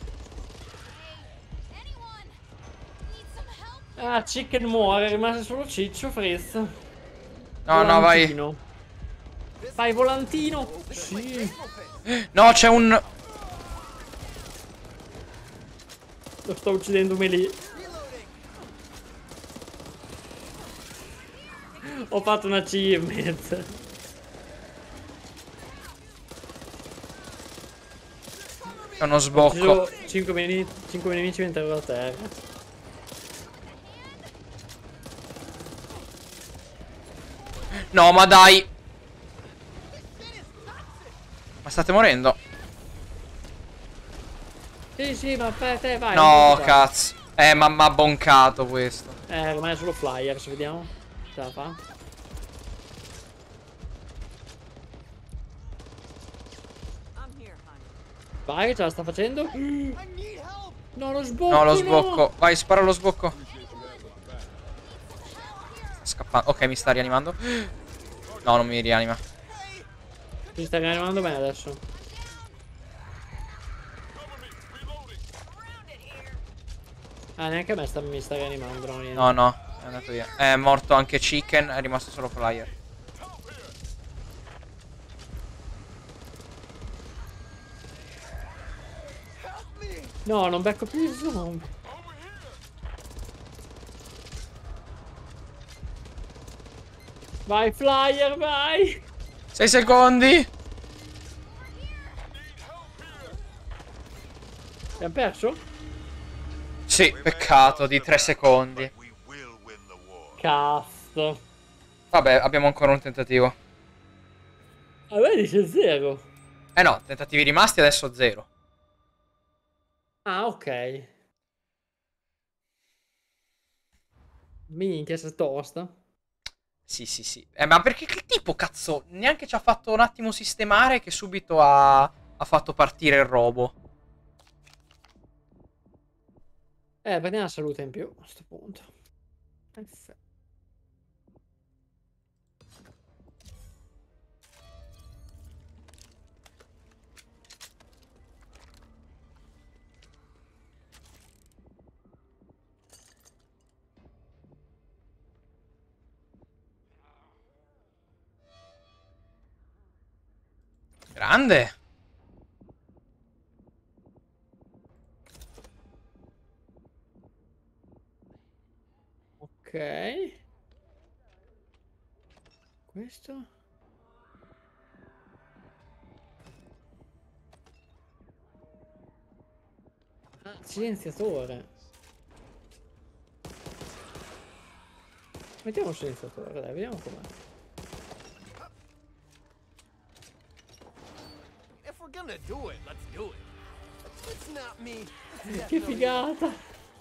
Anyone? Need some help? Ah, Chicken muore, rimase solo Ciccio, Frizz. No, no, vai. Volantino. Vai, volantino. Sì. No, c'è un... Lo sto uccidendo lì. Ho fatto una achievement. C'è uno sbocco. 5 nemici mentre ero a terra. No, ma dai. Ma state morendo? Sì, sì, ma per te vai. No, cazzo. Ma m'ha boncato questo. Rimane solo Flyers, vediamo. Ce la fa. I'm here, honey. Vai, ce la sta facendo. No, lo sbocco. No, lo sbocco. Vai, spara lo sbocco. Sta scappando. Ok, mi sta rianimando. No, non mi rianima. Mi sta rianimando bene adesso. Ah, neanche a me mi sta rianimando, no, niente. No, no, è andato via. È morto anche Chicken, è rimasto solo Flyer. No, non becco più il zombie. Vai, Flyer, vai. 6 secondi. Abbiamo perso? Sì, peccato di 3 secondi. We will win the war. Cazzo. Vabbè, abbiamo ancora un tentativo. A me dice 0. Eh no, tentativi rimasti adesso 0. Ah, ok. Minchia, se tosta. Sì, sì, sì. Ma perché che tipo, cazzo, neanche ci ha fatto un attimo sistemare che subito ha fatto partire il robo. Prendiamo la salute in più a questo punto. Perfetto. Grande. Ok. Questo? Ah, silenziatore. Mettiamo un silenziatore, dai, vediamo com'è. If we're gonna do it, let's do it. It's not me. Che figata!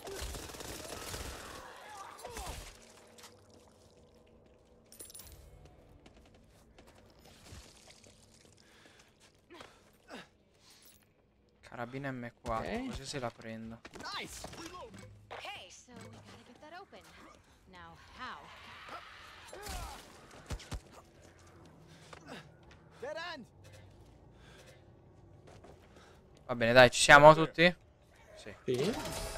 Carabina M4, Ok. così se la prendo. Nice. Okay, so we gotta get that open. Now, how? Dead end. Va bene, dai, ci siamo tutti? Sì. Sì.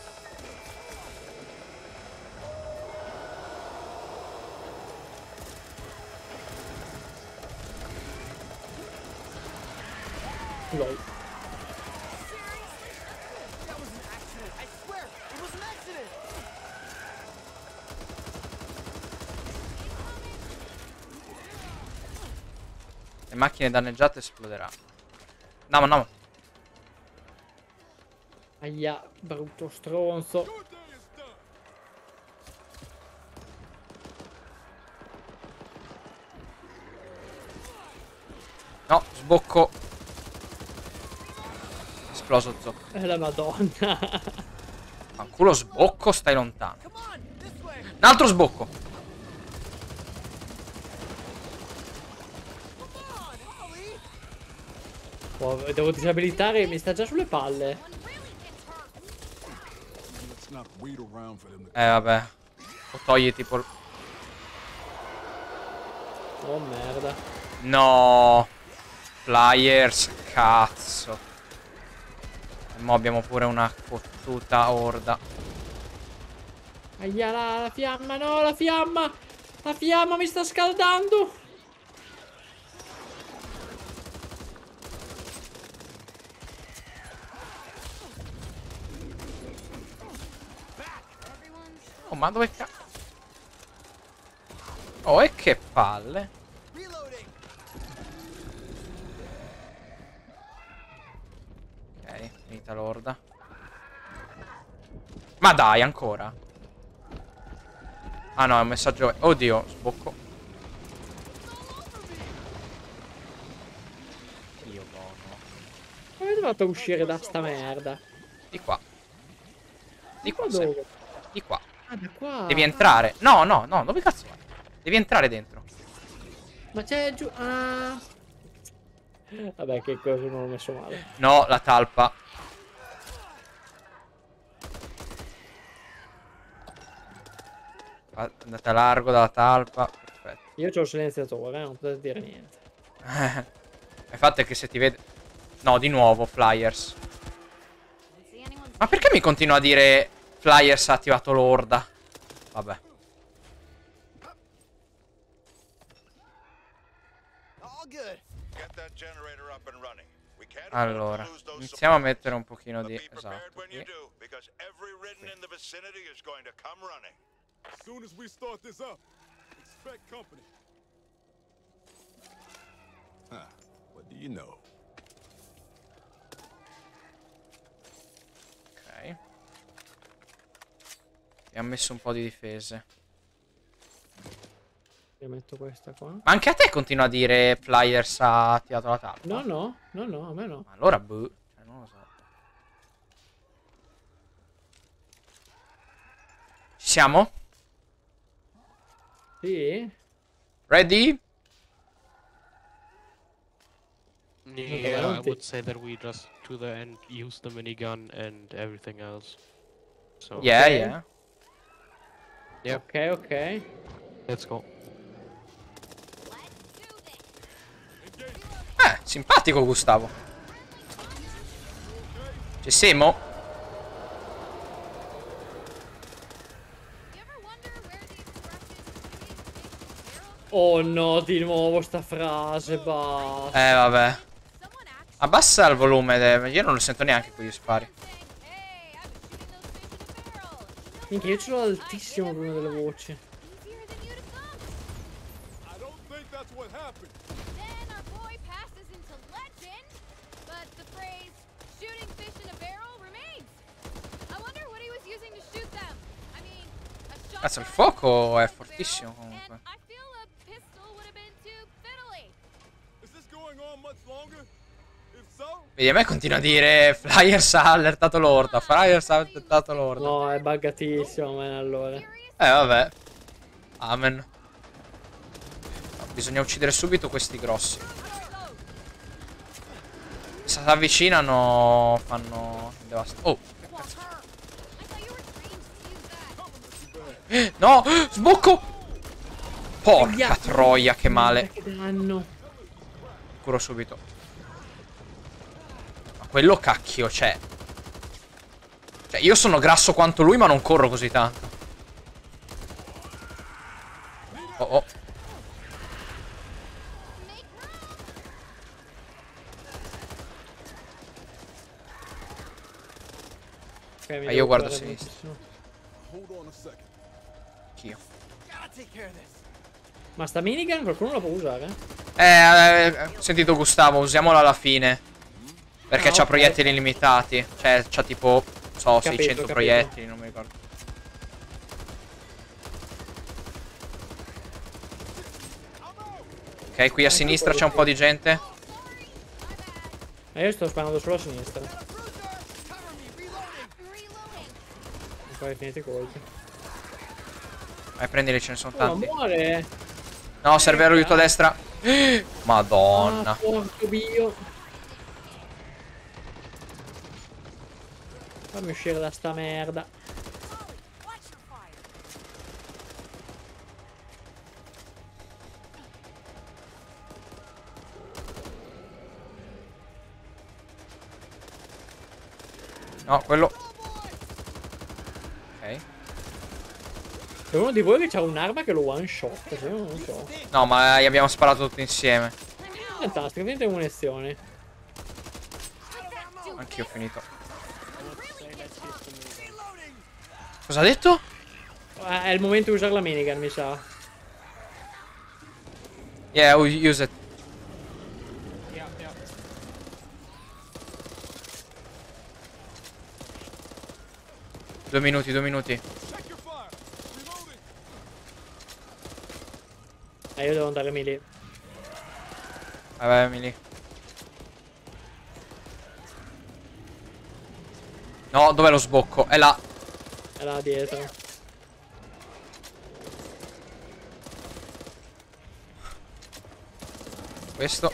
LOL. That was an accident. I swear, it was an accident. Le macchine danneggiate esploderanno. Andiamo, andiamo. Aia, brutto stronzo. No, sbocco. Esploso zocco. La madonna. Fanculo sbocco, stai lontano. Come on, this way. Un altro sbocco. Come on, Ollie. Oh, devo disabilitare, mi sta già sulle palle. One really gets hurt. Let's not wait around for them to Vabbè. O togli tipo... Oh merda. No. Flyers, cazzo. E mo abbiamo pure una fottuta orda. Aia, la fiamma, no, la fiamma. La fiamma mi sta scaldando. Oh, ma dove cazzo? Oh, e che palle. Reloading. Ok, finita l'orda. Ma dai, ancora? Ah no, è un messaggio... Oddio, sbocco. Dio buono. Come è dovuto uscire da sta merda? Di qua. Di qua, Ma sì. dove? Di qua. Ah, da qua. Devi entrare. No, no, no, dove cazzo vai? Devi entrare dentro. Ma c'è giù. Ah. Vabbè, che cosa non ho messo male. No, la talpa. Andate a largo dalla talpa. Perfetto. Io c'ho il silenziatore, non potete dire niente. Il fatto è che se ti vede... No, di nuovo, Flyers. Didn't see anyone. Ma perché mi continua a dire Flyers ha attivato l'orda? Vabbè. All good. Get that generator up and running. We can't Allora, afford to lose those iniziamo a supplies. mettere un pochino But di... be prepared Esatto, when you qui. do, because every ridden in the vicinity is going to come running. As soon as we start this up, expect company. Huh, what do you know? Ok. Abbiamo messo un po' di difese. Io metto questa qua. Ma anche a te continua a dire Flyers ha attivato la talpa? No, no, no, no, a me no. Ma allora, boh. Cioè, non lo so. Ci siamo? Sì? Ready? Yeah, I avanti. would say that we just to the end use the minigun and everything else. So Yeah, Ok. yeah. Yep. Ok, ok. let's go. Simpatico Gustavo. Ci siamo? You ever wonder where the express is? Oh no, di nuovo sta frase, basta. Vabbè. Someone actually Abbassa il volume, io non lo sento neanche con gli spari. saying, "Hey, I was shooting those fish in a barrel." Minchia, io ce l'ho altissimo l'una delle voci. Easier than you'd have thought. I don't think that's happened? Then our boy passes into legend, but the phrase shooting fish in a barrel remains. I wonder what he was using to shoot them. I mean, a Cazzo, il shotgun fuoco è barrel, fortissimo and comunque. I feel a pistol would have been too fiddly. Is this going on much longer? If so, Vedi, a me continua a dire Flyers ha allertato l'orda. Flyers ha allertato l'orda. No, è buggatissimo, man, allora. Vabbè. Amen. Bisogna uccidere subito questi grossi. Se si avvicinano fanno oh, che cazzo. I thought you were trained to use that. No, sbocco. Porca troia, che male. Che danno. Curo subito. Ma quello cacchio c'è. Cioè, io sono grasso quanto lui, ma non corro così tanto. Oh oh. Ok, mi Io devo guardo a curare sinistra. moltissimo. hold on a second. Anch'io. Gotta take care of this. Ma sta minigun qualcuno la può usare? Ho sentito Gustavo, usiamola alla fine. Perché c'ha ok. proiettili illimitati. Cioè, c'ha tipo, non so, Capito, 600 capito. proiettili, non mi ricordo. Ok, qui a sinistra c'è un po' di gente. Io sto sparando solo a sinistra. Ancora finiti i colpi. Vai, prendili, ce ne sono Oh, tanti. muore! No, serve l'aiuto a destra. Madonna. Ah, porco Dio. Fammi uscire da sta merda. No, quello. Ok. C'è uno di voi che c'ha un'arma che lo one shot, se io non lo so. No, ma gli abbiamo sparato tutti insieme. Fantastico, niente munizioni. Anch'io ho finito. Cosa ha detto? È il momento di usare la minigun, mi sa. Yeah, use it. 2 minuti, 2 minuti. Check your fire. Reloading. Io devo andarmi lì. Vabbè, lì. No, dov'è lo sbocco? È là. È là dietro. Questo.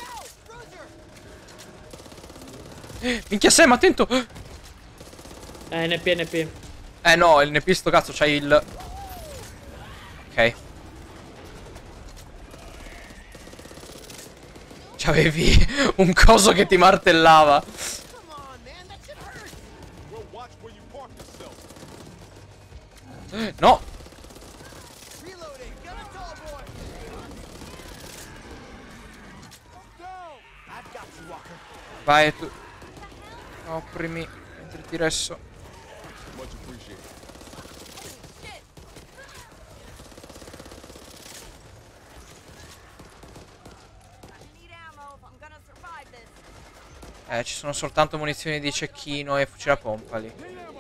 Minchia Sam, attento. NP, NP. No, il NP sto cazzo, c'hai il... Ok. C'avevi un coso che ti martellava. Well, watch where you park yourself. No. Reloading. Got a tall boy. Down. I've got you, Walker. Vai tu. Coprimi mentre ti resto. Much appreciated. Need ammo if I'm gonna survive this. Ci sono soltanto munizioni di cecchino e fucile a pompa lì.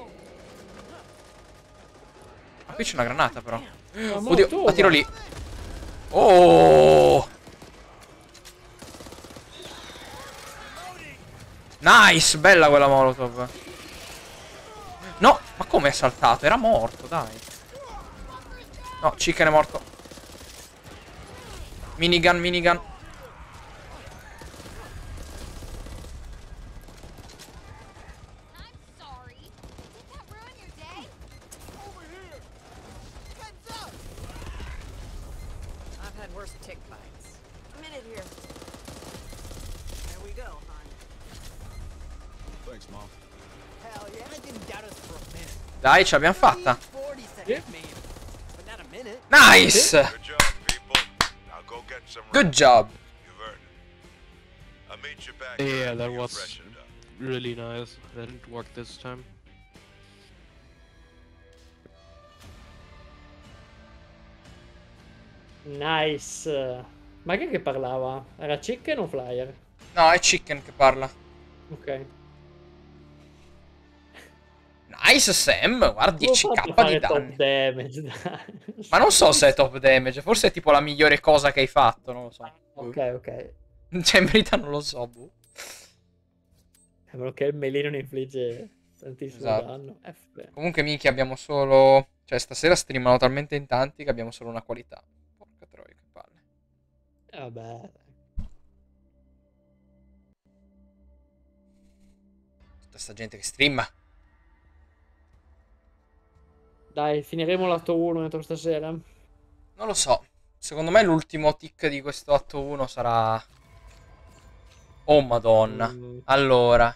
Ma qui c'è una granata però. Oddio, la tiro lì. Oh! Nice, bella quella molotov. No, ma come è saltato? Era morto, dai. No, Chicken è morto. Minigun, minigun. I'm sorry. Did that ruin your day? Over here. Heads up. I've had worse tick bites. A minute here. There we go, hon. Thanks, Mom. Hell yeah. I didn't doubt us for a minute. Dai, ce l'abbiamo fatta. 40 seconds maybe, but not a minute. Nice! Good job, people. Now go get some Good rest. job. You've earned it. I'll meet you back Yeah, here that when you're was freshened up. really nice. That didn't work this time. Nice. Ma chi è che parlava? Era Chicken o Flyer? No, è Chicken che parla. Ok. Nice Sam, guarda Come ho fatto 10k a fare di top danni. damage, dai. Ma non so se è top damage, forse è tipo la migliore cosa che hai fatto, non lo so. Ok, ok. Cioè, in verità non lo so, boh. A meno che il melee non infligge tantissimo Esatto. danno. F. Comunque, minchia, abbiamo solo... Cioè, stasera streamano talmente in tanti che abbiamo solo una qualità. Porca troia, che palle. Vabbè. Tutta sta gente che streama. Dai, finiremo l'atto 1 entro stasera. Non lo so. Secondo me l'ultimo tick di questo atto 1 sarà... Oh, madonna. Allora...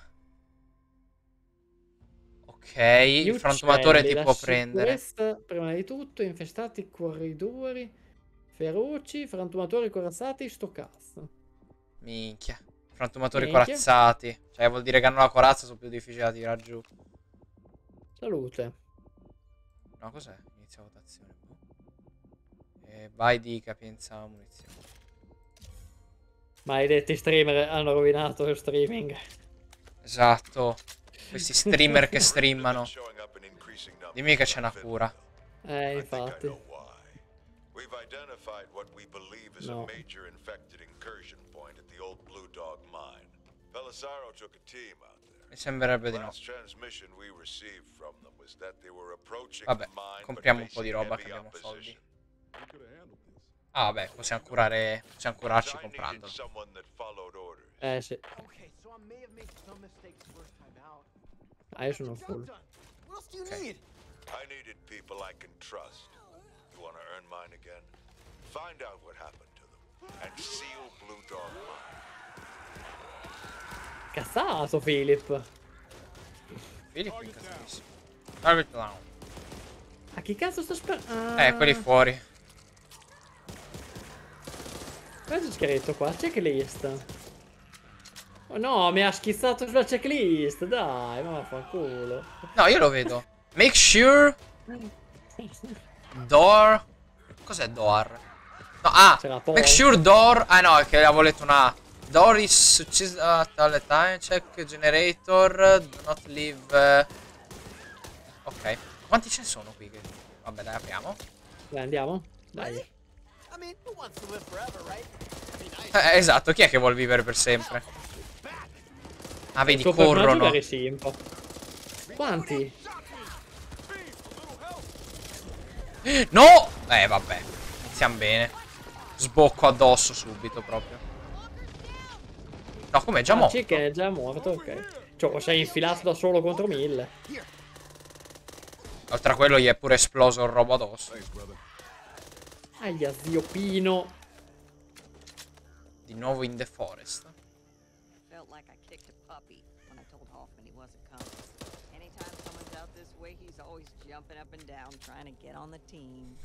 Ok, il frantumatore ti può prendere. Prima di tutto, infestati corridori feroci, frantumatori corazzati, sto cazzo. Minchia. Frantumatori Minchia. corazzati. Cioè, vuol dire che hanno la corazza, sono più difficili da tirare giù. Salute. No, cos'è? Inizia votazione. E vai di capienza munizioni. Maledetti streamer hanno rovinato lo streaming. Esatto. Questi streamer che streamano. Dimmi che c'è una cura. Infatti. We've identified what we believe is a major infected incursion point at the old Blue Dog mine. Belisaro took a team out there. Mi sembrerebbe di no. Last transmission we received from them was that they were approaching Vabbè, the mine, compriamo but un po' di facing roba che heavy abbiamo opposition. soldi. Ah, vabbè, possiamo curarci comprandolo. Someone that followed orders. Sì. Ah, io sono full. Okay. I needed people I can trust. You want to earn mine again? Find out what happened to them and seal Blue Dog mine. Cazzato, Philip. Philip incazzatissimo. Target down. A chi cazzo sta sparando? Quelli fuori. Cosa c'è scritto qua? Checklist. Oh no, mi ha schizzato sulla checklist. Dai, ma vaffanculo. No, io lo vedo. Make sure door. Cos'è door? No, make sure door. Ah no, è che avevo letto una door is success alle time check generator. Do not leave. Ok. Quanti ce ne sono qui? Vabbè, dai, apriamo. Dai, andiamo. Dai. Esatto, chi è che vuol vivere per sempre? Ah, vedi, Il tuo corrono. Quanti? No! Vabbè. Iniziamo bene. Sbocco addosso subito proprio. No, com'è già morto? Chicken è già morto, ok. Cioè, sei infilato da solo contro 1000. Oltre a quello gli è pure esploso il robo addosso. Aia, zio Pino. Di nuovo in the forest. Felt like I kicked a puppy when I told Hoffman he wasn't coming. Anytime someone's out this way, he's always jumping up and down trying to get on the team.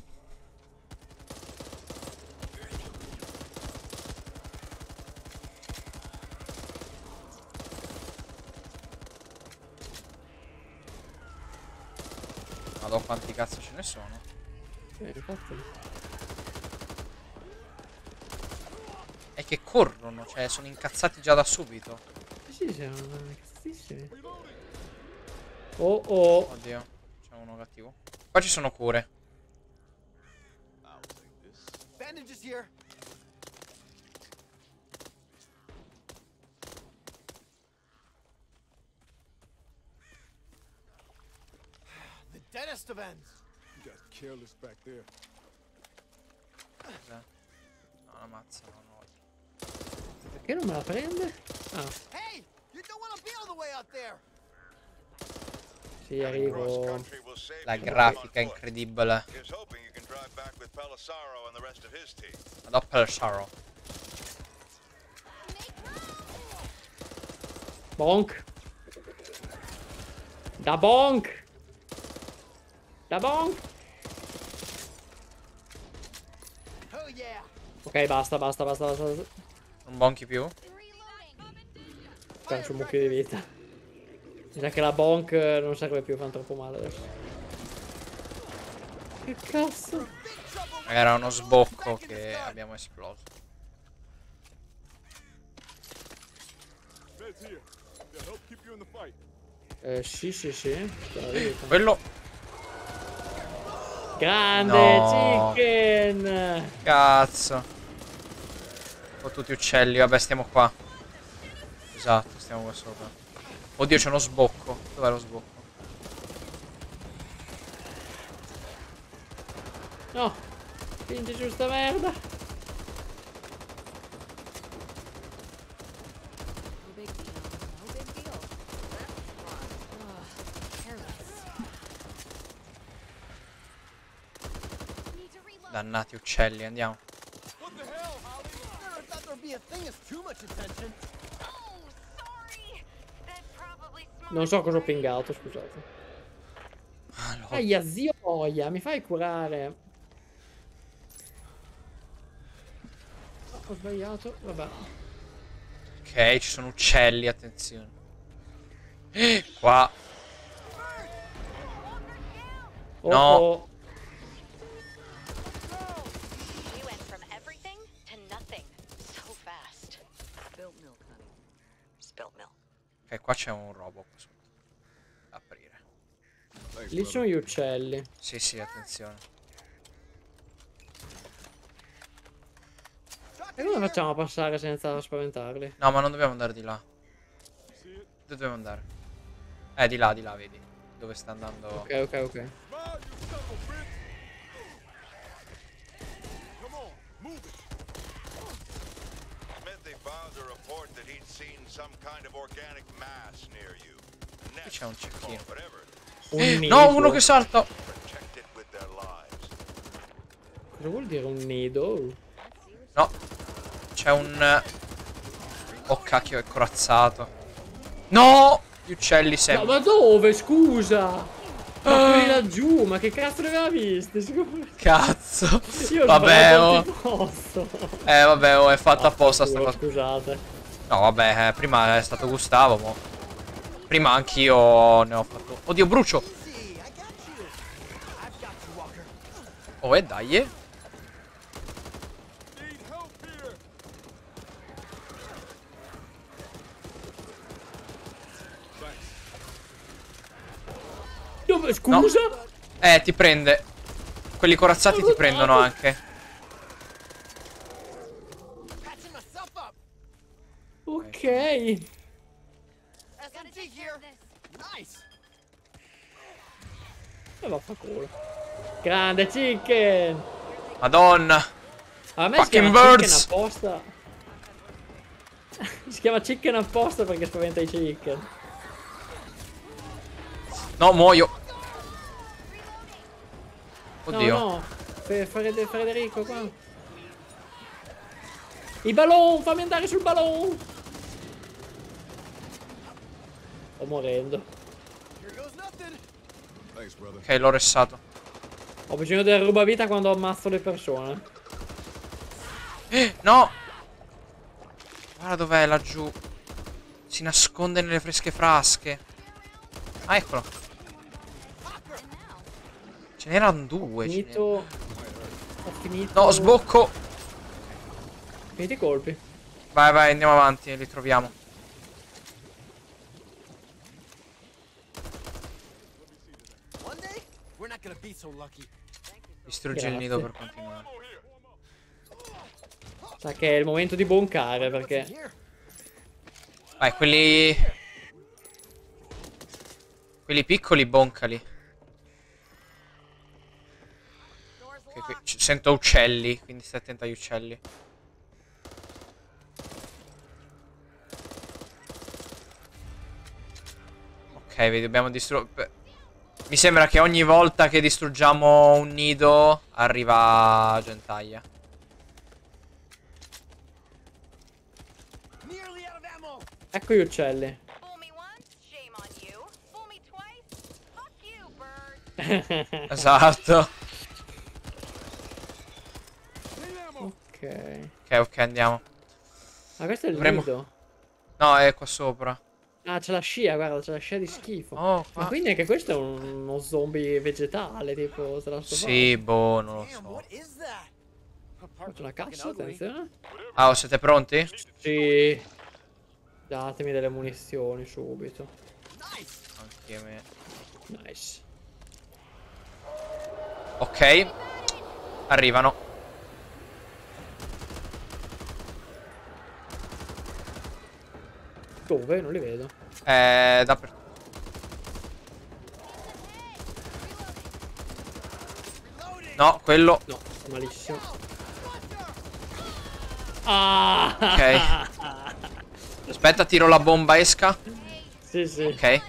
Madò, quanti cazzo ce ne sono? Infatti. È che corrono, cioè sono incazzati già da subito. Sì, sono incazzatissimi. Oh oh. Oddio, c'è uno cattivo. Qua ci sono cure. Bandages here. The deadest of ends. You guys careless back there. Cos'è? No, una mazza, no. Perché non me la prende? Ah. Hey, you don't want to be on the way out there. Sì, arrivo. La grafica incredibile. Madò Belisaro. Bonk. Da bonk. Da bonk. Oh yeah. Ok, basta. Non bonchi più? Perso un mucchio di vita. Mi sa che la bonk non serve più, fa troppo male adesso. Che cazzo? Era uno sbocco che abbiamo esploso. Shields here. They'll help keep you in the fight. Sì, sì, sì. Aiuto. Quello... Grande No. Chicken! Cazzo. Ho tutti uccelli, vabbè, stiamo qua. Esatto, stiamo qua sopra. Oddio, c'è uno sbocco. Dov'è lo sbocco? No! Spingi giù sta merda! No big deal. No big deal. That's fun. Ugh, careless. Need to reload. Dannati uccelli, andiamo. What the hell, Holly? Never thought there'd be a thing as too much attention. Oh, sorry. That probably smart. Non so cosa ho pingato, scusate. Aia, zio Oia, mi fai curare? Ho sbagliato, vabbè. Ok, ci sono uccelli, attenzione. Qua. Oh, No. oh. We went from everything to nothing so fast. Spilt milk, honey. Spilt milk. Ok, qua c'è un robo qua sotto. Da aprire. Thanks, Lì brother. sono gli uccelli. Sì, sì, attenzione. E come facciamo a passare senza spaventarli? No, ma non dobbiamo andare di là. See it? Dove dobbiamo andare? Di là, vedi. Dove sta andando. Ok, ok, ok. Smile, you son of a bitch. Come on, move it. Smithy found a report that he'd seen some kind of organic mass near you. Qui c'è un cecchino. Whatever. Un No, nido. uno che salta. Protected with their lives. Cosa vuol dire un nido? No. C'è un... Oh cacchio, è corazzato. No! Gli uccelli No, sempre. ma dove? Scusa! Ma quelli laggiù, ma che cazzo ne aveva visti? Cazzo. Io ho Vabbè, sbagliato oh. il posto. Vabbè, oh, è fatta apposta sta cosa. Scusate. No, vabbè, prima è stato Gustavo, mo. Prima anch'io ne ho fatto... Oddio, brucio! Oh, dai, Need help here. Dove? Scusa? Ti prende. Quelli corazzati ti prendono anche. Ok. SMG here. Nice. E vaffanculo. Grande Chicken. Madonna. A me si Fucking chiama birds. Chicken apposta. Si chiama Chicken apposta perché spaventa i chicken. No, muoio. Oddio. No, no. Federico qua. I ballon, fammi andare sul ballon. Sto morendo. Here goes nothing. Thanks, brother. Ok, l'ho ressato. Ho bisogno del rubavita quando ammazzo le persone. No. Guarda dov'è laggiù. Si nasconde nelle fresche frasche. Ah, eccolo. Ce n'erano due. Ho finito. Ho finito. No, sbocco. Finiti i colpi. Vai, vai, andiamo avanti, li troviamo. One day, we're not gonna be so lucky. Distruggi il nido per continuare. Sa che è il momento di boncare perché. Here. Vai, quelli... Quelli piccoli boncali. Ok, qui sento uccelli, quindi stai attento agli uccelli. Ok, vedi, dobbiamo distruggere... Mi sembra che ogni volta che distruggiamo un nido arriva gentaglia. Nearly out of ammo. Ecco gli uccelli. Fool me once, shame on you. Fool me twice, fuck you, bird. Esatto. Ok. Ok, andiamo. Ma questo è il Dovremmo- nido. No, è qua sopra. Ah, c'è la scia, guarda, c'è la scia di schifo. Oh, Ma qua. quindi anche questo è uno zombie vegetale, tipo, se la sto Sì, boh, non lo Damn, so. what is that? Faccio una cassa, attenzione. Ah, oh, siete pronti? Sì. Datemi delle munizioni subito. Anche a me. Nice. Ok. Arrivano. Dove? Non li vedo. Dappertutto. No, quello. No, sto malissimo. Ah! Ok. Aspetta, tiro la bomba, esca. Sì, sì. Ok.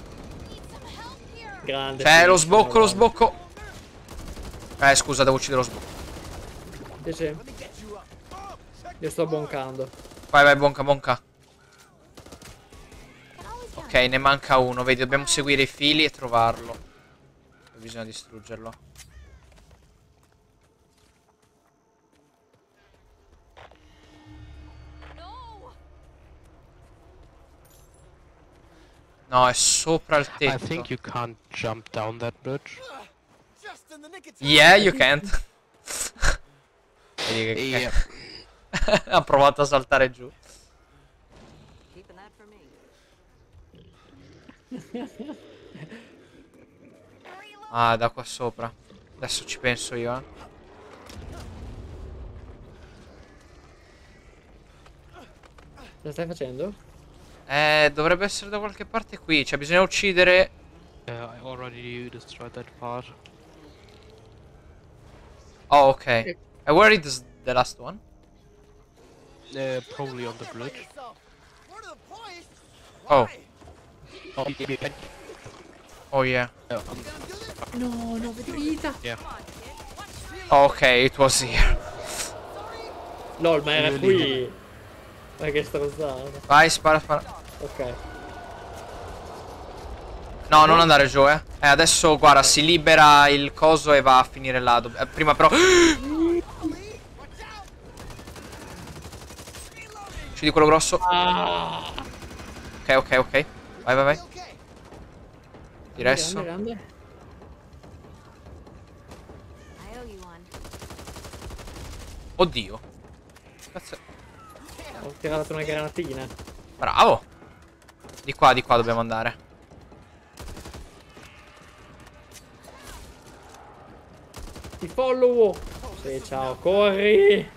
Grande. C'è lo finish, sbocco, lo no, sbocco. Scusa, devo uccidere lo sbocco. Sì, sì. Io sto boncando. Vai, vai, bonca, bonca. Ok, ne manca uno. Vedi, dobbiamo seguire i fili e trovarlo. Bisogna distruggerlo. No, è sopra il I tetto. think you can't jump down that bridge. Yeah, you can't. Vedi che Yeah. ha provato a saltare giù. Keeping that for me. Ah, da qua sopra. Adesso ci penso io, eh. Cosa stai facendo? Dovrebbe essere da qualche parte qui. Cioè, bisogna uccidere. I already destroyed that part. Oh, ok. And where is the last one? Probably on the bridge. Oh. Oh, yeah. Oh, yeah. No, non vedo vita. Yeah. Oh, ok, it was here. Lol, ma era qui. Ma che stronzata. Vai, spara, spara. Ok. No, non andare giù, eh. Adesso, guarda, si libera il coso e va a finire là. Prima però. Uccidi quello grosso. Ah. Ok, ok, ok. Vai, vai, vai. Diresso. Grande, grande. I owe you one. Oddio. Cazzo. Ho tirato una granatina. Bravo. Di qua dobbiamo andare. Ti follow. Sì, ciao, corri.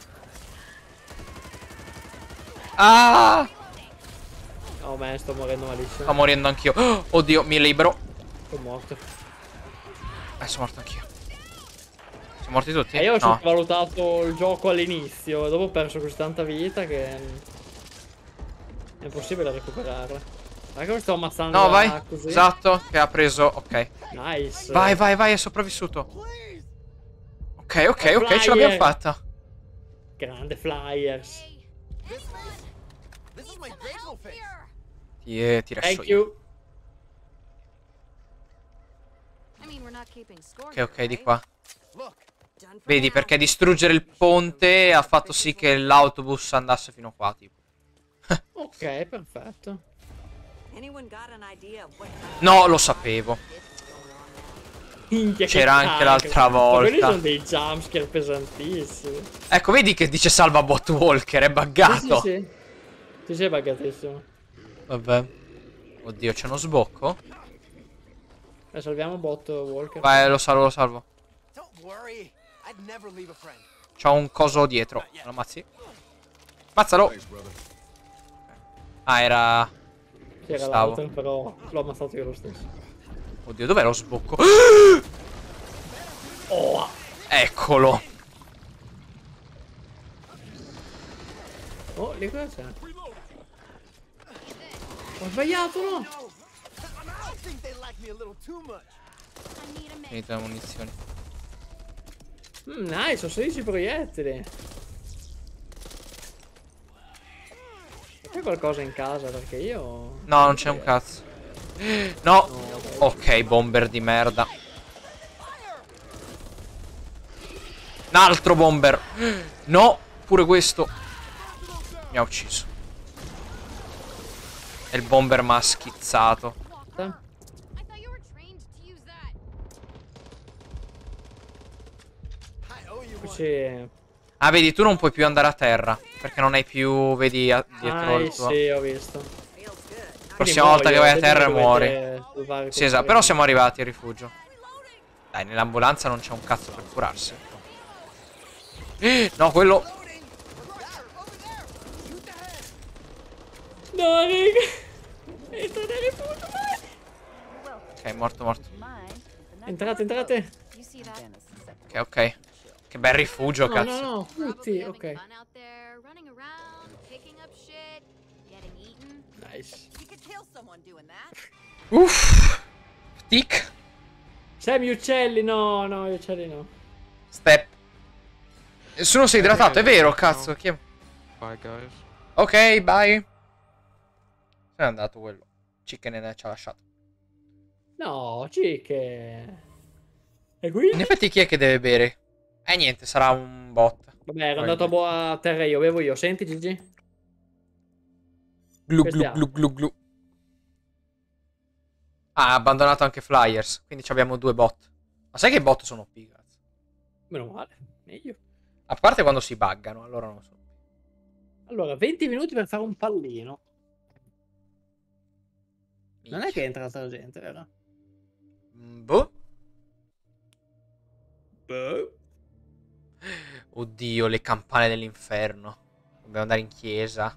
Ah! Oh, man, sto morendo malissimo. Sto morendo anch'io. Oh, oddio, mi libero. Sono morto. Sono morto anch'io. Siamo morti tutti? E io ho No. sottovalutato il gioco all'inizio. Dopo ho perso così tanta vita che è impossibile recuperarla. Guarda che sto ammazzando. No, vai. Così. Esatto, che ha preso. Ok. Nice. Vai, vai, vai, è sopravvissuto. Ok, ok, Flyer. ok, ce l'abbiamo fatta. Grande Flyers. Ti resto Thank io. you. I mean, we're not keeping score. Ok, ok, here, di right? qua. Done for Vedi, now. perché distruggere il ponte ha fatto sì che l'autobus andasse fino qua, tipo. Ok, perfetto. Anyone got an idea of what No, lo sapevo. Minchia, che C'era anche cacchio. l'altra Ma quelli volta. sono dei jumpscare pesantissimi. Ecco, vedi che dice salva bot Walker, è buggato. Sì, sì, sì. Sì, sì, è buggatissimo. Vabbè. Oddio, c'è uno sbocco? Salviamo bot Walker. Vai, lo salvo, lo salvo. C'ho un coso dietro. Lo ammazzi? Ammazzalo. Ah, era... C'era stavo. l'altro, però l'ho ammazzato io lo stesso. Oddio, dov'è lo sbocco? Oh! Eccolo. Oh, lì cosa c'è? Ho sbagliato, no? Finite le munizioni. Nice, ho 16 proiettili. C'è qualcosa in casa perché io... No, non c'è un cazzo. No. Ok, bomber di merda. Un altro bomber. No, pure questo. Mi ha ucciso. E il bomber mi ha schizzato. I thought you were trained to use that. Sì. Ah, vedi, tu non puoi più andare a terra. Perché non hai più, vedi, dietro il tuo... Sì, ho visto. Prossima volta che vai a terra muori. muori. Sì, esatto, però siamo arrivati al rifugio. Dai, nell'ambulanza non c'è un cazzo per curarsi. No, quello... No, raga. Entra nel rifugio, vai. Ok, morto. Entrate. You see that? Ok. Che bel rifugio, No, cazzo. no, tutti, Having ok. fun out there, running around, picking up shit, getting eaten. Nice. You could kill someone doing that. Uff. Tic. C'è gli uccelli, no, gli uccelli no. Step. Nessuno si è idratato, è vero, cazzo. Chi è? Bye, guys. Ok, bye. Se n'è andato quello. Chicken ci ha lasciato. No, che... E qui? In effetti chi è che deve bere? Niente, sarà un bot. Vabbè, ero andato a terra io, bevo io. Senti, Gigi? Glu Questi glu glu glu. Ah, ha abbandonato anche Flyers. Quindi abbiamo 2 bot. Ma sai che i bot sono OP, cazzo? Meno male, meglio. A parte quando si buggano, allora non so. Allora, 20 minuti per fare un pallino. Non è che entra altra gente, vero? Boh. Oddio, le campane dell'inferno. Dobbiamo andare in chiesa.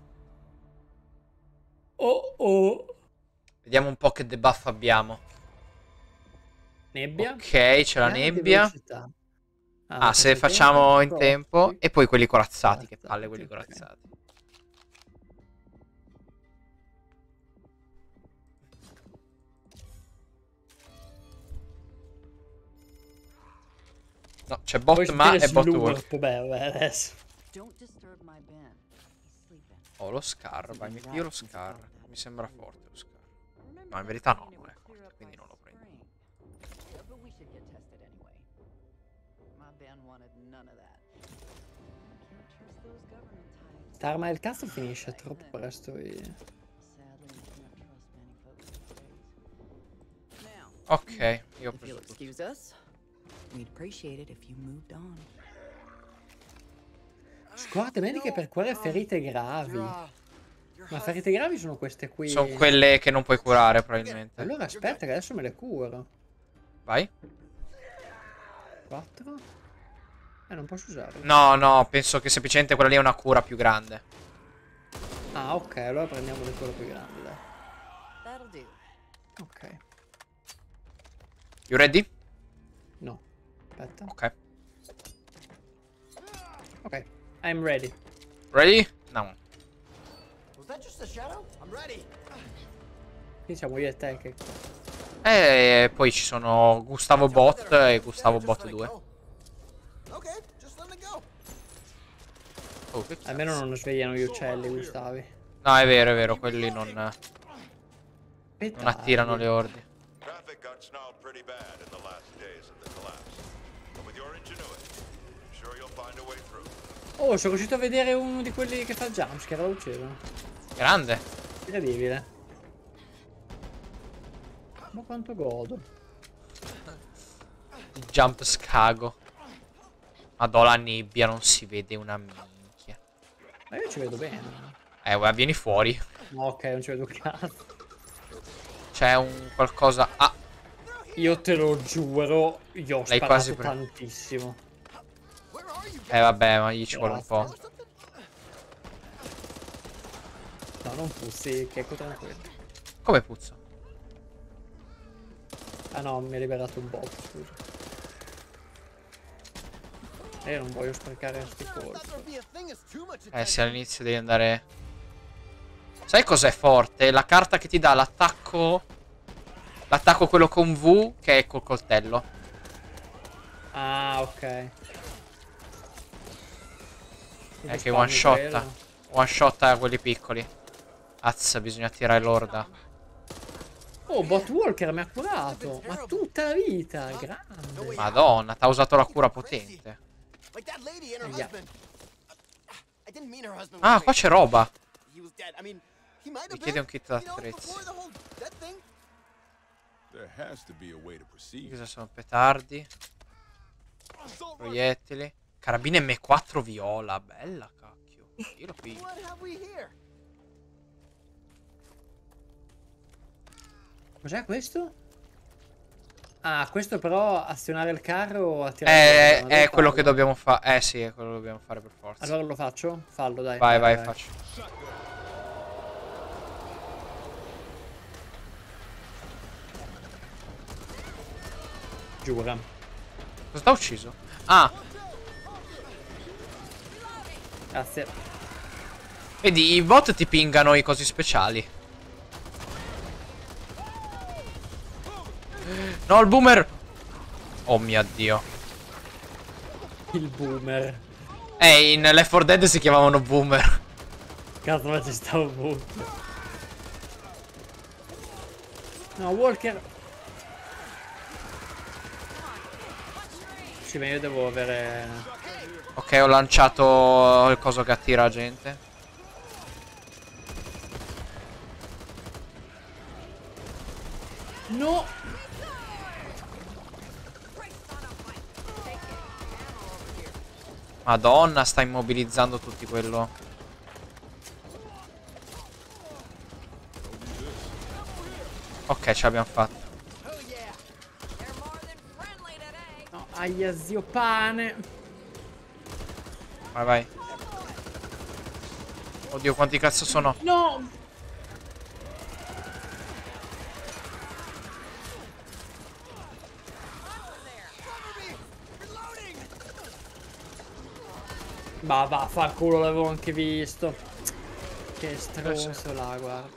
Oh. Vediamo un po' che debuff abbiamo. Nebbia. Ok, c'è la nebbia. Ah, se facciamo in tempo. E poi quelli corazzati. Che palle quelli corazzati. No, c'è bot ma e bot wolf. Vabbè, adesso. Oh, lo Scar, vai, mi pio lo Scar. Mi sembra forte lo Scar. No, in verità no, non è forte, quindi non lo prendo. Starma il cazzo finisce troppo presto. Ok, io ho preso tutto. We'd appreciate it if you moved on. Squadre mediche per curare ferite gravi. Ma ferite gravi sono queste qui. Sono quelle che non puoi curare, probabilmente. Allora aspetta che adesso me le curo. Vai. 4. Non posso usarle. No, penso che semplicemente quella lì è una cura più grande. Ah, ok, allora prendiamo le cure più grandi, dai. Ok. You ready? No. Aspetta. Ok. I'm ready. Ready? No. Qui siamo io e te che... E poi ci sono Gustavo Bot e Gustavo Bot 2. Oh, che almeno non svegliano gli uccelli, Gustavi. No, è vero, quelli non attirano le ordi. Oh, sono riuscito a vedere uno di quelli che fa jumpscare, lo uccidono. Grande. Incredibile. Ma quanto godo. Jump scago. Madò, la nebbia, non si vede una minchia. Ma io ci vedo bene. Vieni fuori. No, ok, non ci vedo un cazzo. C'è un qualcosa... Ah. Io te lo giuro, io ho sparato quasi tantissimo. Vabbè, ma gli ci vuole un po'. No, non puzzi, che ecco tranquillo. Come puzza? Ah no, mi ha liberato un bot, scusa. Io non voglio sprecare questi colpi. Sì, all'inizio devi andare... Sai cos'è forte? La carta che ti dà l'attacco... L'attacco quello con V, che è col coltello. Ah, ok. Che one shot. One shot a quelli piccoli. Azza, bisogna tirare l'orda. Oh, Bot Walker mi ha curato. Ma tutta la vita, grande. Madonna, t'ha usato la cura potente. Ah, qua c'è roba. Mi chiede un kit d'attrezzi. Cosa sono petardi? Proiettili. Carabina M4 viola. Bella, cacchio. Io lo piglio. Cos'è questo? Ah, questo però azionare il carro o attirare il È quello che dobbiamo fare. Sì, è quello che dobbiamo fare per forza. Allora lo faccio? Fallo, dai. Vai, faccio. Giura. Cosa t'ha ucciso? Ah, Grazie. vedi, i bot ti pingano i cosi speciali. No, il boomer. Oh mio Dio. Il boomer. In Left 4 Dead si chiamavano boomer. Cazzo, ma ci sta ovunque. No, Walker. Sì, ma io devo avere... Ok, ho lanciato il coso che attira la gente. No! Madonna, sta immobilizzando tutti quello. Ok, ce l'abbiamo fatta. No, aia, zio pane. Vai. Oddio, quanti cazzo sono? No! Bah, vaffanculo, l'avevo anche visto. Che stronzo là, guarda.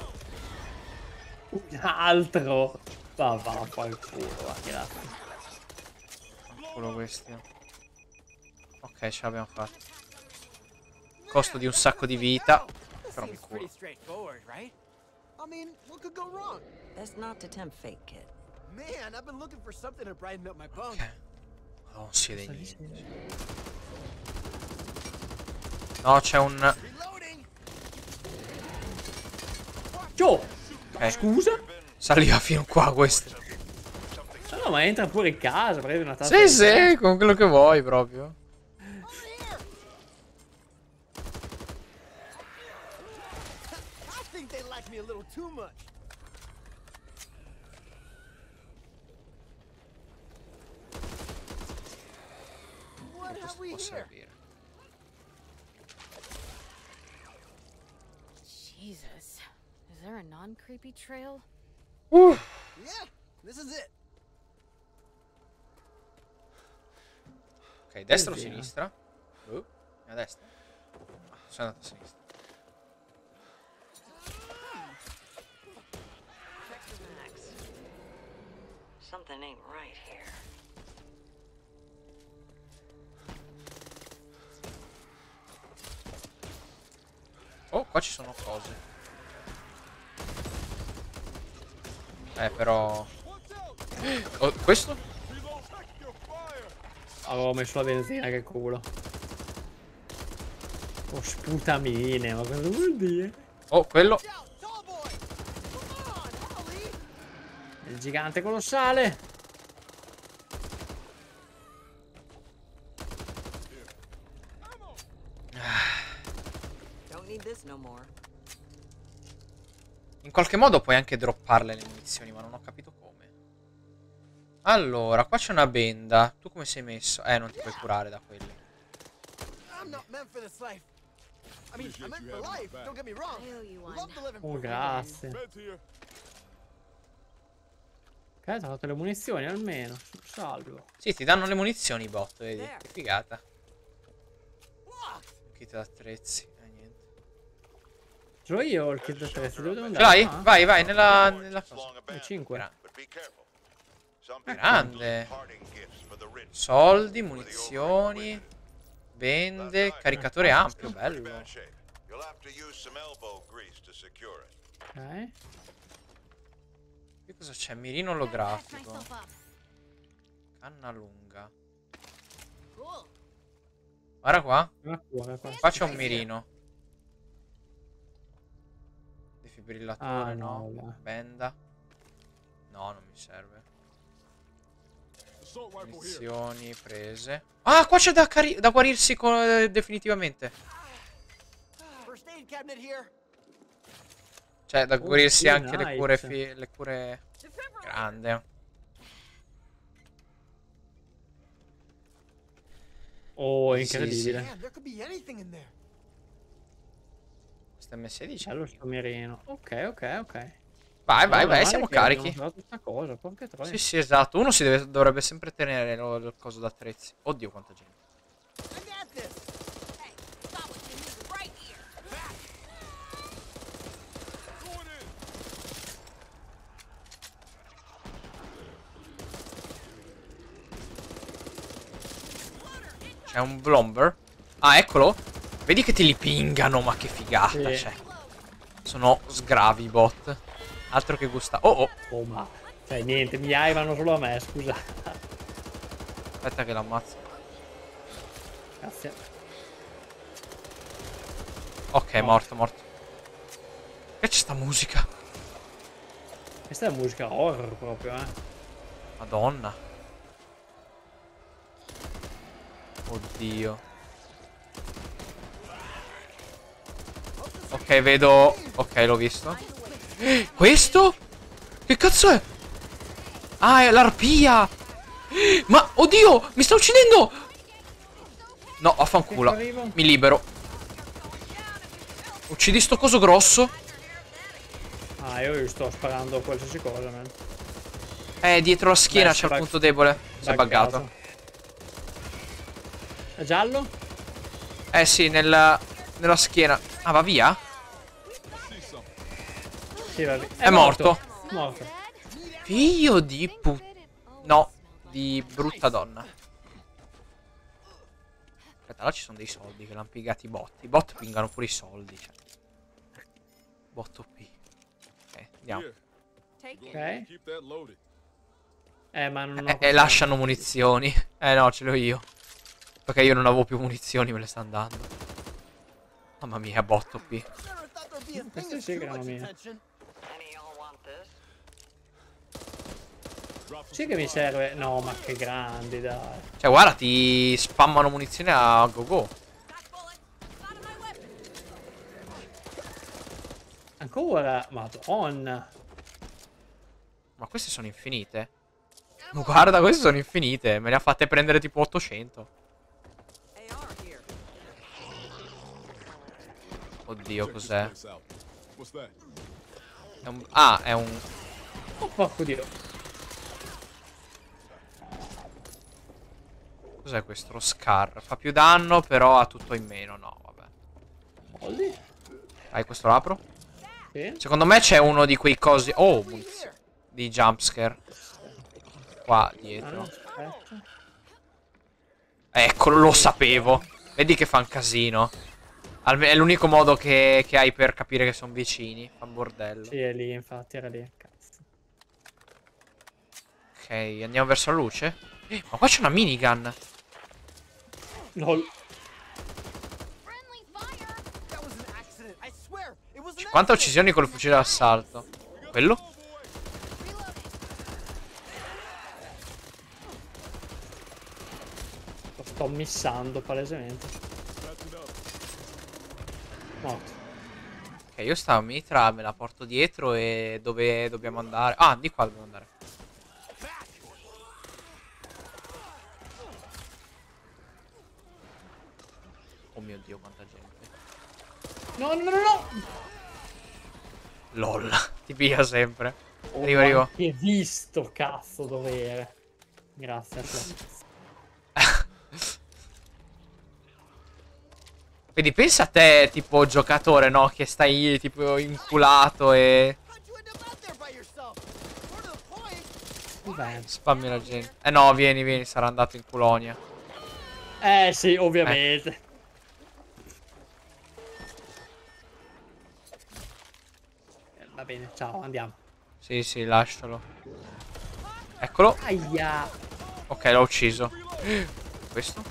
Un altro. Vaffanculo, va, grazie. Culo questi. Ok, ce l'abbiamo fatta. Costo di un sacco di vita. Però mi culo. That's not to tempt fate, kid. Man, I've been looking for something to brighten up my bone. Ok. Non si vede niente. No, c'è un... Oh! Ok. Scusa? Saliva fino qua questo. No, ma entra pure in casa, prendi una tazza. Sì, con quello che vuoi proprio. I think they like me a little too much. What have we Può here? servire. Jesus. Is there a non-creepy trail? Yeah, this is it. Ok, destra o Via. sinistra? A destra? Sono andato a sinistra. Max. Something ain't right here. Oh, qua ci sono cose. Però... Oh, questo? Avevo messo la benzina, che culo. Oh, sputamine, ma cosa vuol dire? Oh, quello. Il gigante colossale. Don't need this no more. In qualche modo puoi anche dropparle le munizioni, ma non ho capito come. Allora, qua c'è una benda. Tu come sei messo? Non ti puoi curare da quelli. I'm not meant for this life. I mean, I'm meant for life. Don't get me wrong. I owe you one. Love to live in Oh, grazie. Meds here. Cazzo, ho fatto le munizioni almeno. Salvo. Sì, ti danno le munizioni, bot, vedi? Che figata. Kit d'attrezzi. Niente. Ce l'ho io il kit d'attrezzi, dove devo Ce andare? l'hai? Vai, vai, nella cosa. 5. Grande. Soldi, munizioni, bende, caricatore ampio, bello. Ok. Qui cosa c'è? Mirino olografico. Canna lunga. Guarda qua. Qua c'è un mirino. Defibrillatore, no. Benda. No, non mi serve. Munizioni prese. Ah, qua c'è da guarirsi definitivamente. Cioè, da guarirsi sì, anche nice. le cure grande. Oh, Sì, sì. incredibile. Man, there could be anything in there. Questo M16. Bello sto mirino. Ok, ok, ok. Vai, vai, Allora, vai, male siamo che abbiamo carichi. trovato questa cosa, porca troia. Sì, sì, esatto. Uno dovrebbe sempre tenere il coso d'attrezzi. Oddio, quanta gente. I got this. Hey, stop what you need right here. Going in. C'è un Blomber. Ah, eccolo. Vedi che te li pingano, ma che figata, Sì. cioè. Sono sgravi i bot. Altro che gusta. Oh, oh. Oh, ma... Cioè, niente, mi aivano solo a me, scusa. Aspetta che l'ammazzo. Grazie. Ok, morto, morto. Che c'è sta musica? Questa è musica horror proprio, Madonna. Oddio. Ok, vedo. Ok, l'ho visto. Questo? Che cazzo è? Ah, è l'arpia. Ma, oddio, mi sta uccidendo. No, affanculo. Mi libero. Uccidi sto coso grosso. Ah, io gli sto sparando qualsiasi cosa, man. Dietro la schiena Beh, c'è il bug- punto debole. Si è buggato. È giallo? Eh sì, nella schiena. Ah, va via? Sì, va via. È morto. Morto. Figlio di No, di brutta donna. Aspetta, là ci sono dei soldi che l'hanno piegati i bot. I bot pingano pure i soldi. Cioè. Bot OP. Ok, andiamo. Ok. Keep that loaded. Ma non ho... E lasciano munizioni. No, ce le ho io. Perché io non avevo più munizioni, me le stanno dando. Mamma mia, bot OP. Never thought there'd be a thing Queste of sì too che erano much mie. attention. Any of y'all want this? Drop some Sì che mi serve... No, ma che grandi, dai. Cioè, guarda, ti spammano munizioni a go go. Ancora? Madonna. Ma queste sono infinite. Ma guarda, queste sono infinite. Me le ha fatte prendere tipo 800. AR here. Oddio, check this cos'è? place out. What's that? È un... Oh, porco dio. Cos'è questo? Lo Scar. Fa più danno, però ha tutto in meno. No, vabbè. Molli? Dai, questo lo apro. Sì. Secondo me c'è uno di quei cosi... Oh, munizioni. Di jumpscare. Qua, dietro. Aspetta. Eccolo, lo sapevo. Vedi che fa un casino. È l'unico modo che hai per capire che sono vicini. Fa un bordello. Sì, è lì, infatti, era lì. Cazzo. Ok, andiamo verso la luce. Ma qua c'è una minigun. LOL. Friendly fire. That was an accident. I swear, it was an 50 accident. uccisioni con il fucile d'assalto. Quello? Lo sto missando palesemente. Morto. Ok, io sta mitra, me la porto dietro e dove dobbiamo andare? Ah, di qua dobbiamo andare. Oh mio Dio, quanta gente. No, no, no, no. LOL, ti piglia sempre. Oh, Arrivo, arrivo. Che visto, cazzo, dovere. Grazie a te. Quindi pensa a te, tipo giocatore, no? Che stai tipo inculato e... How'd you end up out there by yourself? More to the point. Beh. Spammi la gente. No, vieni, vieni, sarà andato in Culonia. Sì, ovviamente. Va bene, ciao, andiamo. Sì, sì, lascialo. Eccolo. Aia. Ok, l'ho ucciso. Questo?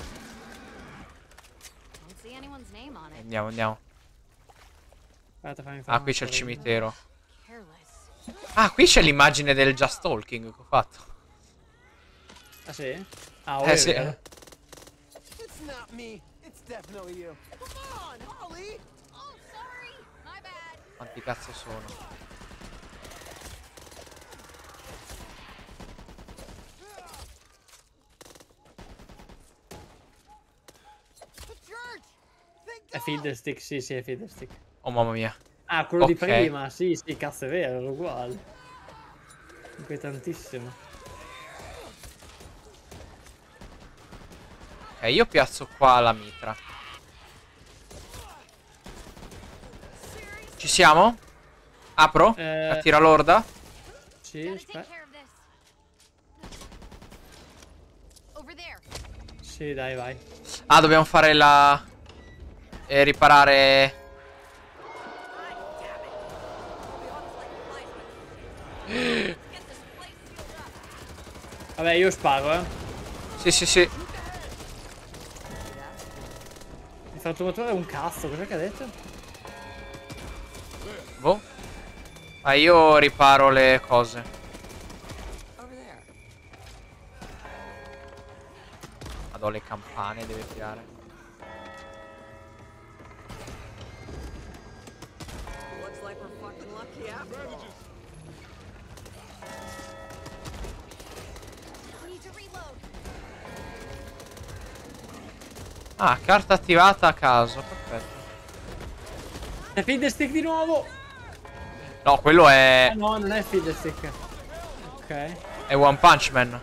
Don't see anyone's name on it. Andiamo, andiamo. Guarda, fammi Ah, qui c'è il un cimitero. Careless. Ah, qui c'è l'immagine del Just Talking che ho fatto. Ah, sì? Ah, ora è Sì. vero. It's not me. It's definitely you. Come on, Holly. Oh, sorry. My bad. Quanti cazzo sono? È Fiddlestick, sì, sì, è Fiddlestick. Oh mamma mia. Ah, quello di Ok. prima, sì, sì, cazzo è vero, era uguale. Inquietantissimo. Ok, io piazzo qua la mitra. Ci siamo? Apro? Attira l'orda? Sì, Gotta take aspetta. care of this. Over there. Sì, dai, vai. Ah, dobbiamo fare la... riparare... Vabbè, io sparo, eh. Sì, sì, sì. Il frantumatore è un cazzo, cos'è che ha detto? Boh. Ah, io riparo le cose. Madò, le campane deve tirare. Looks like we're fucking lucky after all. Need to reload. Ah, carta attivata a caso. Perfetto. È Fiddlestick di nuovo! No, quello è... No, non è Fiddlestick. Ok. è One Punch Man.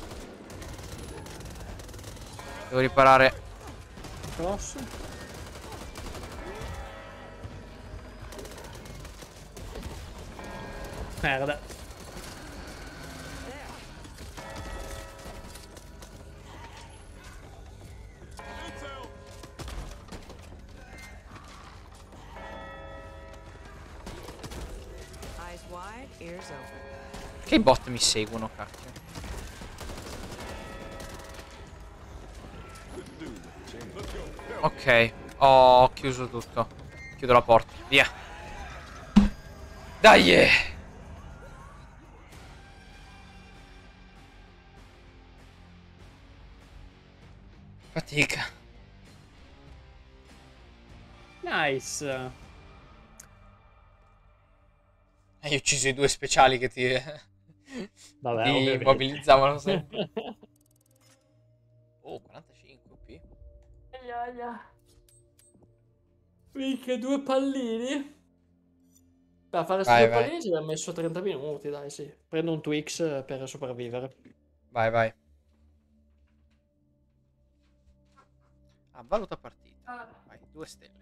Devo riparare. Grosso. Merda. Eyes wide, ears open. Che i bot mi seguono, cacchio. Ok, ho chiuso tutto. Chiudo la porta. Via. Dai! Fatica. Nice. Hai ucciso i due speciali che ti... Vabbè, ti ovviamente. immobilizzavano sempre. Oh, 45 OP. Minchia, 2 pallini. Per fare questi Vai, 2 vai. pallini ci abbiamo messo 30 minuti, dai, sì. Prendo un Twix per sopravvivere. Vai, vai. Ah, valuta partita. Vai, 2 stelle.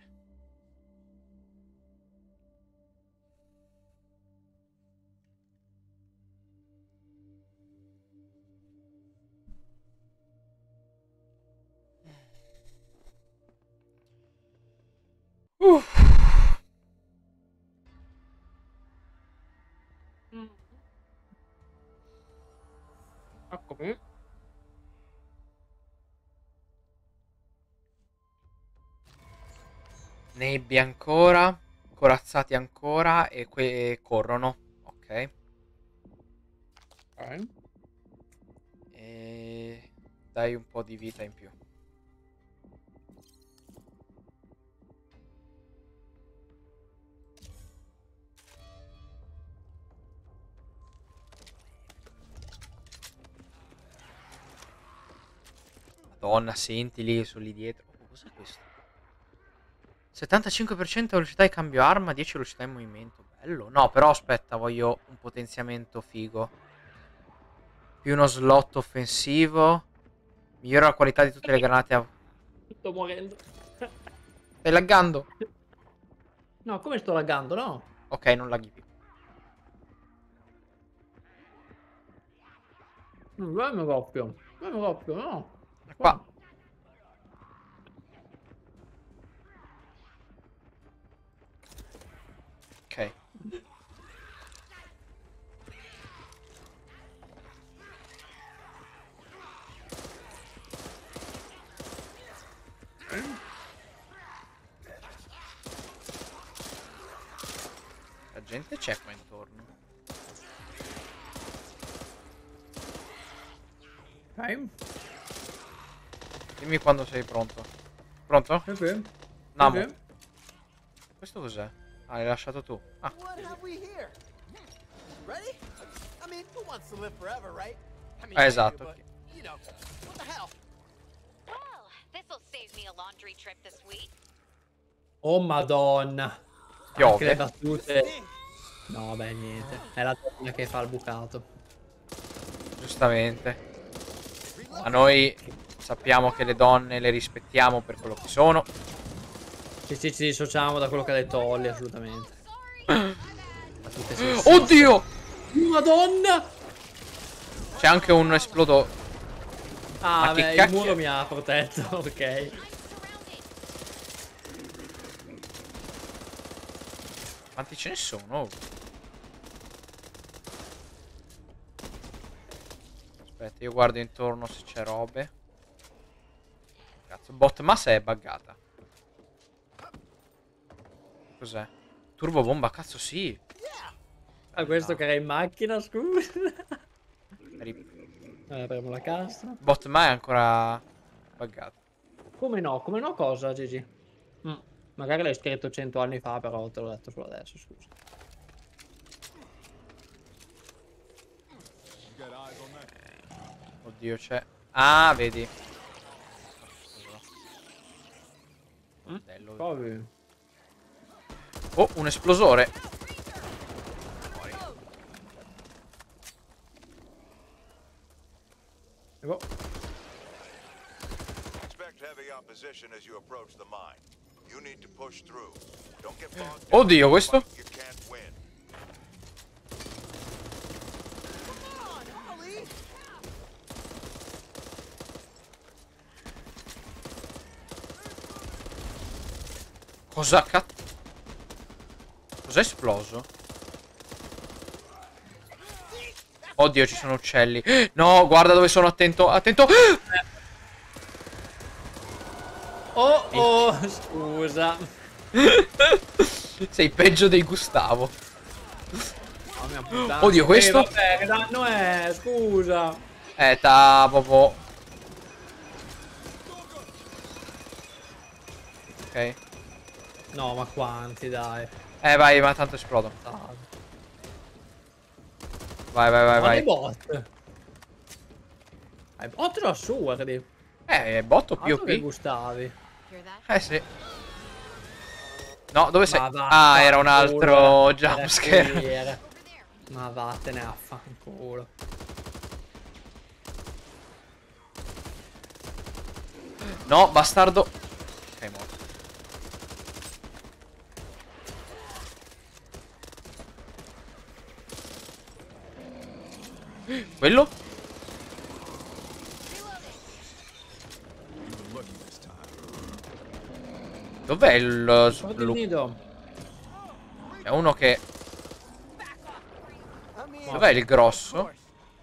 Eccomi. Nebbie ancora. Corazzati ancora. E corrono. Ok. Ok. E dai un po' di vita in più. Madonna, sentili, sono lì dietro. Oh, cos'è questo? 75% velocità di cambio arma, 10 velocità in movimento. Bello. No, però aspetta, voglio un potenziamento figo. Più uno slot offensivo. Migliora la qualità di tutte le granate a... Sto morendo. Stai laggando? No, come sto laggando, no? Ok, non laghi più. Dov'è il mio doppio? Dov'è il mio doppio? No. È qua. Ok. La gente c'è qua intorno. Ok. Dimmi quando sei pronto. Pronto? Sì, sì. Namo. Sì. Questo cos'è? Ah, l'hai lasciato tu. Ah. What have we here? Ready? I mean, who wants to live forever, right? I mean, Esatto. but, you know, what the hell? Well, this'll save me a laundry trip this week. Oh madonna. Anche le Piove. battute. No, vabbè, niente. È la donna che fa il bucato. Giustamente. A noi sappiamo che le donne le rispettiamo per quello che sono. Ci dissociamo da quello che ha detto Olli, assolutamente. Battute sessiste. Oddio! Madonna! C'è anche un esplodo. Ah, Ma che beh, il cacchio- muro mi ha protetto, ok. Quanti ce ne sono? Aspetta, io guardo intorno se c'è robe. Cazzo, bot massa è buggata. Cos'è? Turbo bomba, cazzo sì. Ah, questo No. che era in macchina, scusa. Rip. Apriamo la cassa. Bot ma è ancora buggato. Come no? Come no cosa, Gigi? Magari l'hai scritto 100 anni fa, però te l'ho detto solo adesso, scusa. Oddio, c'è. Ah, vedi. Bello. Poi... Oh, un esplosore. boh. Expect heavy opposition as you approach the mine. You need to push through. Don't get bogged Oddio, questo? you can't win. Cosa cazzo? Cos'è esploso? Oddio, ci sono uccelli. No, guarda dove sono, attento, attento. Oh, scusa. Sei peggio dei Gustavo. Oh, mia puttana. Oddio, questo? Vabbè, che danno è, scusa. Proprio. Ok. No, ma quanti, dai. Vai, ma tanto esplodo. Vai, vai, vai, Ma vai. i bot. Hai bot da assurdi. Botto Altro che POP. Gustavi. Sì. No, dove sei? Ma va, Ah, era un altro era jumpscare. quello. Ma vattene a fanculo. No, bastardo. Ok, morto. Quello? Dov'è il Guarda il blu? nido. È uno che... I mean, Dov'è il of grosso? course.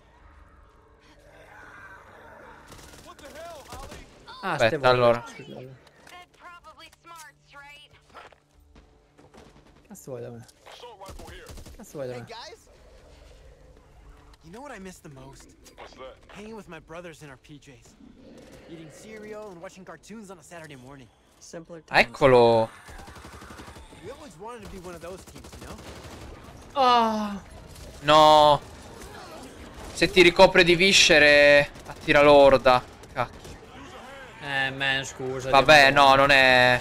Ah, Aspetta, ste voi, allora. scusate. That's probably smarts, right? Cazzo vuoi da me? Cazzo vuoi da Hey me? guys, you know what I miss the most? What's that? Hanging with my brothers in our PJs, eating cereal and watching cartoons on a Saturday morning. Simpler Ah, times. eccolo. We always wanted to be one of those teams, you know? Ah, No. Se ti ricopre di viscere, attira l'orda. Cacchio. man, scusa. Vabbè, Dio. no, non è...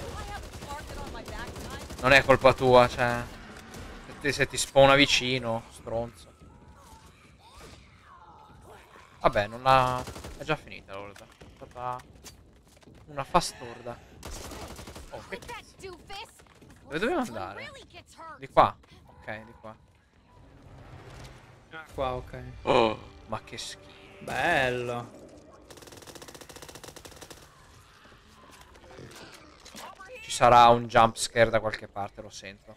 Non è colpa tua, cioè... Se ti spawna vicino, stronzo. Vabbè, non l'ha... È già finita l'orda. È stata... Una fast orda. Oh, che cazzo. Dove dobbiamo andare? Di qua. Ok, di qua. Qua, ok. Oh, ma che schifo. Bello. Ci sarà un jump scare da qualche parte, lo sento.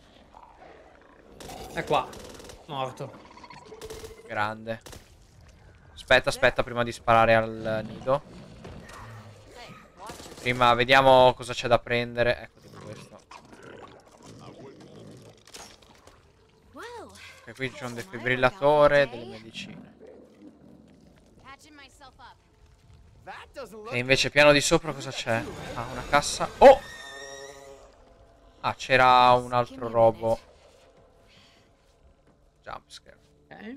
È qua. Morto. Grande. Aspetta, aspetta, prima di sparare al nido. Prima vediamo cosa c'è da prendere. Ecco, tipo questo. E qui c'è un defibrillatore, delle medicine. That doesn't look E invece piano di sopra cosa c'è? Ah, una cassa. Oh! Ah, c'era un altro robo. Jumpscare. Ok.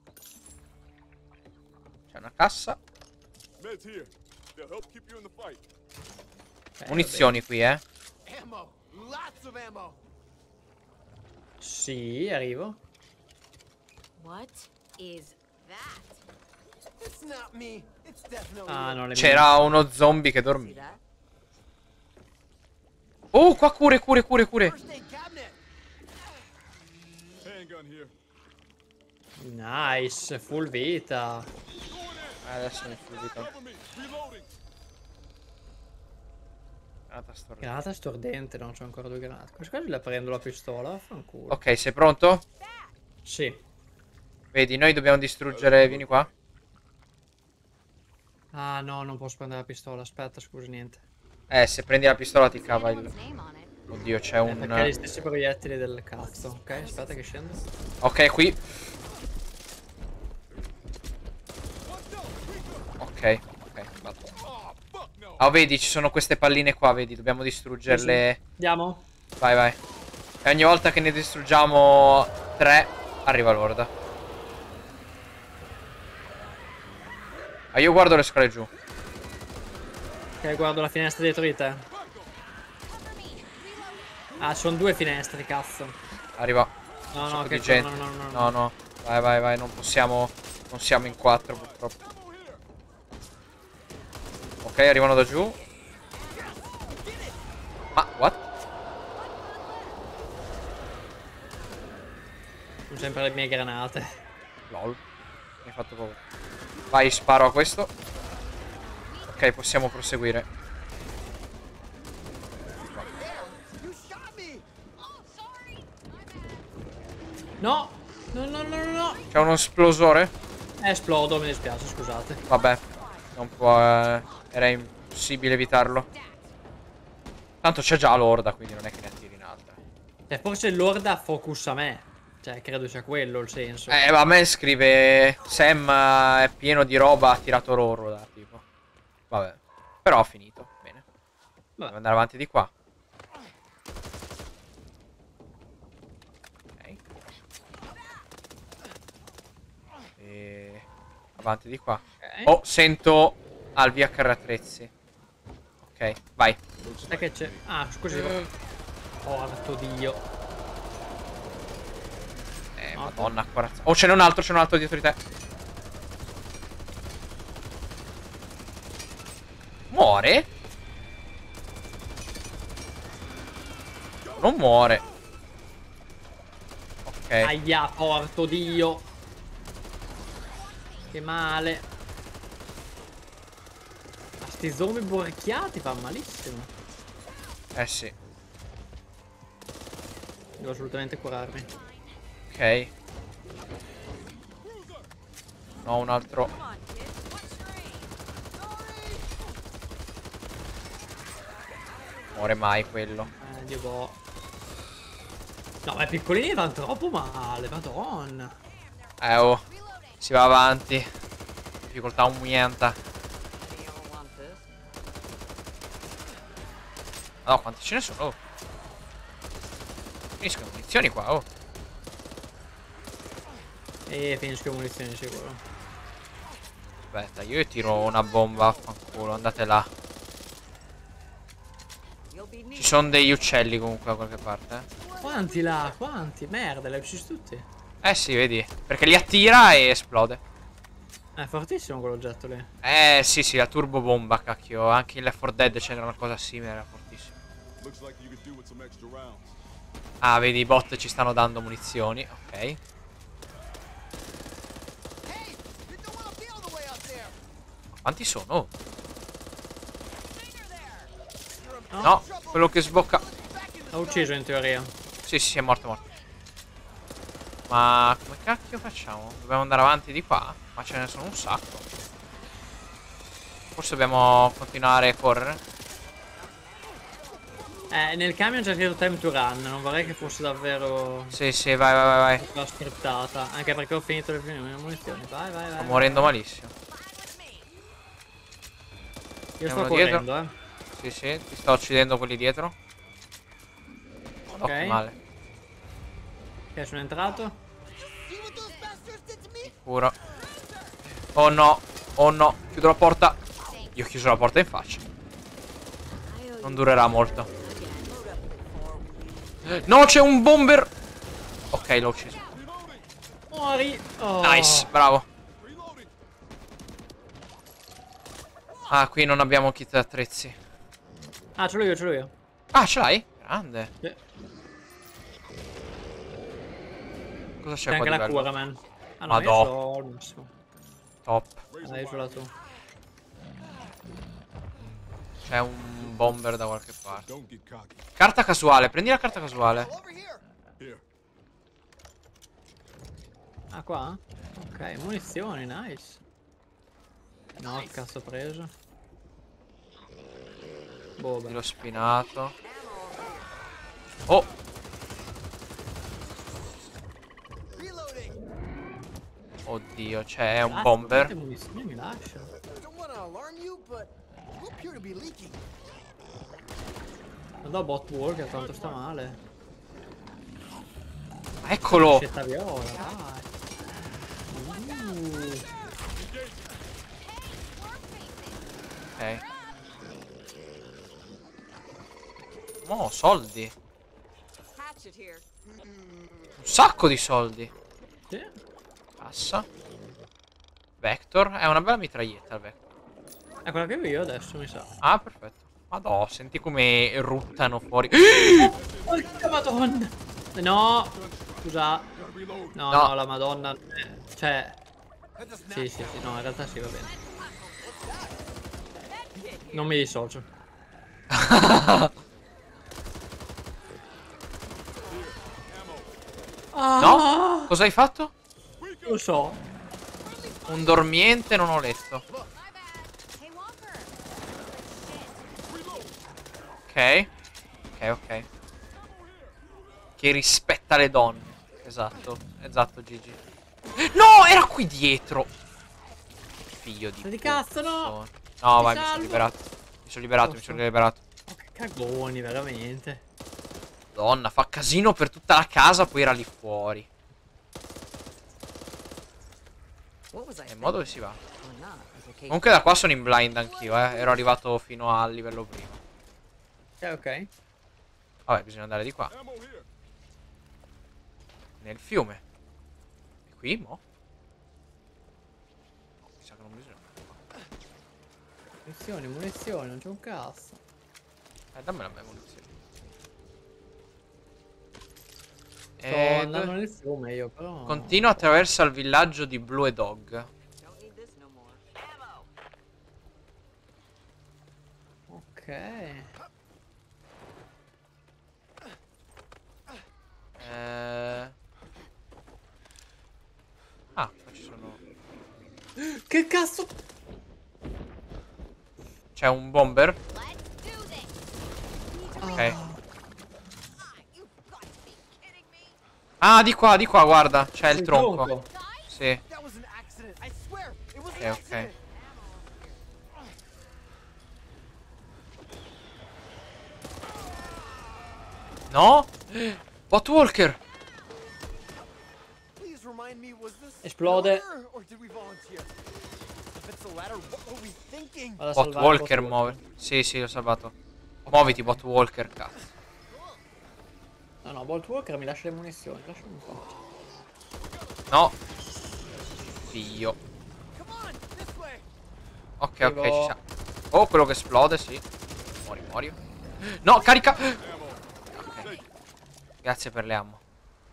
C'è una cassa. Meds here. They'll help keep you in the fight. Munizioni qui, eh. Ammo. Lots of ammo. Sì, arrivo. What is that? It's not me. It's definitely Ah, you. no, le C'era uno zombie che See dormiva. that? Oh, qua cure. First aid cabinet. Handgun here. Nice, full vita. Adesso mi subito. Cover me. Reloading. Granata stordente. Granata stordente, no, c'ho ancora 2 granate. Quasi quasi la prendo la pistola, fanculo. Ok, sei pronto? Sì. Vedi, noi dobbiamo distruggere. Vieni qua. Ah, no, non posso prendere la pistola. Aspetta, scusi, niente. Se prendi la pistola ti cava il. Anyone's name on it. Oddio, c'è Perché ha gli un. stessi proiettili del cazzo. Ok, aspetta che scendo. Ok, qui. Ok, vado. Oh, fuck no. Oh, vedi, ci sono queste palline qua, vedi, dobbiamo distruggerle. Andiamo. Vai, vai. E ogni volta che ne distruggiamo 3, arriva l'orda. Ah, io guardo le scale giù. Ok, guardo la finestra dietro di te. Ah, sono 2 finestre, cazzo. Arriva. No, Un no, sacco che di gente. no. No. Vai, vai, vai, non possiamo. Non siamo in 4 purtroppo. Ok, arrivano da giù. Ma, what? Sono sempre le mie granate. Lol. Mi hai fatto paura. Vai, sparo a questo. Ok, possiamo proseguire. You shot me. No. No. C'è uno esplosore? Esplodo, mi dispiace, scusate. Vabbè. Non può. Era impossibile evitarlo. Tanto c'è già l'orda, quindi non è che ne attiri un'altra. Cioè, forse l'orda focus a me. Cioè, credo sia quello il senso. Ma a me scrive Sam è pieno di roba, ha tirato loro da tipo. Vabbè. Però ha finito. Bene. Devo andare avanti di qua. Ok. E... avanti di qua. Ok. Oh, sento al VHR attrezzi. Ok, vai. Sai che c'è? Ah, scusi. Porco dio. Madonna, corazza. Oh, ce n'è un altro dietro di te. Muore? Non muore. Ok. Aia, porco dio. Che male. Ma sti zombie borchiati fa malissimo. Eh sì. Devo assolutamente curarmi. Ok. No, un altro. Muore mai quello. Dio boh. No, ma i piccolini vanno troppo male, madonna. Oh. Si va avanti. Difficoltà umilianta. No, quanti ce ne sono? Oh. Finiscono munizioni qua, oh. E finisco le munizioni sicuro. Aspetta, io tiro una bomba, fanculo, andate là. Ci sono degli uccelli comunque da qualche parte, eh. Quanti là? Quanti? Merda, li hai uccisi tutti? Eh sì, vedi. Perché li attira e esplode. È fortissimo quell'oggetto lì. Sì, la turbo bomba, cacchio. Anche in Left 4 Dead c'era una cosa simile, era fortissima. Looks like you could do with some extra rounds. Ah, vedi, i bot ci stanno dando munizioni, ok. Quanti sono? No, quello che sbocca. L'ho ucciso in teoria. Sì, è morto. Ma come cacchio facciamo? Dobbiamo andare avanti di qua? Ma ce ne sono un sacco. Forse dobbiamo continuare a correre. Nel camion c'è scritto time to run. Non vorrei che fosse davvero Sì, vai. la scriptata. Anche perché ho finito le prime munizioni. Vai. Sto morendo malissimo. Io sto correndo, Sì, ti sto uccidendo quelli dietro. Ottimale. Ok, sono entrato. Sicuro. Oh no. Oh no. Chiudo la porta. Io ho chiuso la porta in faccia. Non durerà molto. No, c'è un bomber. Ok, l'ho ucciso. Muori. Oh. Nice, bravo. Ah, qui non abbiamo kit attrezzi. Ah, ce l'ho io, ce l'ho io. Ah, ce l'hai? Grande. Sì. Cosa C'è c'è qua anche di la bello? cura, man. Ah no, Madò. io c'ho il massimo. Top. Dai, ce l'ho tu. C'è un bomber da qualche parte. Don't get cocky. Carta casuale, prendi la carta casuale. Here. Ah, qua? Ok, munizioni, nice. No, che cazzo ho preso? Boh, beh. L'ho spinato. Oh. Oddio, c'è un Cazzo, bomber. quante munizioni mi lascia? Don't want to alarm you, but you appear to be leaking. Guarda bot walker quanto sta male. Eccolo. Scetta viola, dai. Ok. Oh, soldi. Hatchet here. Un sacco di soldi. Sì. Passa. Vector. È una bella mitraglietta il Vector. È quella che ho io adesso, mi sa. Ah, perfetto. Madò, senti come ruttano fuori. Porca madonna. No. Scusa. No, No. no, la madonna. Cioè. Sì, sì, sì, no, in realtà sì, va bene. Non mi dissocio. No? Cosa hai fatto? Lo so. Un dormiente, non ho letto. Hey, Walker. Ok. Ok, ok. Che rispetta le donne. Esatto. Esatto, Gigi. No, era qui dietro. Figlio di cazzo, no. No, Mi vai, mi sono salvo. liberato. Mi sono liberato, mi sono liberato. Oh, che cagoni, veramente. Donna, fa casino per tutta la casa, poi era lì fuori. What was I E mo dove si va? Or not, as a case. Comunque da qua sono in blind anch'io, Ero arrivato fino al livello primo. Ok. Vabbè, bisogna andare di qua. Ammo here. Nel fiume. E qui, mo? Mi sa che non bisogna. Munizioni, munizioni, non c'è un cazzo. Dammi la mia munizione. Sto andando nel fiume io, però. Continua attraverso il villaggio di Blue Dog. Don't need this no more. Ammo. Ok. Ah, qua ci sono. Che cazzo? C'è un bomber. Let's do this. Ok. Ah, di qua, guarda. C'è il tronco. Sì. That was an accident. I swear, it was Ok, an ok. accident. No? Botwalker. Please remind me, was this Esplode. an order, or did we volunteer? If it's the latter, what were we thinking? Vado a salvare Botwalker Botwalker. muove. Sì, sì, l'ho salvato. Muoviti, Botwalker, cazzo. No, no, Bolt Walker mi lascia le munizioni. Lasciami un po'. No. Figlio. Come on, this way. Ok, Arrivo. ok, ci siamo. Oh, quello che esplode, sì. Muori, muori. No, carica. Ok. Grazie per le ammo.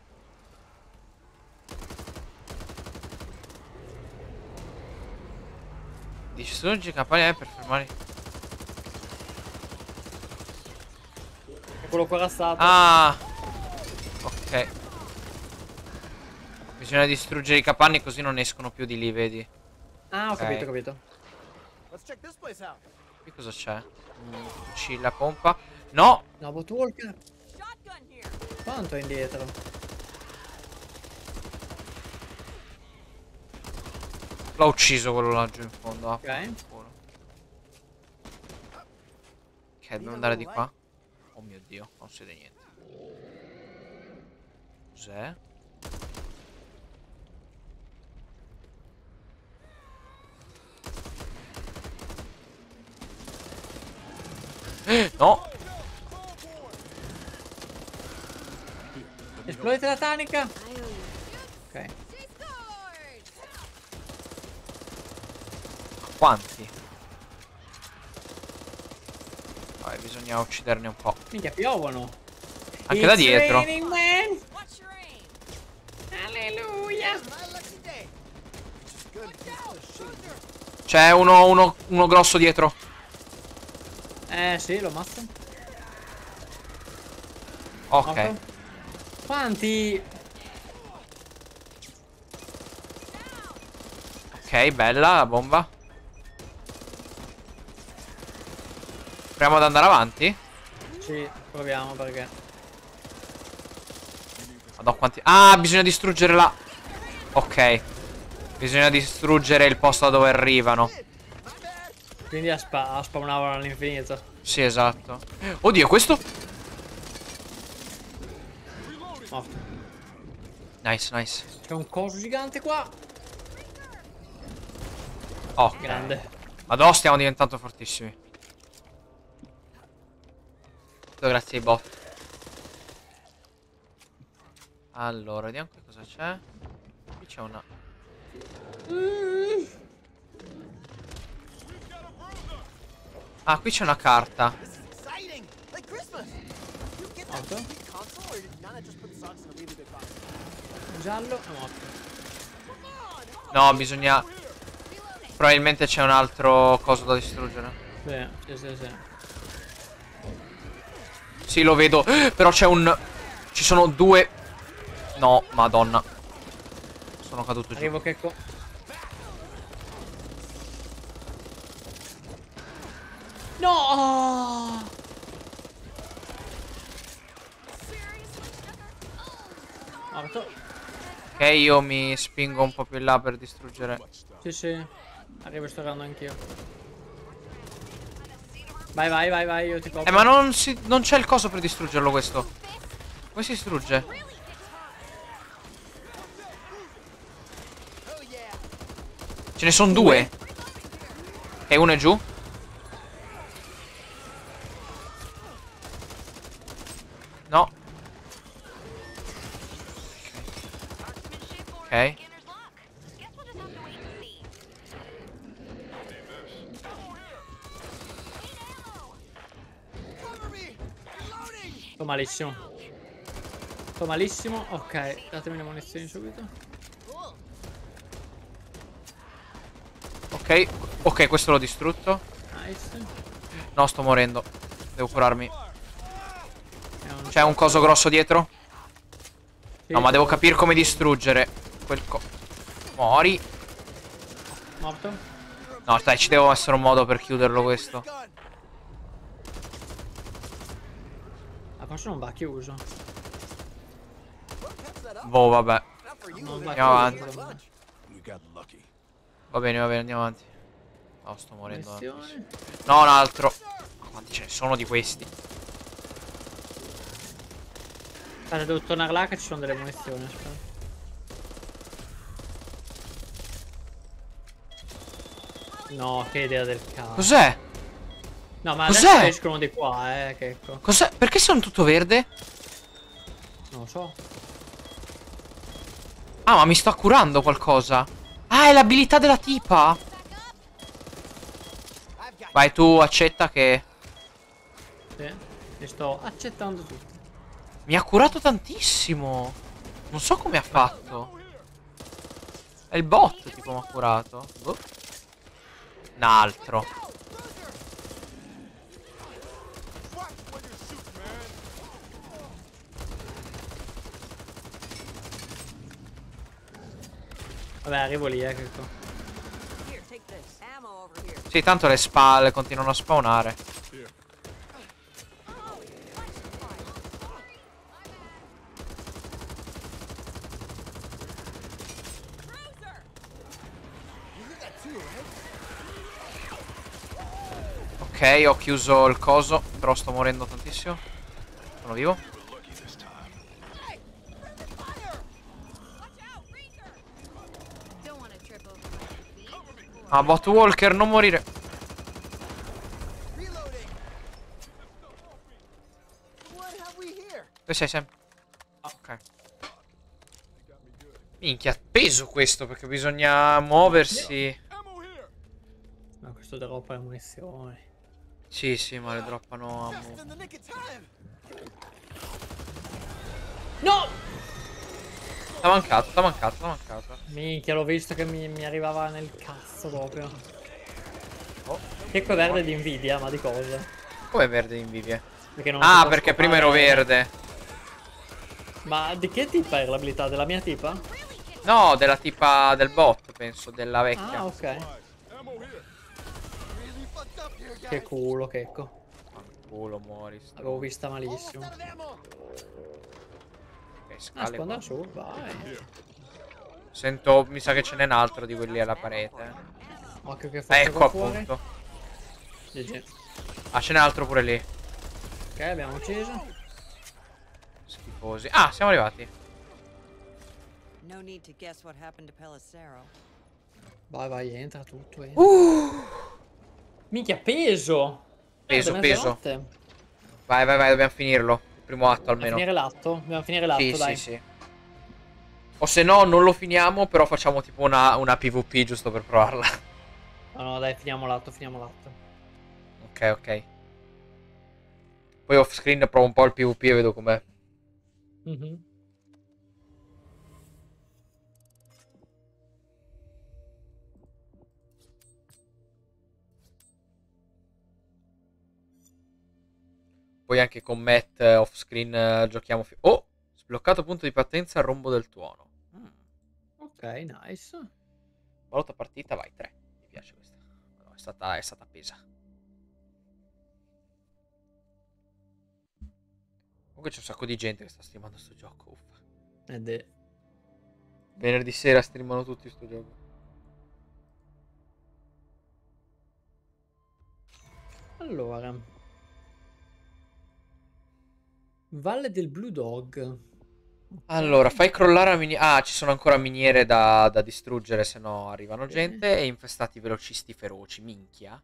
Distruggi campagna per fermare. È quello corazzato. Ah. Ok. Bisogna distruggere i capanni così non escono più di lì, vedi? Ah, ho Ok. capito, ho capito. Let's check this place out. Qui cosa c'è? Fucile a pompa. No! No, Bolt Walker. Shotgun here. Quanto è indietro? L'ho ucciso quello laggiù in fondo. Ok. Ok, dobbiamo andare di qua. Oh mio Dio, non si vede niente. Cos'è? No! Esplodete la tanica. Ok. Quanti? Vabbè, bisogna ucciderne un po'. Minchia, piovono. Anche da dietro. Raining, man. Alleluia. C'è uno grosso dietro. Sì, lo ammazzo. Ok. Morto. Quanti? Ok, bella la bomba. Proviamo ad andare avanti? Sì, proviamo perché. Madonna quanti... Ah, bisogna distruggere la... Ok. Bisogna distruggere il posto da dove arrivano. Quindi spawnavano all'infinito. Sì, esatto. Oddio, questo... Morto. Nice, nice. C'è un coso gigante qua. Ok. Grande. Madonna, stiamo diventando fortissimi. Tutto grazie ai bot. Allora, vediamo che cosa c'è. Qui c'è una... Ah, qui c'è una carta. Morto. Giallo è morto. No, bisogna... Probabilmente c'è un altro coso da distruggere. Sì. Sì, lo vedo. Però c'è un... Ci sono due... No, madonna. Sono caduto giù. Arrivo che No! Morto. Ok, io mi spingo un po' più in là per distruggere. Sì. Arrivo, sto andando anch'io. Vai, io ti copro. Ma non c'è il coso per distruggerlo questo. Come si distrugge? Ce ne sono due. Ok, uno è giù. No. Ok. Sto malissimo. Sto malissimo. Ok, datemi le munizioni subito. Ok. Ok, questo l'ho distrutto. Nice. No, sto morendo. Devo curarmi. C'è un coso grosso dietro? Sì, No, ma devo capire come distruggere quel Muori. Morto. No, dai, ci devo essere un modo per chiuderlo questo. Ma forse non va chiuso. Boh, vabbè. Non va Andiamo avanti. chiuso. Va bene, andiamo avanti. No, sto morendo. Munizioni. No, un altro. Quanti ce ne sono di questi? Aspetta, devo tornare là che ci sono delle munizioni. Aspetta. No, che idea del cazzo. Cos'è? No, ma Cos'è? adesso escono di qua, che ecco. Cos'è? Perché sono tutto verde? Non lo so. Ah, ma mi sto curando qualcosa. Ah, è l'abilità della tipa. Vai, tu accetta che... Sì, mi sto accettando tutto. Mi ha curato tantissimo. Non so come ha fatto. È il bot, tipo, mi ha curato. Boh. Un altro. Vabbè, arrivo lì, che ecco. Sì, tanto le spalle continuano a spawnare. Ok, ho chiuso il coso, però sto morendo tantissimo. Sono vivo. Ah, Bot Walker, non morire. Dove sei, Sam? Ok. Minchia, peso questo perché bisogna muoversi. No, questo droppa le munizioni. Sì, sì, ma le droppano ammo. No! T'ha mancato, t'ha mancato, t'ha mancato. Minchia, l'ho visto che mi arrivava nel cazzo proprio. Oh. Checco verde di Nvidia, ma di cosa? Come verde di invidia? Perché non si Ah, può perché scopare- prima ero verde. Ma di che tipa era l'abilità? Della mia tipa? No, della tipa del bot, penso, della vecchia. Ah, ok. Che culo, Checco. Culo, muori. L'avevo vista malissimo. Ok, Ah, scale si può andare qua. su, vai. Sento, mi sa che ce n'è un altro di quelli alla parete. Occhio che fa Ecco qua fuori. appunto. GG. Ah, ce n'è altro pure lì. Ok, abbiamo ucciso. Schifosi. Ah, siamo arrivati. No need to guess what happened to Pelissero. Vai, vai, entra tutto. Entra. Minchia, peso. Peso, Guarda, peso. mezzanotte. Vai, vai, vai, dobbiamo finirlo. Il primo atto Dobbiamo almeno. finire l'atto? Dobbiamo finire l'atto, Sì, dai. sì, sì. O se no, non lo finiamo, però facciamo tipo una PvP giusto per provarla. No, no, dai, finiamo l'atto, finiamo l'atto. Ok, ok. Poi off screen provo un po' il PvP e vedo com'è. Mhm. Poi anche con Matt off screen giochiamo. Oh! Sbloccato punto di partenza, rombo del tuono. Ok, nice. Valuta partita, vai, 3. Mi piace questa. No, è stata appesa. Comunque c'è un sacco di gente che sta streamando sto gioco. Uffa. Ed è... Venerdì sera streamano tutti sto gioco. Allora. Valle del Blue Dog. Allora, fai crollare la miniera. Ah, ci sono ancora miniere da distruggere, se no arrivano gente. E infestati velocisti feroci. Minchia.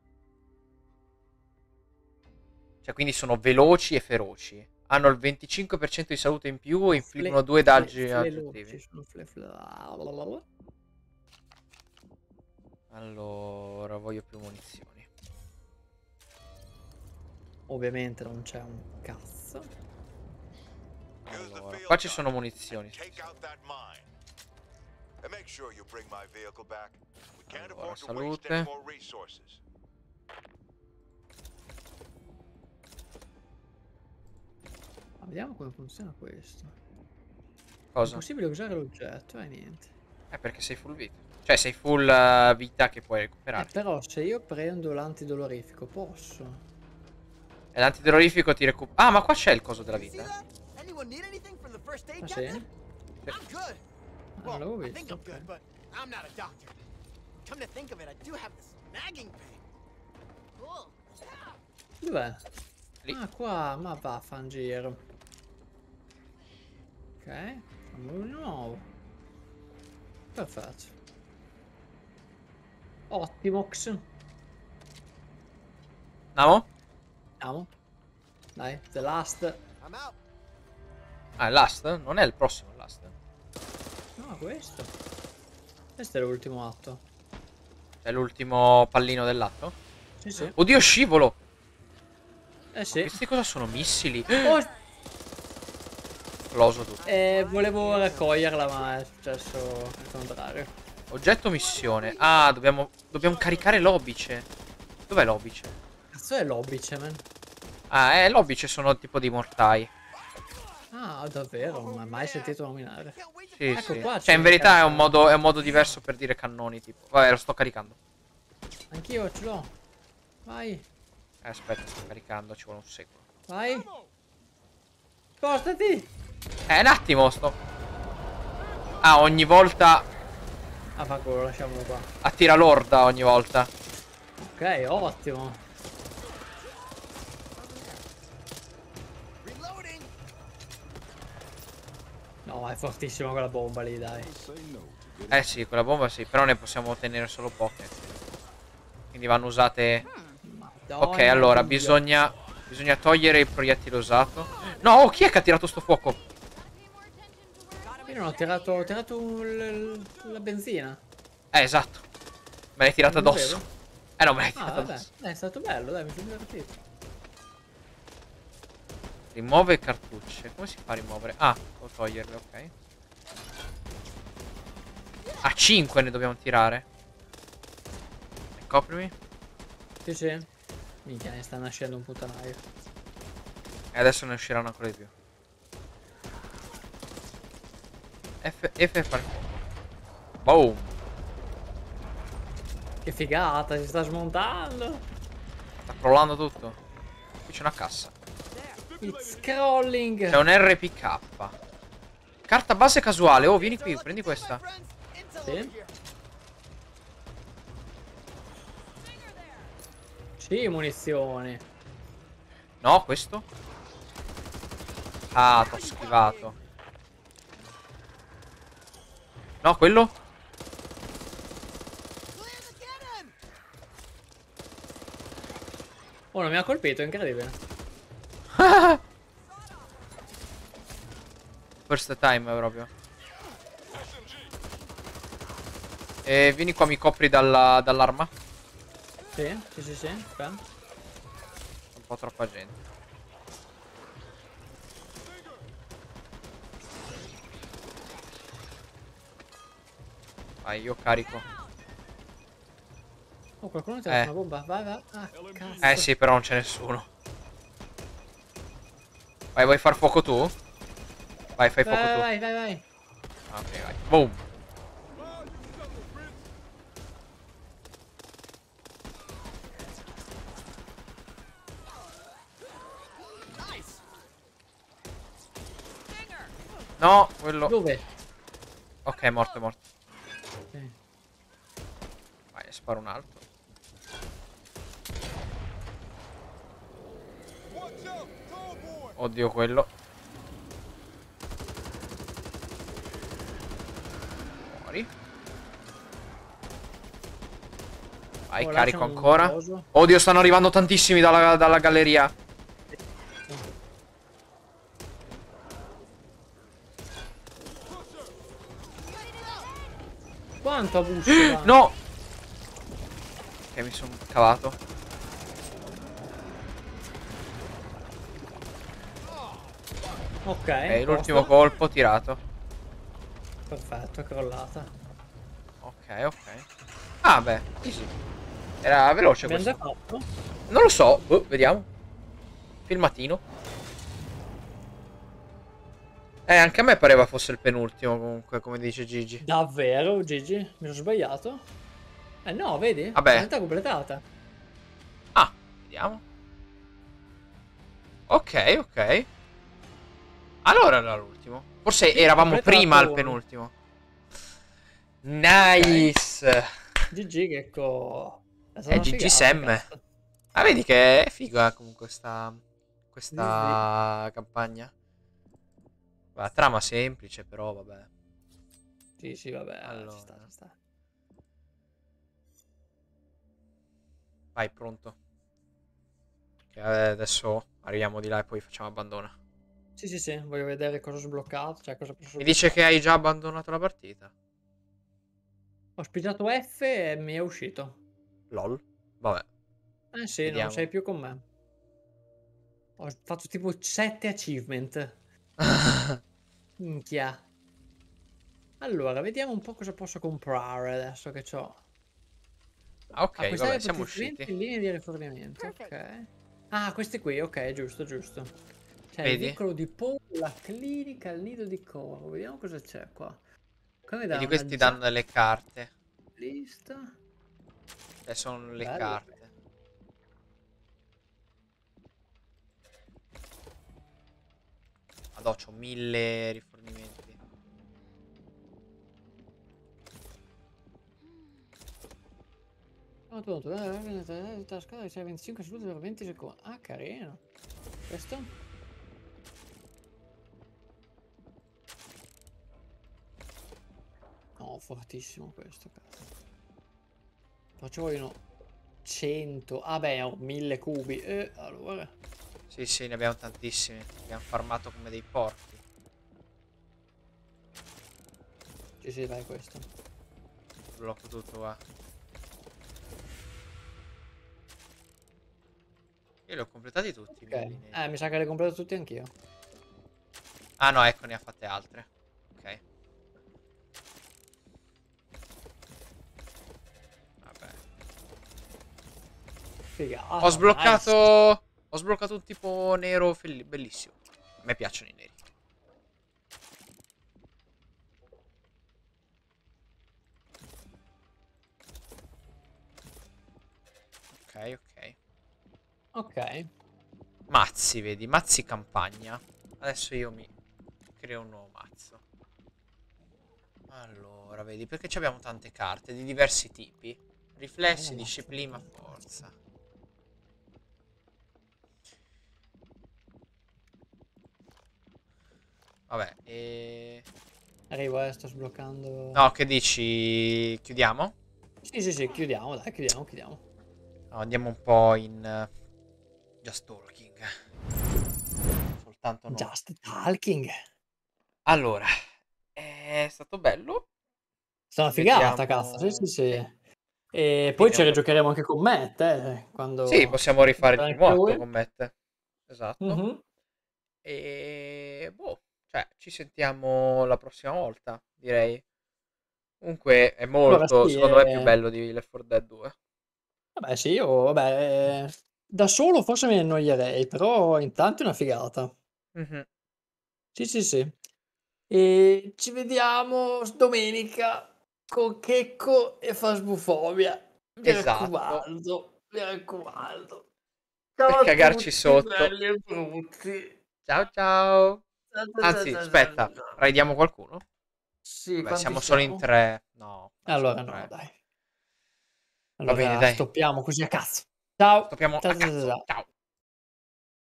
Cioè, quindi sono veloci e feroci. Hanno il 25% di salute in più e infliggono 2 daggi aggiuntivi. Allora, voglio più munizioni. Ovviamente non c'è un cazzo. Allora, qua ci sono munizioni. Allora, salute. Vediamo come funziona questo. Cosa? È possibile usare l'oggetto? Niente. Perché sei full vita. Cioè, sei full vita che puoi recuperare. Però se io prendo l'antidolorifico posso. E l'antidolorifico ti recupera. Ah, ma qua c'è il coso della vita. Ah sì? Non l'avevo visto. Okay. Dov'è? Lì. Ah, qua, ma vaffanculo. Ok, fammi uno nuovo. Perfetto. Ottimox. Andiamo? Andiamo. Dai, the last. Ah, è last? Non è il prossimo, è last. No, questo. Questo è l'ultimo atto. È l'ultimo pallino dell'atto? Sì, sì. Oddio, scivolo! Eh sì. Questi cosa sono? Missili? Oh, Esploso tutto. volevo raccoglierla, ma è successo il contrario. Oggetto missione. Ah, dobbiamo caricare l'obice. Dov'è l'obice? Cazzo è l'obice, man? Ah, l'obice sono tipo dei mortai. Ah, davvero? Non ho mai sentito nominare. Sì, Ecco sì. qua Cioè, in verità è un modo diverso per dire cannoni, tipo. Vabbè, lo sto caricando. Anch'io ce l'ho. Vai. Aspetta, sto caricando, ci vuole un secolo. Vai. Spostati. Un attimo, sto. Ah, ogni volta Ah, fa quello, lasciamolo qua. attira l'orda ogni volta. Ok, ottimo. No, ma è fortissima quella bomba lì, dai. Eh sì, quella bomba sì, però ne possiamo ottenere solo poche. Quindi vanno usate... Madonna, Ok, allora, Dio. bisogna togliere il proiettile usato. No, oh, chi è che ha tirato sto fuoco? Io non ho tirato la benzina. Esatto. Me l'hai tirata Non lo addosso. vedo. No, me l'hai Ah, tirata vabbè. addosso. È stato bello, dai, mi sono divertito. Rimuove cartucce. Come si fa a rimuovere? Ah, devo toglierle, ok. A 5 ne dobbiamo tirare. Coprimi. Sì, sì. Minchia, ne sta nascendo un puttanaio. E adesso ne usciranno ancora di più. F per fare fuoco. Boom. Che figata, si sta smontando. Sta crollando tutto. Qui c'è una cassa. It's crawling. C'è un RPK. Carta base casuale. Oh, vieni qui, prendi questa. Sì. Sì, munizioni. No, questo? Ah, t'ho schivato. No, quello? Oh, non mi ha colpito, è incredibile. First time proprio. E vieni qua, mi copri dall'arma. Sì, sì, sì, sì. Aspetta. Un po' troppa gente. Vai, io carico. Oh, qualcuno ha tirato una bomba. Vai, vai. Ah, cazzo. Sì, però non c'è nessuno. Vai, vuoi far fuoco tu? Vai, fai fuoco tu. Vai, vai, vai. Ok, vai. Boom. No, quello... Dove? Ok, è morto, è morto. Sì. Vai, sparo un altro. Oddio, quello. Muori. Vai, Oh, là carico c'è un ancora. coso. Oddio, stanno arrivando tantissimi dalla galleria. Quanto abuso? No! Ok, mi sono cavato. Ok. Ok, l'ultimo posto. colpo tirato. Perfetto, è crollata. Ok, ok. Ah, beh, easy. Era veloce Abbiamo questo. già fatto? Non lo so, vediamo. Filmatino. Anche a me pareva fosse il penultimo comunque, come dice Gigi. Davvero, Gigi? Mi sono sbagliato? No, vedi? Vabbè. Metà completata. Ah, vediamo. Ok, ok. Allora era l'ultimo. Forse Sì, eravamo completato prima al uno. penultimo. Nice. GG Gecko. È stata È una GG figata, Sam. cazzo. Ah, vedi che è figa comunque questa Sì, campagna. La trama semplice, però vabbè. sì, sì, vabbè, Allora. ci sta, ci sta. Vai, pronto. Che adesso arriviamo di là e poi facciamo abbandona. Sì, sì, sì, voglio vedere cosa ho sbloccato, cioè cosa posso Mi dice che hai già abbandonato la partita. Ho spintato F e mi è uscito. LOL. Vabbè. Eh sì, non Vediamo. sei più con me. Ho fatto tipo 7 achievement. Minchia. Allora, vediamo un po' cosa posso comprare adesso che c'ho. Ok, Acquistare vabbè, siamo potenziamenti usciti. in linea di rifornimento, ok. Ah, questi qui, ok, giusto, giusto. C'è il Vedi? vicolo di Po, la clinica, il nido di Coro. Vediamo cosa c'è qua. Qua mi dà Vedi, una questi danno delle carte. lista. Sono le Bello. carte. Madò, c'ho 1000 rifornimenti. Tasca 25 secondi per 20 secondi. Ah, carino. Questo? No, fortissimo questo, cazzo. Però ci vogliono 100. Ah beh, ho 1000 cubi. Allora. Sì, ne abbiamo tantissimi. Abbiamo farmato come dei porchi. Sì, dai, questo. Blocco tutto qua. Io li ho completati tutti. Ok. Mi sa che li ho comprati tutti anch'io. Ah no, ecco, ne ha fatte altre. Ok. Vabbè. Figata. Ho sbloccato... Nice. Ho sbloccato un tipo nero bellissimo. A me piacciono i neri. Ok. Ok. Mazzi, vedi? Mazzi campagna. Adesso io mi creo un nuovo mazzo. Allora, vedi? Perché abbiamo tante carte di diversi tipi. Riflessi, disciplina, forza. Vabbè, Arrivo, sto sbloccando. No, che dici? Chiudiamo? Sì, chiudiamo, dai, chiudiamo. No, andiamo un po' in Just Talking. Soltanto noi. Just Talking. Allora, è stato bello. È una figata, cazzo. Sì. E poi ci rigiocheremo anche con Matt, quando... Sì, possiamo rifare il primo atto con Matt. Esatto. E boh, cioè, ci sentiamo la prossima volta, direi. Comunque è molto, Allora, sì, secondo me, più bello di Left 4 Dead 2. Vabbè, sì, io, vabbè, da solo forse mi annoierei, però intanto è una figata. Sì. E ci vediamo domenica con Checco e Fasbufobia. Mi raccomando, mi raccomando. Ciao Per a cagarci tutti, sotto. belli e brutti. Ciao. Anzi, aspetta, raidiamo qualcuno? Sì, Beh, siamo solo in 3. No. Allora no, dai. Va bene, Allora dai. stoppiamo così a cazzo. Ciao. Stoppiamo a cazzo. Ciao.